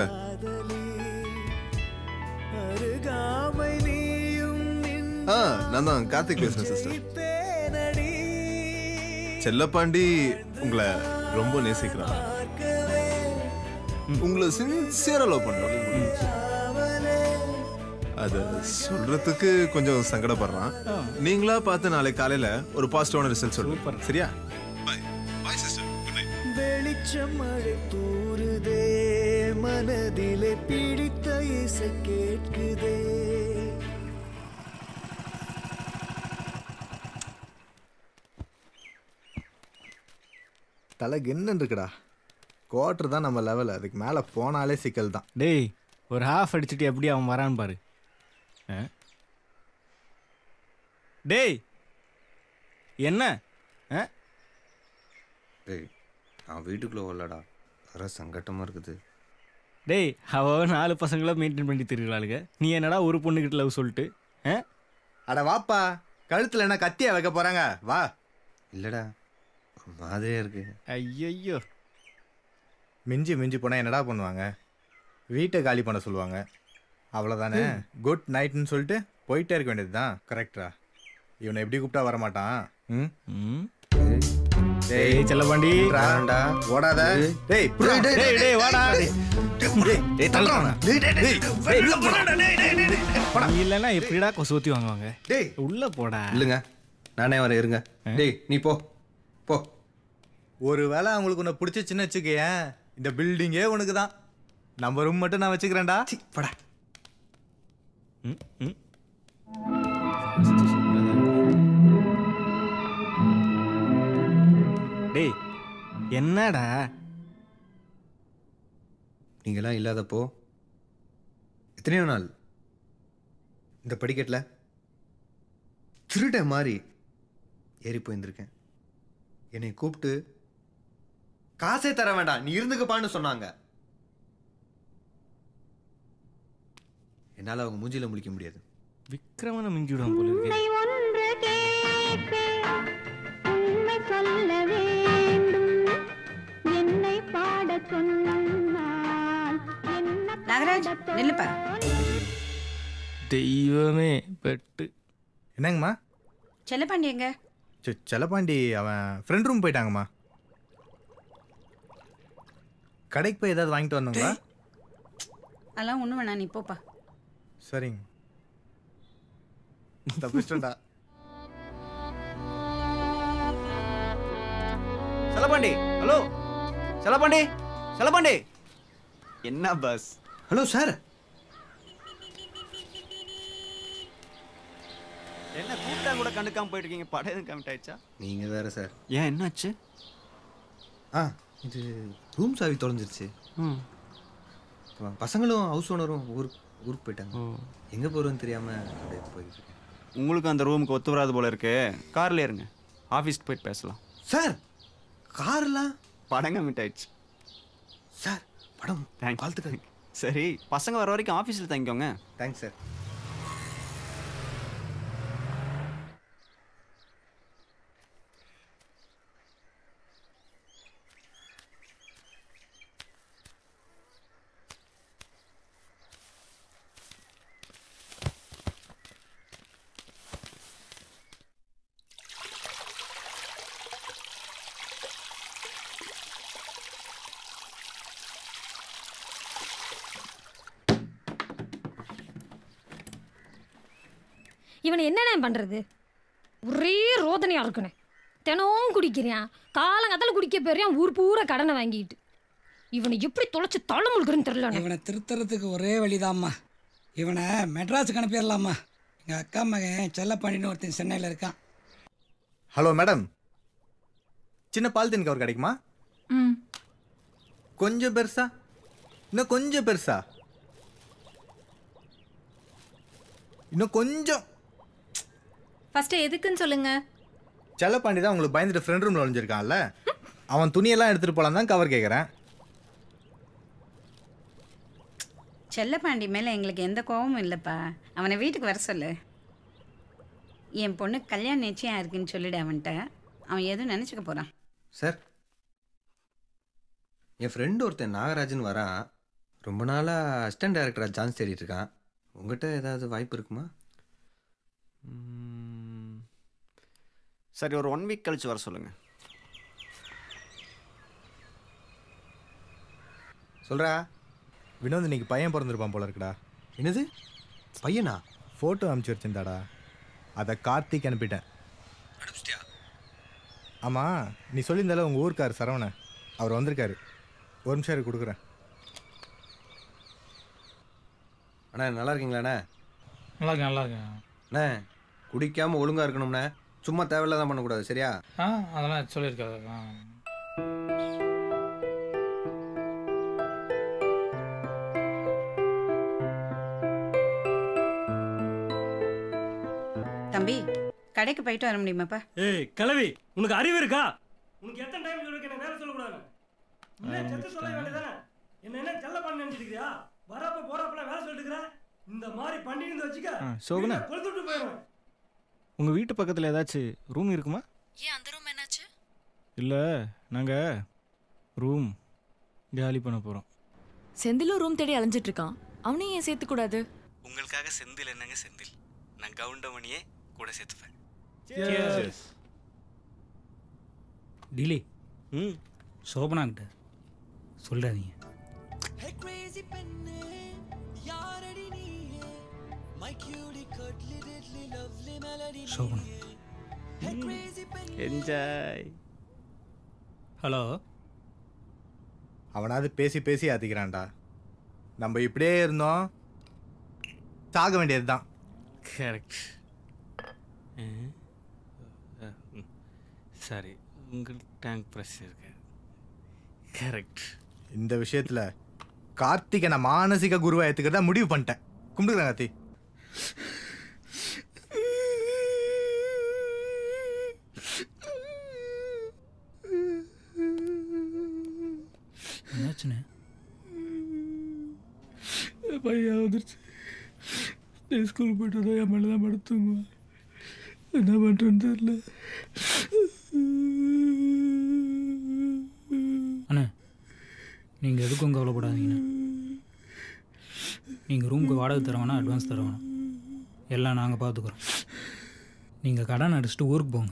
ஆ நான் தான் கார்த்திக் பேசுறேன் சிஸ்டர். செல்லப்பாண்டி உங்களை ரொம்ப நேசிக்கிறான். உங்களை சின்சியரா லவ் பண்றான். அத சொல்றதுக்கு கொஞ்சம் சங்கடப்படுறான். நீங்களா பார்த்து நாளைக்கு காலையில ஒரு பாசிட்டிவான ரிசல்ட் சொல்லுங்க. சரியா? Bye bye sister. Good night. வெளிச்சம் மழை தூறுதே மனதிலே பிடித்த இசை கேட்குதே. தலைக்கு என்ன இருக்குடா? குவார்டர் தான் நம்ம லெவல். அதுக்கு மேலே போனாலே சிக்கல் தான். டேய் ஒரு ஹாஃப் அடிச்சுட்டு எப்படி அவன் வரான்னு பாரு. டேய் என்ன? டேய் அவன் வீட்டுக்குள்ளே வரலடா. வர சங்கட்டமாக இருக்குது. டேய் அவ நாலு பசங்கள மெயின்டைன் பண்ணி திருக்கிறாளுங்க. நீ என்னடா ஒரு பொண்ணுக்கிட்ட லவ் சொல்லிட்டு? அட வாப்பா, கழுத்தில் என்ன கத்தியா வைக்க போகிறாங்க? வா. இல்லைடா மாதிரியா இருக்கு. ஐயோ மிஞ்சி மிஞ்சி போனால் என்னடா பண்ணுவாங்க? வீட்டை காலி பண்ண சொல்லுவாங்க. அவ்வளோதானே. குட் நைட்னு சொல்லிட்டு போயிட்டே இருக்க வேண்டியது தான். கரெக்டா? இவனை எப்படி கூப்பிட்டா வரமாட்டான். ம் ம் டேய் செல்லப்பாண்டி ஓடாத. டேய் டேய் டேய் வாடா. டேய் தள்ளுறானே. டேய் டேய் டேய் இல்லைன்னா எப்படிடா கொசூத்தி வாங்குவாங்க? டேய் உள்ள போடா. இல்லைங்க நானே வரேன் இருங்க. டேய் நீ போ போ. ஒரு வேளை அவங்களுக்கு உன்னை பிடிச்சிச்சின்னு வச்சுக்கேன், இந்த பில்டிங்கே உனக்கு தான். நம்ம ரூம் மட்டும் நான் வச்சுக்கிறேன்டா. போடா. ம் ம் டேய் என்னடா நீங்களாம் இல்லாதப்போ எத்தனையோ நாள் இந்த படிக்கட்டில் திருட மாதிரி ஏறி போயிருந்திருக்கேன். என்னை கூப்பிட்டு காசே தர வேண்டாம் நீ இருந்துக்கப்பான்னு சொன்னாங்க. என்னால் அவங்க மூஞ்சில முழிக்க முடியாது. விக்ரமனை மிஞ்சி விடுவான் போல இருக்கு. நாகராஜ் நில்லுப்பா. தெய்வமே பெட்டு. என்னங்கம்மா? செல்லப்பாண்டி எங்க? செல்லப்பாண்டி அவன் ஃப்ரெண்ட் ரூம் போயிட்டாங்கம்மா. கடைக்கு போய் ஏதாவது வாங்கிட்டு வந்தாங்களா? அதெல்லாம் ஒன்றும் வேணாம், நீ போப்பா. சரிங்க. தப்பிச்சிட்டா. செல்லப்பாண்டி ஹலோ. செல்லப்பாண்டி செல்லப்பாண்டி என்ன பஸ்? Hello sir. என்ன கூப்பிட்டா கூட கண்டுக்காம போயிட்டு இருக்கீங்க? படம் எதுவும் கமிட் ஆயிடுச்சா? நீங்கள் வேறு சார். ஏன் என்னாச்சு? ஆ இது ரூம் சாவி தொலைஞ்சிருச்சு. ம் பசங்களும் ஹவுஸ் ஓனரும் ஊருக்கு ஊருக்கு போயிட்டாங்க. எங்கே போகிறோன்னு தெரியாமல் அப்படியே போயிட்டு இருக்கேன். உங்களுக்கு அந்த ரூமுக்கு ஒத்து வராது போல இருக்கு. காரில் ஏறுங்க, ஆஃபீஸ்க்கு போயிட்டு பேசலாம். சார் கார்லாம் படம் கமிட் ஆயிடுச்சு சார். படம் தேங்க் வாழ்த்துக்கள். சரி பசங்க வர வரைக்கும் ஆஃபீஸில் தங்கிக்கோங்க. Thanks sir. இவனை என்னென்ன பண்றது? ஒரே ரோதனையா இருக்குனே. தினமும் குடிக்கிறான். காலங்காத்தால குடிக்க போறியான் ஊர் பூரா கடனை வாங்கிட்டு. இவனை எப்படி தொலைச்சு தள்ள முழுக்குறன்னு தெரியல. இவனை திருத்தறதுக்கு ஒரே வழிதாம்மா. இவனை மெட்ராஸுக்கு அனுப்பிடலாமா? எங்கள் அக்கா மகன் செல்லப்பாண்டின்னு ஒருத்தன் சென்னையில் இருக்கான். ஹலோ மேடம், சின்ன பாலித்தீன் கவர் கிடைக்குமா? ம் கொஞ்சம் பெருசா? இன்னும் கொஞ்சம் பெருசா? இன்னும் கொஞ்சம். ஃபர்ஸ்ட் எதுக்குன்னு சொல்லுங்க. செல்லப்பாண்டி தான் உங்களுக்கு பயந்துட்டு ஃப்ரெண்ட் ரூமில் ஒழிஞ்சிருக்கான்ல, அவன் துணியெல்லாம் எடுத்துகிட்டு போகலாம் தான் கவர் கேட்குறேன். செல்லப்பாண்டி மேலே எங்களுக்கு எந்த கோபமும் இல்லைப்பா. அவனை வீட்டுக்கு வர சொல்லு. என் பொண்ணு கல்யாணம் நிச்சயம் இருக்குன்னு சொல்லிடு அவன்கிட்ட. அவன் எதுவும் நினச்சிக்க போகிறான். சார், என் ஃப்ரெண்டு ஒருத்தன் நாகராஜன் வரான். ரொம்ப நாளாக அசிஸ்டன்ட் டைரக்டராக சான்ஸ் தேடிட்டு இருக்கான். உங்கள்கிட்ட ஏதாவது வாய்ப்பு இருக்குமா? சரி, ஒரு ஒன் வீக் கழிச்சு வர சொல்லுங்கள். சொல்கிறா வினோத், இன்னைக்கு பையன் பிறந்திருப்பான் போல இருக்குடா. என்னது பையனா? ஃபோட்டோ அனுப்பிச்சி வச்சிருந்தாடா, அதை கார்த்திக் அனுப்பிட்டேன். ஆமாம், நீ சொல்லியிருந்தால உங்கள் ஊருக்கார் சரவணன், அவர் வந்திருக்காரு. ஒரு நிமிஷம் இருக்கு, கொடுக்குறேன். அண்ணா நல்லா இருக்கீங்களாண்ணே? நல்லா இருக்கேன் நல்லா இருக்கேன் அண்ணே, குடிக்காமல் ஒழுங்காக இருக்கணும்ண்ணே. சும்மா தேவையில்லாதான் பண்ணக்கூடாது, சரியா? ஆ அதெல்லாம் சொல்லியிருக்காரு. ஆ தம்பி, கடைக்கு போயிட்டு வர முடியுமாப்பா? ஏய் கிளவி, உனக்கு அறிவு இருக்கா? உனக்கு எத்தனை டைம் சொல்லிருக்கேன் என்ன வேலை சொல்லக்கூடாது? என்ன செத்து சொல்ல வேண்டியதானே? என்ன என்ன செல்ல பண்ண நினைச்சிருக்கியா? வரப்ப போறப்பலாம் வேலை சொல்லிட்டு இருக்கிற. இந்த மாதிரி பண்ணி இருந்து வச்சுக்க. சோகுனா, கொளுத்துட்டு போயிடுவேன். உங்கள் வீட்டு பக்கத்தில் ஏதாச்சும் ரூம் இருக்குமா? ஏன் அந்த ரூம் என்னாச்சு? இல்லை, நாங்கள் ரூம் காலி பண்ண போகிறோம். செந்திலும் ரூம் தேடி அலைஞ்சிட்டு இருக்கான். அவனையும் ஏன் சேர்த்துக்கூடாது? உங்களுக்காக செந்தில் என்னங்க செந்தில், நான் கவுண்டமணியே கூட சேர்த்துப்பேன். டிலே ம் சோபனாங்கிட்ட சொல்கிறாதீங்க. சோபனா என்ஜாய். ஹலோ, அவனாவது பேசி பேசி ஆத்திக்கிறான்டா. நம்ம இப்படியே இருந்தோம் சாக வேண்டியது தான். கரெக்ட். சரி, உங்கள் டேங்க் ப்ரெஷர் இருக்கு. கரெக்ட். இந்த விஷயத்தில் கார்த்திகை நான் மானசிக குருவை ஏற்றுக்கிறதா முடிவு பண்ணிட்டேன். கும்பிடுறேன் கார்த்தி. என்னாச்சுண்ணே? பையன் வந்துருச்சு. ஸ்கூல் போய்ட்டு வந்தா என் மேலே தான் படுத்துங்குவேன். என்ன பண்ணுறேன்னு தெரியல. அண்ணா, நீங்கள் எதுக்கும் கவலைப்படாதீங்கண்ணா. நீங்கள் ரூமுக்கு வாடகை தரவேணா, அட்வான்ஸ் தரவேணா, எல்லாம் நாங்கள் பார்த்துக்குறோம். நீங்கள் கடன் அடிச்சுட்டு ஊருக்கு போங்க.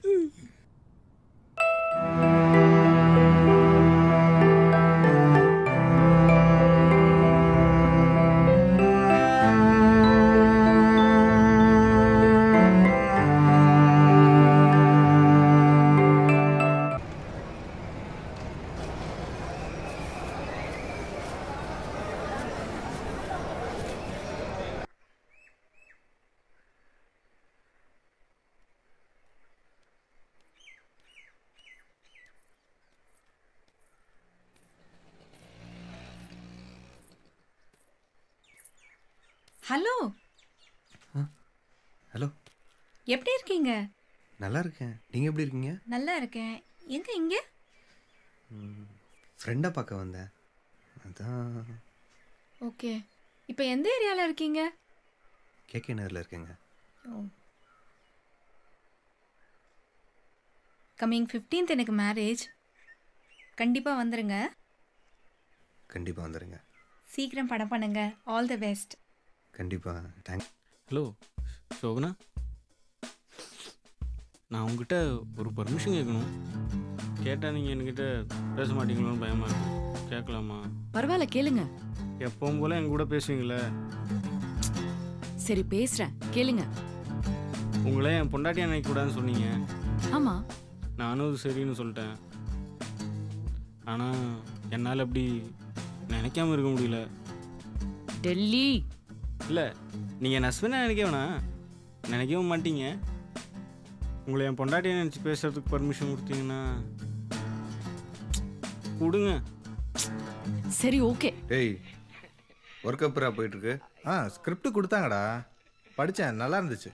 ஹலோ. ஹலோ, எப்படி இருக்கீங்க? நல்லா இருக்கேன். நீங்கள் எப்படி இருக்கீங்க? நல்லா இருக்கேன். எங்க இங்க? ஃப்ரெண்டை பார்க்க வந்தேன், அதான். ஓகே, இப்போ எந்த ஏரியாவில் இருக்கீங்க? கேகே நகரில் இருக்கேங்க. கம்மிங் ஃபிஃப்டீன்த் எனக்கு மேரேஜ். கண்டிப்பாக வந்துடுங்க. கண்டிப்பாக வந்துடுங்க. சீக்கிரம் படம் பண்ணுங்க. All the best. கண்டிப்பாக. தேங்க். ஹலோ சோபனா, நான் உங்ககிட்ட ஒரு பர்மிஷன் கேட்கணும். கேட்டால் நீங்கள் என்கிட்ட பேச மாட்டீங்களோன்னு பயமாக இருக்கு. கேட்கலாமா? பரவாயில்ல, கேளுங்க. எப்பவும் போல எங்க கூட பேசுவீங்களே. சரி பேசுகிறேன், கேளுங்க. உங்களே என் பொண்டாட்டியா நினைக்க கூடாதுன்னு சொன்னீங்க. ஆமாம், நானும் அது சரின்னு சொல்லிட்டேன். ஆனால் என்னால் அப்படி நினைக்காம இருக்க முடியல. டெல்லி இல்லை, நீங்கள் என் ஹஸ்பண்டை நினைக்க வேணாம், நினைக்கவும் மாட்டீங்க. உங்களை என் பொண்டாட்டியை நினச்சி பேசுறதுக்கு பர்மிஷன் கொடுத்தீங்கன்னா கொடுங்க. சரி, ஓகே. டேய், ஒர்க் அப்புறம் போயிட்டுருக்கு. ஆ ஸ்கிரிப்ட் கொடுத்தாங்கடா, படித்தேன், நல்லா இருந்துச்சு.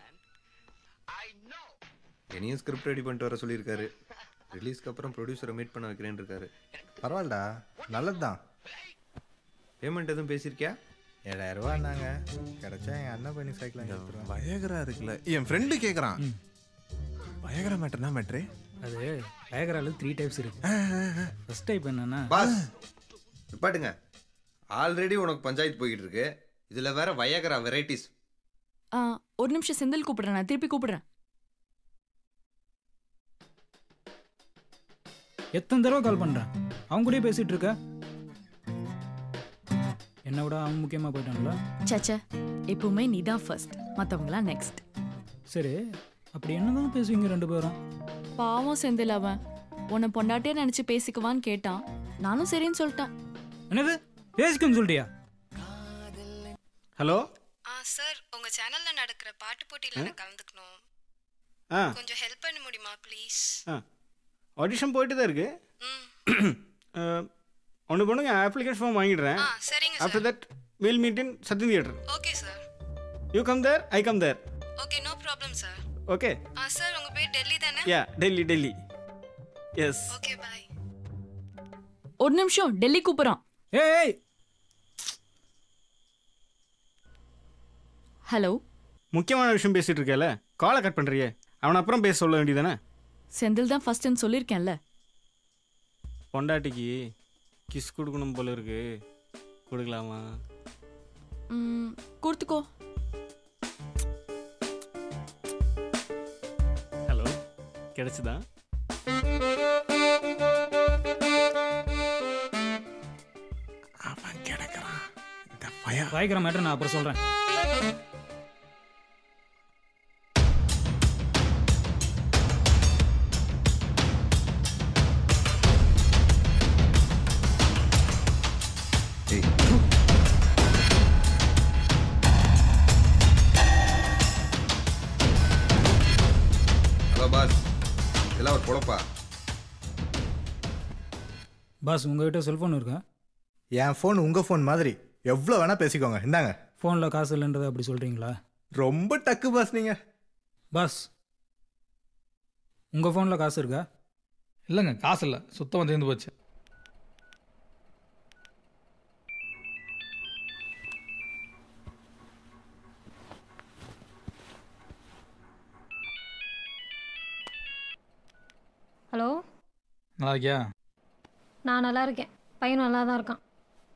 என்னையும் ஸ்கிரிப்ட் ரெடி பண்ணிட்டு வர சொல்லியிருக்காரு. ரிலீஸ்க்கு அப்புறம் ப்ரொடியூசரை மீட் பண்ண வைக்கிறேன்னு இருக்காரு. பரவாயில்லடா, நல்லது தான். பேமெண்ட் எதுவும் பேசியிருக்கியா? ஏழாயிரம் ரூபான்னாங்க, கிடைச்சா எங்கள் அண்ணன் பண்ணி சைக்கிள் வயகரா இருக்குல்ல, என் ஃப்ரெண்டு கேட்குறான். வயகரா மேட்டர்னா மேட்ரு அது வயகரால த்ரீ டைப்ஸ் இருக்கு. ஃபர்ஸ்ட் டைப் என்னன்னா, பாஸ் பாட்டுங்க, ஆல்ரெடி உனக்கு பஞ்சாயத்து போய்கிட்டு இருக்கு, இதில் வேற வயகரா வெரைட்டிஸ். ஆ, ஒரு நிமிஷம் செந்தில் கூப்பிடுறேன், நான் திருப்பி கூப்பிடுறேன். எத்தனை தடவை கால் பண்ணுறேன், அவங்க கூடயே பேசிகிட்டு இருக்க. என்னை விட அவங்க முக்கியமாக போயிட்டாங்களா? சச்சா, எப்பவுமே நீ தான் ஃபர்ஸ்ட், மற்றவங்களாம் நெக்ஸ்ட். சரி, அப்படி என்னதான் பேசுவீங்க ரெண்டு பேரும்? பாவம் செந்தில், அவன் உன்னை பொண்டாட்டியே நினச்சி பேசிக்குவான்னு கேட்டான், நானும் சரின்னு சொல்லிட்டேன். என்னது பேசிக்கன்னு சொல்லிட்டியா? ஹலோ ஆ சார், உங்க சேனல்ல நடக்கிற பாட்டு போட்டியில நான் கலந்துக்கணும். ஆ கொஞ்சம் ஹெல்ப் பண்ண முடியுமா ப்ளீஸ்? ஆ ஆடிஷன் போயிட்டு தான் இருக்கு. ஒன்று பண்ணுங்க, அப்ளிகேஷன் ஃபார்ம் வாங்கிடுறேன். சரிங்க sir. After that will meet in Sathyam theatre. Okay sir. You come there, I come there. Okay, no problem sir. Okay. Ah sir, உங்க பேர் டெல்லி தானே? Yeah, Delhi Delhi. Yes. Okay, bye. ஒரு நிமிஷம், டெல்லி கூப்பிடுறான். ஏய், ஹலோ. முக்கியமான விஷயம் பேசிட்டு இருக்கேல, காலை கட் பண்றியே, அவனை அப்புறம் பேச சொல்ல வேண்டியதானே? செந்தில் தான் ஃபர்ஸ்ட்னு சொல்லியிருக்கேன்ல. பொண்டாட்டிக்கு கிஸ் கொடுக்கணும் போல இருக்கு, கொடுக்கலாமா? ம், கொடுத்துக்கோ. ஹலோ, கிடைச்சுதா? அவன் கிடக்குறான். வாய்க்கிற மேட்டர் நான் அப்புறம் சொல்கிறேன். ஹலோ பாஸ், இதெல்லாம் ஒரு பொழப்பா? பாஸ், உங்ககிட்ட செல்ஃபோன் இருக்கா? என் ஃபோன் உங்கள் ஃபோன் மாதிரி எவ்வளோ வேணால் பேசிக்கோங்க, இந்தாங்க. ஃபோனில் காசு இல்லைன்றதை அப்படி சொல்கிறீங்களா? ரொம்ப டக்கு பாஸ் நீங்கள். பாஸ், உங்கள் ஃபோனில் காசு இருக்கா? இல்லைங்க, காசு இல்லை, சுத்தமாக தீர்ந்து போச்சு. ஹலோ, நல்லா இருக்கியா? நான் நல்லா இருக்கேன், பையனும் நல்லா தான் இருக்கான்.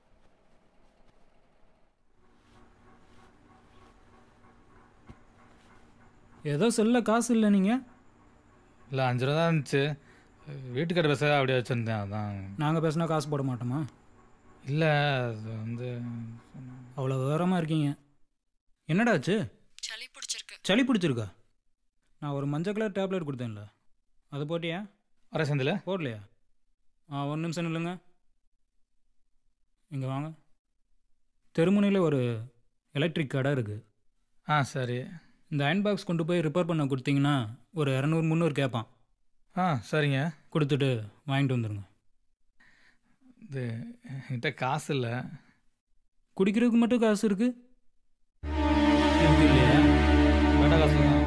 ஏதோ சொல்ல காசு இல்லை நீங்கள்? இல்லை, அஞ்சு ரூபா தான் இருந்துச்சு, வீட்டுக்கிட்ட பேச அப்படியே வச்சுருந்தேன், அதான். நாங்கள் பேசினா காசு போட மாட்டோமா? இல்லை, அது வந்து அவ்வளோ விவரமாக இருக்கீங்க. என்னடாச்சு? சளி பிடிச்சிருக்கு. சளி பிடிச்சிருக்கா? நான் ஒரு மஞ்சள் கலர் டேப்லெட் கொடுத்தேன்ல, அது போட்டியா? வர சந்தில் போடலையா? ஆ, ஒரு நிமிஷம் இல்லைங்க, இங்கே வாங்க. தெருமுனையில் ஒரு எலக்ட்ரிக் கடை இருக்குது. ஆ சரி. இந்த அயன் பாக்ஸ் கொண்டு போய் ரிப்பேர் பண்ண கொடுத்தீங்கன்னா ஒரு இரநூறு முந்நூறு கேட்பான். ஆ சரிங்க, கொடுத்துட்டு வாங்கிட்டு வந்துடுங்க. இது என்கிட்ட காசு இல்லை. குடிக்கிறதுக்கு மட்டும் காசு இருக்குது இல்லையா? பேட்டா காசு தான்.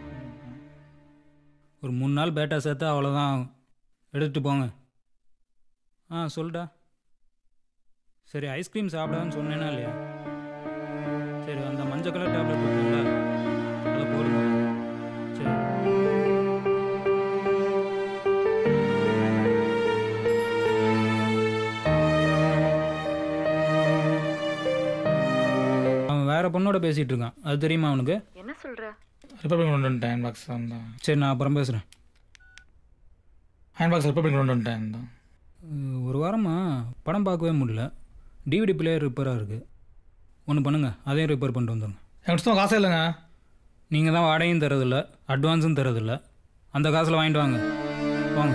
ஒரு மூணு நாள் பேட்டா சேர்த்தா அவ்வளோதான், எடுத்துகிட்டு போங்க. ஆ சொல்டா. சரி, ஐஸ்கிரீம் சாப்பிடான்னு சொன்னேன்னா இல்லையா? சரி, அந்த மஞ்சள் கலர் டேப்லெட் கொடுத்தீங்களா, அதை போடுங்க. சரி. அவன் வேற பொண்ணோட பேசிகிட்டு இருக்கான், அது தெரியுமா அவனுக்கு? என்ன சொல்கிற? ரிப்பப்ளிக் கொண்டு வந்துட்டேன், அயன் பாக்ஸ் தான். சரி, நான் அப்புறம் பேசுகிறேன். அயன் பாக்ஸ் ரிப்பப்ளிக் கொண்டு வந்துட்டேன் தான். ஒரு வாரமாக படம் பார்க்கவே முடியல, டிவிடி பிளேயர் ரிப்பேராக இருக்குது. ஒன்று பண்ணுங்கள், அதையும் ரிப்பேர் பண்ணிட்டு வந்துடுங்க. எனக்கு சுத்தம் காசே இல்லைங்க. நீங்கள் தான் வாடகையும் தரதில்ல, அட்வான்ஸும் தரதில்ல, அந்த காசில் வாங்கிட்டு வாங்க. வாங்க.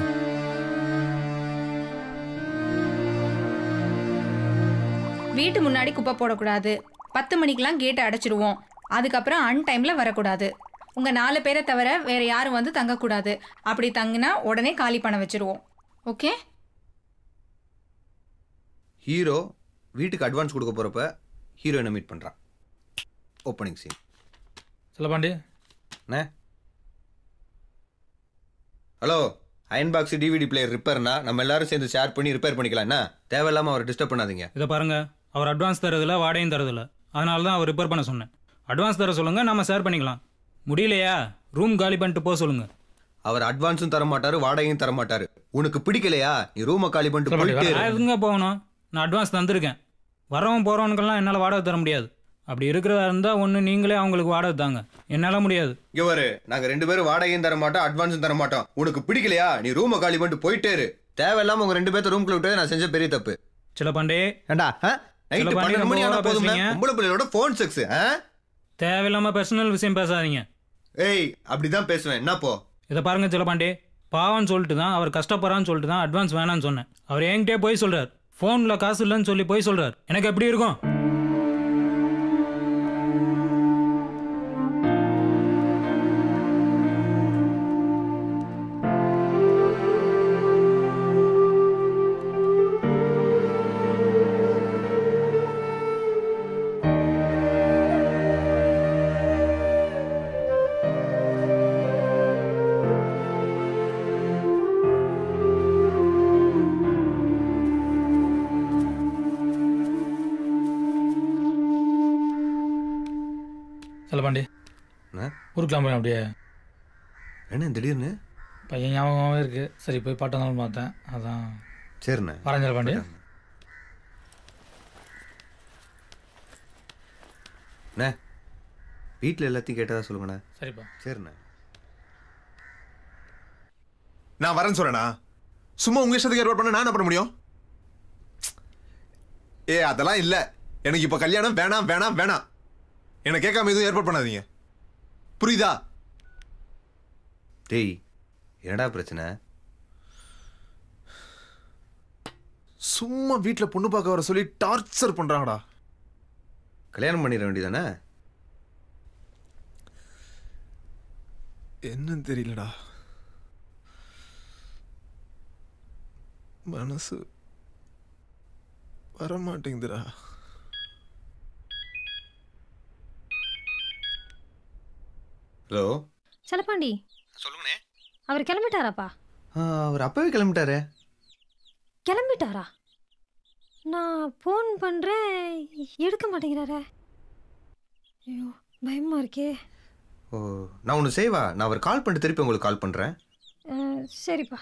வீட்டு முன்னாடி குப்பை போடக்கூடாது. பத்து மணிக்கெல்லாம் கேட்டை அடைச்சிடுவோம். அதுக்கப்புறம் அன் டைம்ல வரக்கூடாது. உங்க நாலு பேரை தவிர வேற யாரும் வந்து தங்கக்கூடாது. அப்படி தங்கினா உடனே காலி பண்ண வச்சிருவோம். ஓகே? ஹீரோ வீட்டுக்கு அட்வான்ஸ் கொடுக்க போறப்ப ஹீரோயினை மீட் பண்றான். Opening scene. செல்லப்பாண்டி. அண்ணே. Hello, iron box DVD player ரிப்பேர்னா நம்ம எல்லாரும் சேர்ந்து ஷேர் பண்ணி ரிப்பேர் பண்ணிக்கலாம். என்ன தேவையில்லாம அவரை டிஸ்டர்ப் பண்ணாதீங்க. இதை பாருங்க, அவர் அட்வான்ஸ் தரதில்ல, வாடகையும் தரதில்ல. அதனால தான் அவர் ரிப்பேர் பண்ண சொன்னேன். அட்வான்ஸ் தர சொல்லுங்க, நம்ம ஷேர் பண்ணிக்கலாம். முடியலையா ரூம் காலி பண்ணிட்டு போக சொல்லுங்க. அவர் அட்வான்ஸும் தர மாட்டாரு, வாடகையும் தர மாட்டாரு. உனக்கு பிடிக்கலையா நீ ரூமை காலி பண்ணிட்டு போயிட்டே இரு. எதுங்க போகணும்? நான் அட்வான்ஸ் தந்திருக்கேன். வரவன் போகிறவனுக்கெல்லாம் என்னால் வாடகை தர முடியாது. அப்படி இருக்கிறதா இருந்தால் ஒன்று நீங்களே அவங்களுக்கு வாடகை தாங்க. என்னால் முடியாது. இவரு நாங்கள் ரெண்டு பேரும் வாடகையும் தர மாட்டோம், அட்வான்ஸும் தர மாட்டோம். உனக்கு பிடிக்கலையா நீ ரூமை காலி பண்ணிட்டு போயிட்டே இரு. தேவையில்லாம உங்க ரெண்டு பேர்த்த ரூம்குள்ள விட்டு நான் செஞ்ச பெரிய தப்பு. செல்லப்பாண்டி. ஏண்டா நைட்டு பன்னெண்டு மணி ஆனா போதும் பொம்பளை பிள்ளையோட ஃபோன் செக்ஸ். தேவையில்லாம பர்சனல் விஷயம் பேசாதீங்க. ஏய் அப்படிதான் பேசுவேன். என்ன போ இதை பாருங்க செல்லப்பாண்டி, பாவம்னு சொல்லிட்டு தான் அவர் கஷ்டப்படுறான்னு சொல்லிட்டு தான் அட்வான்ஸ் வேணான்னு சொன்னேன். அவர் என்கிட்டே போய் சொல்றாரு. ஃபோனில் காசு இல்லைன்னு சொல்லி போய் சொல்றாரு. எனக்கு எப்படி இருக்கும்? செல்லப்பாண்டி ஊருக்கலாம் போய் அப்படியே. என்ன திடீர்னு பையன் ஞாபகமாகவே இருக்கு. சரி போய் பாட்டு வந்தாலும் பார்த்தேன். அதான் சரிண்ணே வரேன் செல்லப்பாண்டி. அண்ணே வீட்டில் எல்லாத்தையும் கேட்டதா சொல்லுங்கண்ணே. சரிப்பா. சரிண்ணே. நான் வரேன்னு சொல்றேண்ணா. சும்மா உங்க இஷ்டத்துக்கு ஏற்பாடு பண்ண நான் என்ன பண்ண முடியும்? ஏ அதெல்லாம் இல்லை. எனக்கு இப்போ கல்யாணம் வேணாம் வேணாம் வேணாம். என்னை கேட்காம எதுவும் ஏற்பாடு பண்ணாதீங்க. புரியுதா? டேய் என்னடா பிரச்சனை? சும்மா வீட்டில் பொண்ணு பார்க்க வர சொல்லி டார்ச்சர் பண்றாங்கடா. கல்யாணம் பண்ணிட வேண்டியதானே? என்னன்னு தெரியலடா. மனசு வரமாட்டேங்குதுடா. ஹலோ செல்லப்பாண்டி. சொல்லுங்கண்ணே. அவர் கிளம்பிட்டாராப்பா? அவர் அப்பவே கிளம்பிட்டாரு. கிளம்பிட்டாரா? நான் ஃபோன் பண்ணுறேன், எடுக்க மாட்டேங்கிறாரே. ஐயோ பயமா இருக்கே. ஓ நான் ஒன்று செய்வா, நான் அவர் கால் பண்ணிட்டு திருப்பி உங்களுக்கு கால் பண்ணுறேன். சரிப்பா.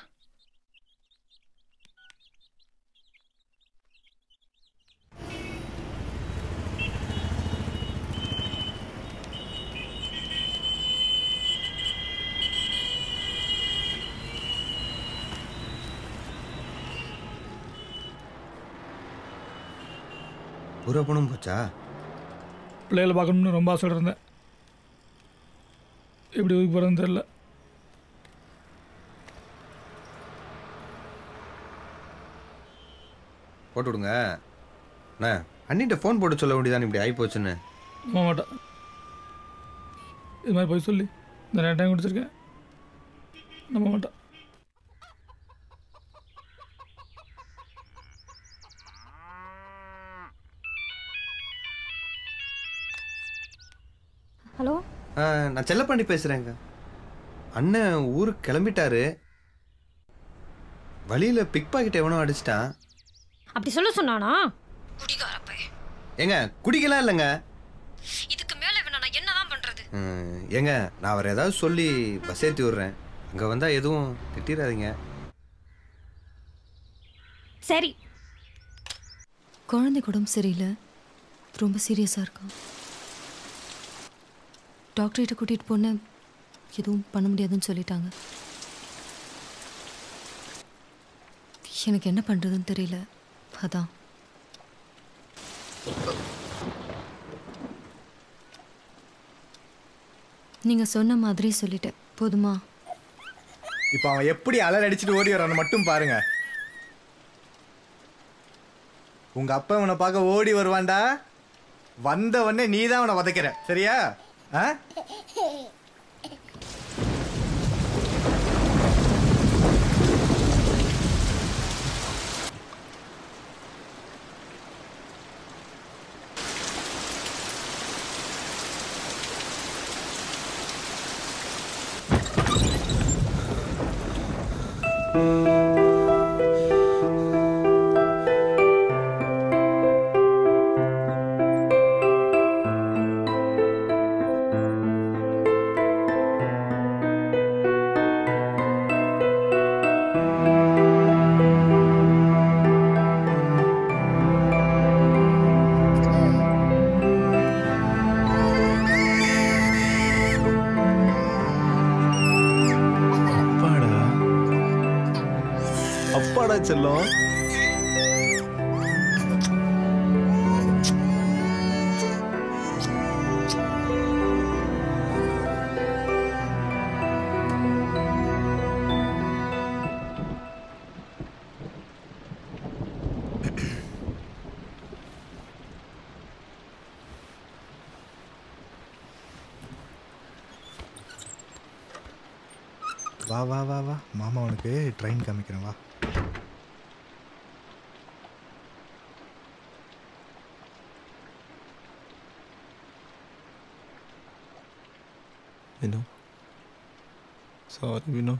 ஒரு பணம் போச்சா? பிள்ளைகளை பார்க்கணும்னு ரொம்ப ஆசை இருந்தேன். எப்படி ஊருக்கு போகிறதுன்னு தெரியல. போட்டு விடுங்க அண்ணா. அண்ணிட்ட ஃபோன் போட்டு சொல்ல வேண்டியதான் இப்படி ஆகி போச்சுன்னு. நம்ப மாட்டேன். இது மாதிரி போய் சொல்லி இந்த நேரம் டைம் குடிச்சிருக்கேன். நம்ப மாட்டேன். ஹலோ நான் செல்லப்பாண்டி பேசுகிறேங்க. அண்ணன் ஊருக்கு கிளம்பிட்டாரு. வழியில் பிக் பாக்கெட் எவனோ அடிச்சிட்டான். அப்படி சொல்ல சொன்னானா? ஏங்க குடிக்கலாம் இல்லைங்க. இதுக்கு மேலே இவனை நான் என்னதான் பண்ணுறது? ஏங்க நான் அவர் ஏதாவது சொல்லி பஸ் ஏற்றி விட்றேன். அங்கே வந்தால் எதுவும் திட்டிடாதீங்க. சரி. குழந்தைக்கு உடம்பு சரியில்லை, ரொம்ப சீரியஸாக இருக்கான். டாக்டர்கிட்ட கூட்டிகிட்டு போனேன், எதுவும் பண்ண முடியாதுன்னு சொல்லிட்டாங்க. எனக்கு என்ன பண்ணுறதுன்னு தெரியல. அதான் நீங்கள் சொன்ன மாதிரி சொல்லிட்டேன். போதுமா? இப்போ அவன் எப்படி அலர் அடிச்சுட்டு ஓடி வரான்னு மட்டும் பாருங்க. உங்க அப்பா அவனை பார்க்க ஓடி வருவான்டா. வந்த உடனே நீ தான் அவனை வதைக்கிற, சரியா? ஆ செல்லம். வா வா வா வா மாமா உனக்கு ட்ரெயின் காமிக்கிறேன் வா. Vino. Sorry, Vino.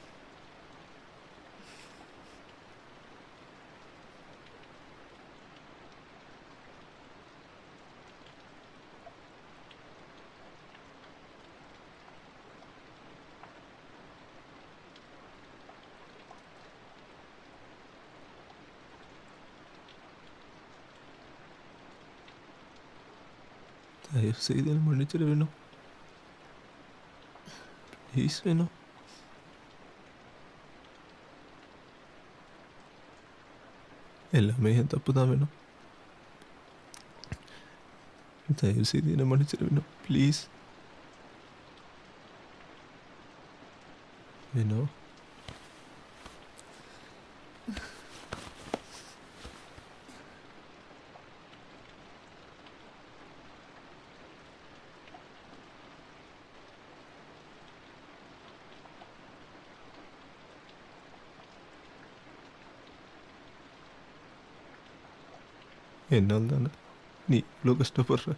தயவு செய்து என்னை மன்னிச்சிட வேணும். ப்ளீஸ் வேணும். எல்லாமே என் தப்பு தான் வேணும். தயவு செய்து என்னை மன்னிச்சிட வேணும். ப்ளீஸ் வேணும். என்னால் தானே நீ இவ்வளோ கஷ்டப்படுற.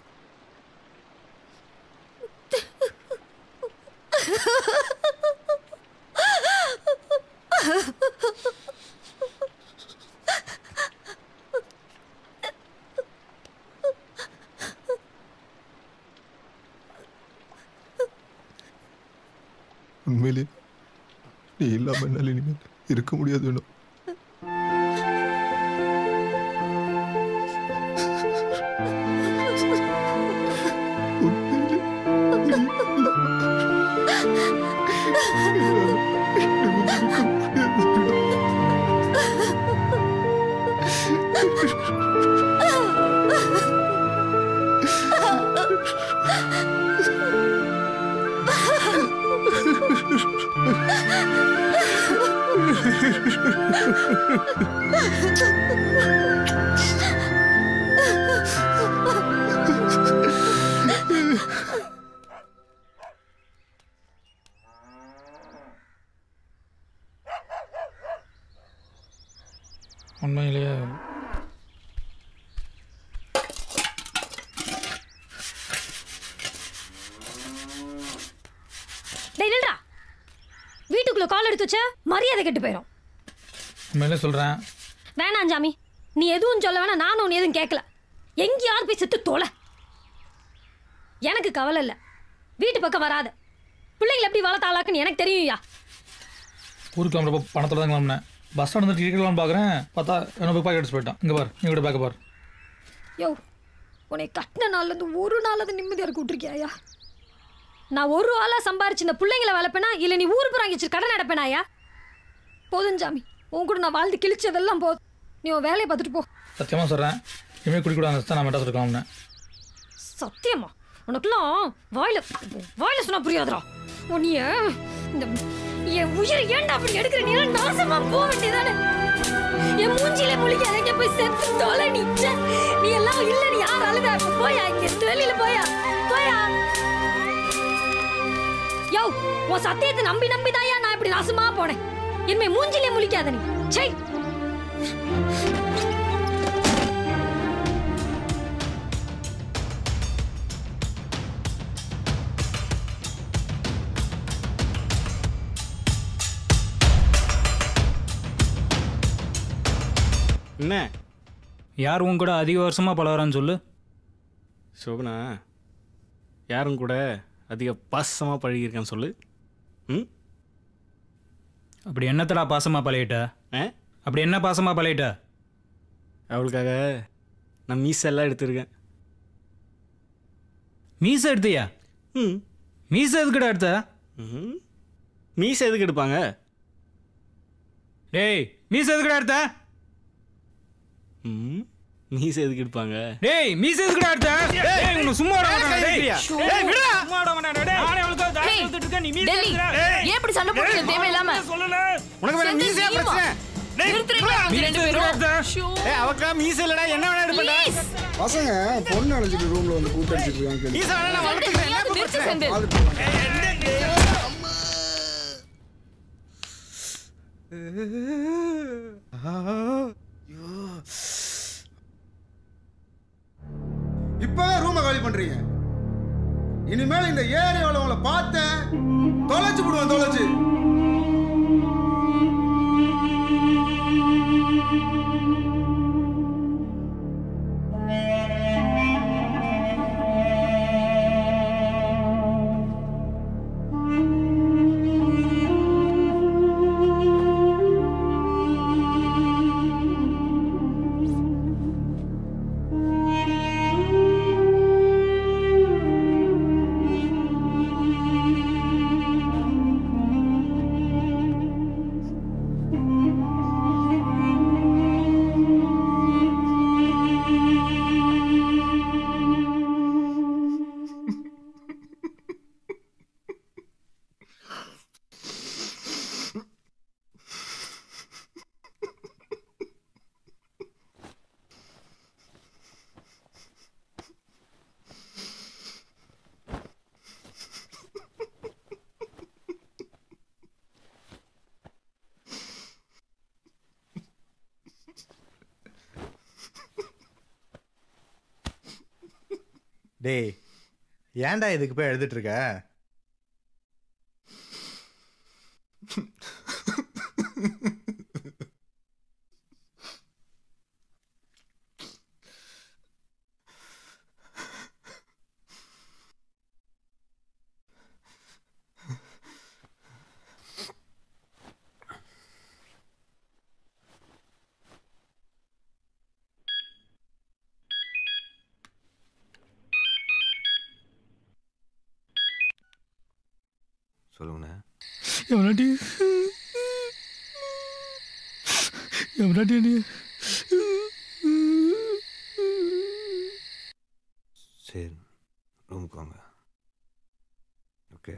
உண்மையிலே நீ இல்லாமல் என்னால் இனிமேல் இருக்க முடியாது வேணும். உண்மையிலேயே வீட்டுக்குள்ள கால் எடுத்து வச்ச மரியாதை கெட்டு போயிடும். உண்மையிலே சொல்றேன். வேணாம் ஜாமி, நீ எதுவும் சொல்ல வேணாம், நானும் ஒன்று எதுவும் கேட்கல. எங்கேயாவது போய் செத்து தோலை. எனக்கு கவலை இல்லை, வீட்டு பக்கம் வராத. பிள்ளைங்களை எப்படி வளர்த்தாளாக்குன்னு எனக்கு தெரியும்யா. ஊருக்கு கிளம்புறப்ப பணத்தோட தான் கிளம்புனேன். பஸ் ஸ்டாண்ட் வந்து டிக்கெட்லாம் பார்க்குறேன், பார்த்தா என்ன போய் பாக்கெட் எடுத்து போயிட்டான். இங்கே பாரு, நீ கூட பேக்க பாரு. யோ, உன்னை கட்டின நாள்லேருந்து ஒரு நாளாவது நிம்மதியாக இருக்க விட்டுருக்கியாயா? நான் ஒரு ஆளாக சம்பாரிச்சு இந்த பிள்ளைங்களை வளர்ப்பேனா இல்லை நீ ஊர் புறாங்க வச்சு கடன் நடப்பேனாயா? போதும் ஜாமி, உன் கூட நான் வாழ்ந்து கிழிச்சதெல்லாம் போதும். நீ உன் வேலையை பார்த்துட்டு போ. சத்தியமாக சொல்கிறேன், இனிமேல் குடிக்கூடாது தான் நான் மெட்ராஸ் இருக்கலாம்னு. சத்தியமா? உனக்குலாம் வாயில வாயில சொன்னா புரியாதுடா. உன்னைய இந்த என் உயிரை ஏன்டா அப்படி எடுக்கிற? நீ எல்லாம் நாசமா போக வேண்டியதானே? என் மூஞ்சில முழிக்காத, எங்க போய் செத்து தொலை நீ. ச்சே, நீ எல்லாம் இல்ல, நீ யார் அழுதா? போயா இங்க இருந்து வெளியில போயா போயா. யோ, உன் சத்தியத்தை நம்பி நம்பி தாயா நான் இப்படி நாசமா போனேன். இனிமே மூஞ்சிலே முழிக்காத நீ. சை. என்ன யார் உன் கூட அதிக வருஷமாக பழகிறான்னு சொல்லு. சோபனா யாரும் கூட அதிக பாசமாக பழகியிருக்கான்னு சொல்லு. ம் அப்படி என்னத்தடா பாசமாக பழகிட்ட? அப்படி என்ன பாசமாக பழகிட்ட? அவளுக்காக நான் மீசெல்லாம் எடுத்திருக்கேன். மீசை எடுத்தியா? ம் மீசை எதுக்குடா எடுத்த? ம் மீசை எதுக்கு எடுப்பாங்க? டேய் மீசை எதுக்குடா எடுத்த? ம் மீசை எதுக்கு எடுப்பாங்க? டேய் மீசை எதுக்குடா எடுத்த? டேய் உன்னை சும்மா விட மாட்டேன். டேய் டேய் விடுடா. சும்மா விட மாட்டேன். டேய் நானே அவளுக்கு தாடி எடுத்துட்டு இருக்கேன். நீ மீசை எடுக்கற. ஏன் இப்படி சண்டை போடுறீங்க தேவையில்லாம? சொல்லல. உனக்கு வேற மீசையா பிரச்சனை? நிறுத்துறீங்களா ரெண்டு பேரும்? ஏய் அவக்கா மீசை இல்லடா, என்ன வேணா எடுப்படா. பசங்க பொண்ணு அழைச்சிட்டு ரூம்ல வந்து கூட்டி அடிச்சிட்டு இருக்காங்க. மீசை வேணா நான் வளர்த்துக்கிறேன். என்ன பிரச்சனை? இப்பவே ரூமை காலி பண்றீங்க. இனிமேல் இந்த ஏரியாவில் உங்களை பார்த்தேன் தொலைச்சு விடுவேன். தொலைச்சு டேய் ஏன்டா இதுக்கு போய் எழுதிட்டு இருக்க? சொல்லுங்கண்ணே. எவனாட்டி எவனாட்டி நீ? சரி ரூமுக்கு வாங்க. ஓகே.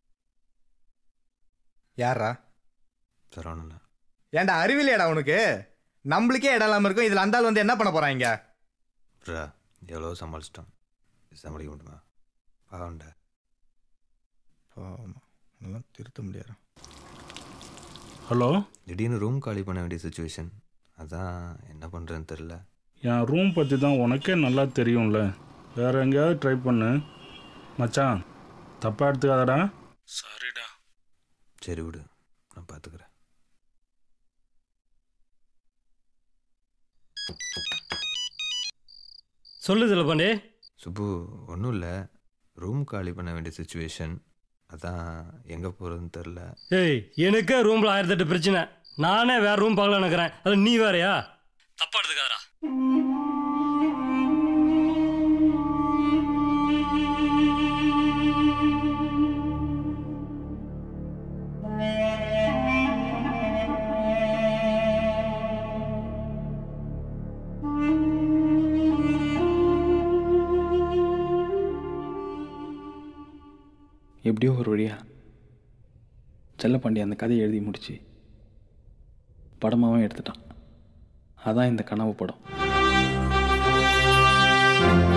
யாரா? சரவணண்ணா. ஏன்டா அறிவில்லையாடா உனக்கு? நம்மளுக்கே இடம் இல்லாமல் இருக்கும், இதில் அந்த ஆள் வந்து என்ன பண்ண போகிறாங்க? எவ்வளோ சமாளிச்சிட்டோம், சமாளிக்க முடியுமா? பாவண்டா. பாவம் அதெல்லாம் திருத்த முடியாது. ஹலோ. திடீர்னு ரூம் காலி பண்ண வேண்டிய சுச்சுவேஷன், அதான் என்ன பண்ணுறேன்னு தெரில. என் ரூம் பற்றி தான் உனக்கே நல்லா தெரியும்ல, வேறு எங்கேயாவது ட்ரை பண்ணு மச்சான். தப்பாக எடுத்துக்காதடா. சாரிடா. சரி விடு, நான் பார்த்துக்கிறேன். சொல்லுதில்ல பாண்டே. சுப்பு ஒன்றும் இல்லை, ரூம் காலி பண்ண வேண்டிய சுச்சுவேஷன், அதான் எங்கே போகிறதுன்னு தெரில. ஏய் எனக்கே ரூமில் ஆயிரத்தெட்டு பிரச்சனை, நானே வேற ரூம் பார்க்கலான்னு நினைக்கிறேன், அது நீ வேறையா? தப்பா எடுத்துக்காதடா. எப்படியோ ஒரு வழியா செல்லப்பாண்டி அந்த கதையை எழுதி முடிச்சு படமாகவும் எடுத்துட்டான். அதான் இந்த கனவு படம்.